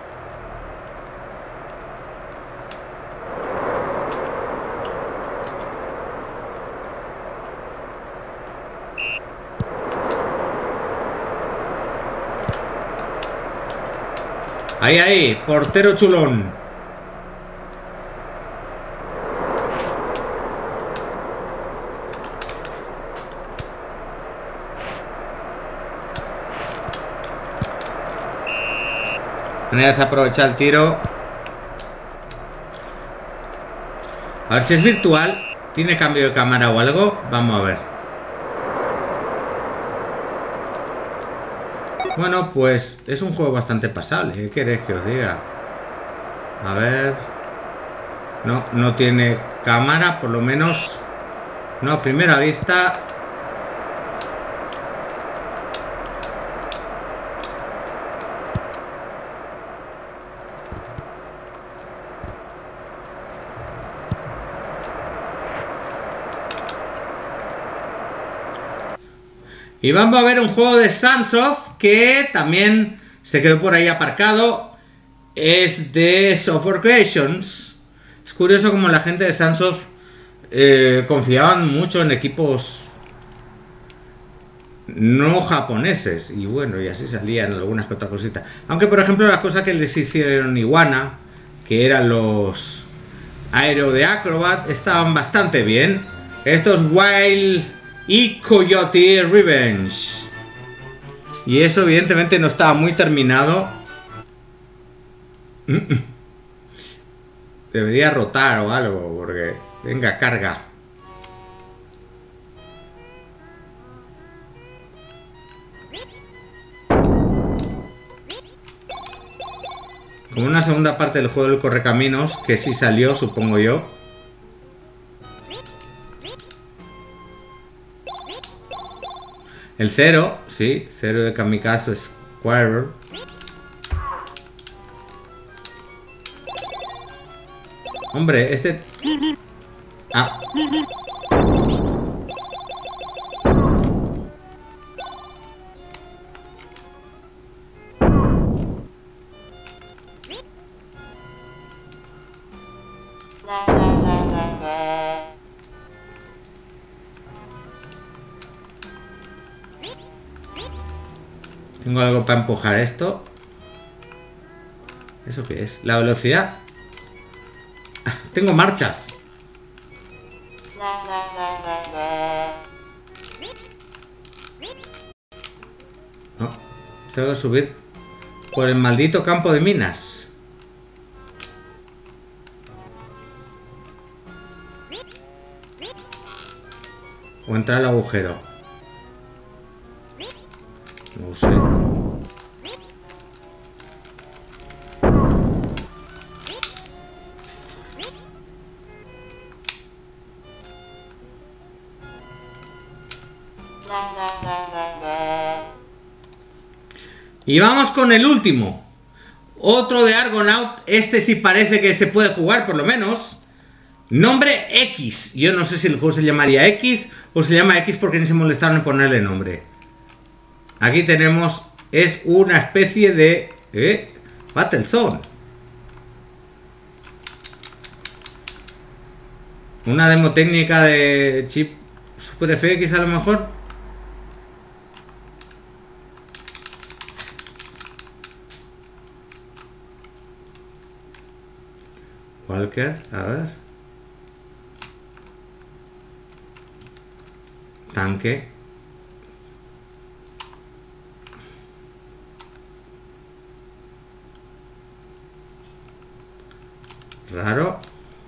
Ahí, portero chulón. Maneras de aprovechar el tiro. A ver si es virtual. ¿Tiene cambio de cámara o algo? Vamos a ver. Bueno, pues es un juego bastante pasable. ¿Qué queréis que os diga? A ver. No tiene cámara, por lo menos. No, a primera vista. Y vamos a ver un juego de Sunsoft que también se quedó por ahí aparcado. Es de Software Creations. Es curioso como la gente de Sunsoft confiaban mucho en equipos no japoneses. Y bueno, y así salían algunas que otras cositas. Aunque por ejemplo las cosas que les hicieron Iguana, que eran los Aero de Acrobat, estaban bastante bien. Estos Wild y Coyote Revenge. Y eso evidentemente no estaba muy terminado. Debería rotar o algo, porque... Venga, carga. Como una segunda parte del juego del correcaminos, que sí salió, supongo yo. El Zero, sí, Zero de Kamikaze Square. Hombre, este... Ah. Tengo algo para empujar esto. ¿Eso qué es? ¿La velocidad? Ah, tengo marchas. No, tengo que subir por el maldito campo de minas. O entrar al agujero. No sé. Y vamos con el último. Otro de Argonaut. Este sí parece que se puede jugar por lo menos. Nombre X. Yo no sé si el juego se llamaría X o se llama X porque ni se molestaron en ponerle nombre. Aquí tenemos... Es una especie de... Battlezone. Una demo técnica de chip Super FX a lo mejor. Walker, a ver. Tanque. Raro.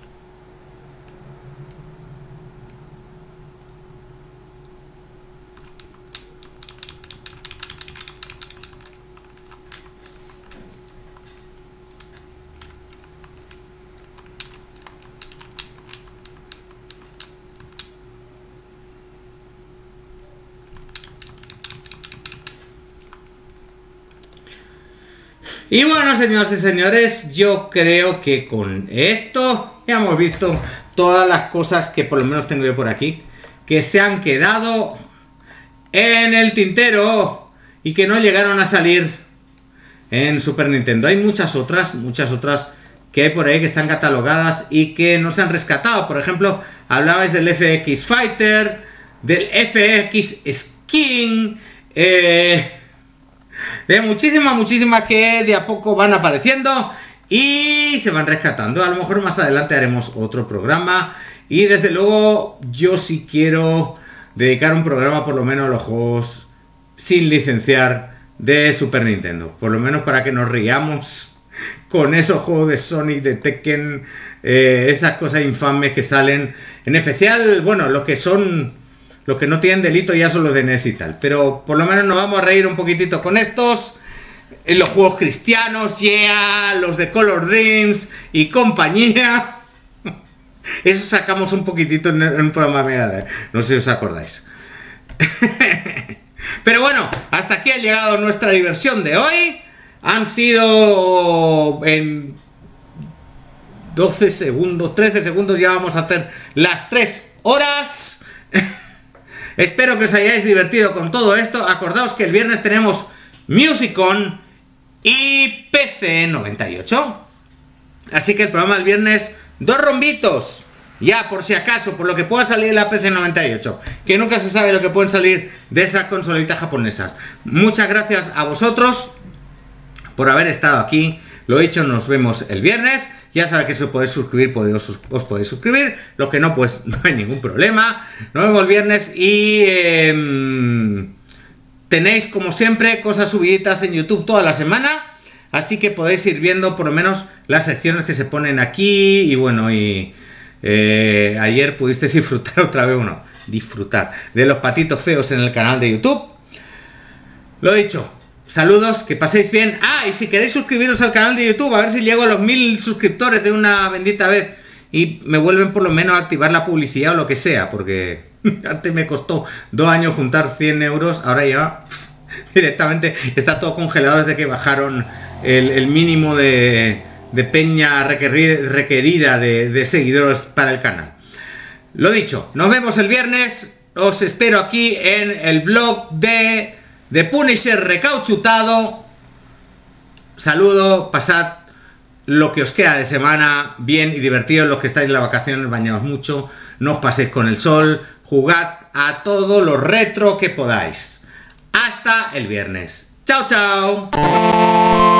Y bueno, señoras y señores, yo creo que con esto ya hemos visto todas las cosas que por lo menos tengo yo por aquí, que se han quedado en el tintero y que no llegaron a salir en Super Nintendo. Hay muchas otras que hay por ahí que están catalogadas y que no se han rescatado. Por ejemplo, hablabais del FX Fighter, del FX Skin, de muchísimas que de a poco van apareciendo y se van rescatando. A lo mejor más adelante haremos otro programa y desde luego yo sí quiero dedicar un programa por lo menos a los juegos sin licenciar de Super Nintendo, por lo menos para que nos riamos con esos juegos de Sonic, de Tekken, esas cosas infames que salen, en especial, bueno, los que no tienen delito ya son los de NES y tal, pero por lo menos nos vamos a reír un poquitito con estos, en los juegos cristianos, los de Color Dreams y compañía. Eso sacamos un poquitito en un programa Mega Drive, no sé si os acordáis. Pero bueno, hasta aquí ha llegado nuestra diversión de hoy. Han sido en 12 segundos, 13 segundos, ya vamos a hacer las 3 horas. Espero que os hayáis divertido con todo esto. Acordaos que el viernes tenemos Musicon y PC 98. Así que el programa del viernes, 2 rombitos. Ya, por si acaso, por lo que pueda salir la PC 98. Que nunca se sabe lo que pueden salir de esas consolitas japonesas. Muchas gracias a vosotros por haber estado aquí. Lo dicho, nos vemos el viernes. Ya sabéis que si os podéis suscribir, os podéis suscribir. Los que no, pues no hay ningún problema. Nos vemos el viernes y tenéis, como siempre, cosas subiditas en YouTube toda la semana. Así que podéis ir viendo por lo menos las secciones que se ponen aquí. Y bueno, ayer pudisteis disfrutar otra vez disfrutar de los patitos feos en el canal de YouTube. Lo dicho, saludos, que paséis bien. Y si queréis suscribiros al canal de YouTube, a ver si llego a los 1000 suscriptores de una bendita vez y me vuelven por lo menos a activar la publicidad o lo que sea, porque antes me costó 2 años juntar 100 euros, ahora ya directamente está todo congelado desde que bajaron el mínimo de peña requerida de seguidores para el canal. Lo dicho, nos vemos el viernes. Os espero aquí en el blog de Punisher Recauchutado. Saludo, pasad lo que os queda de semana bien y divertido. Los que estáis en las vacaciones, bañaos mucho, no os paséis con el sol, jugad a todo lo retro que podáis. Hasta el viernes. Chao, chao.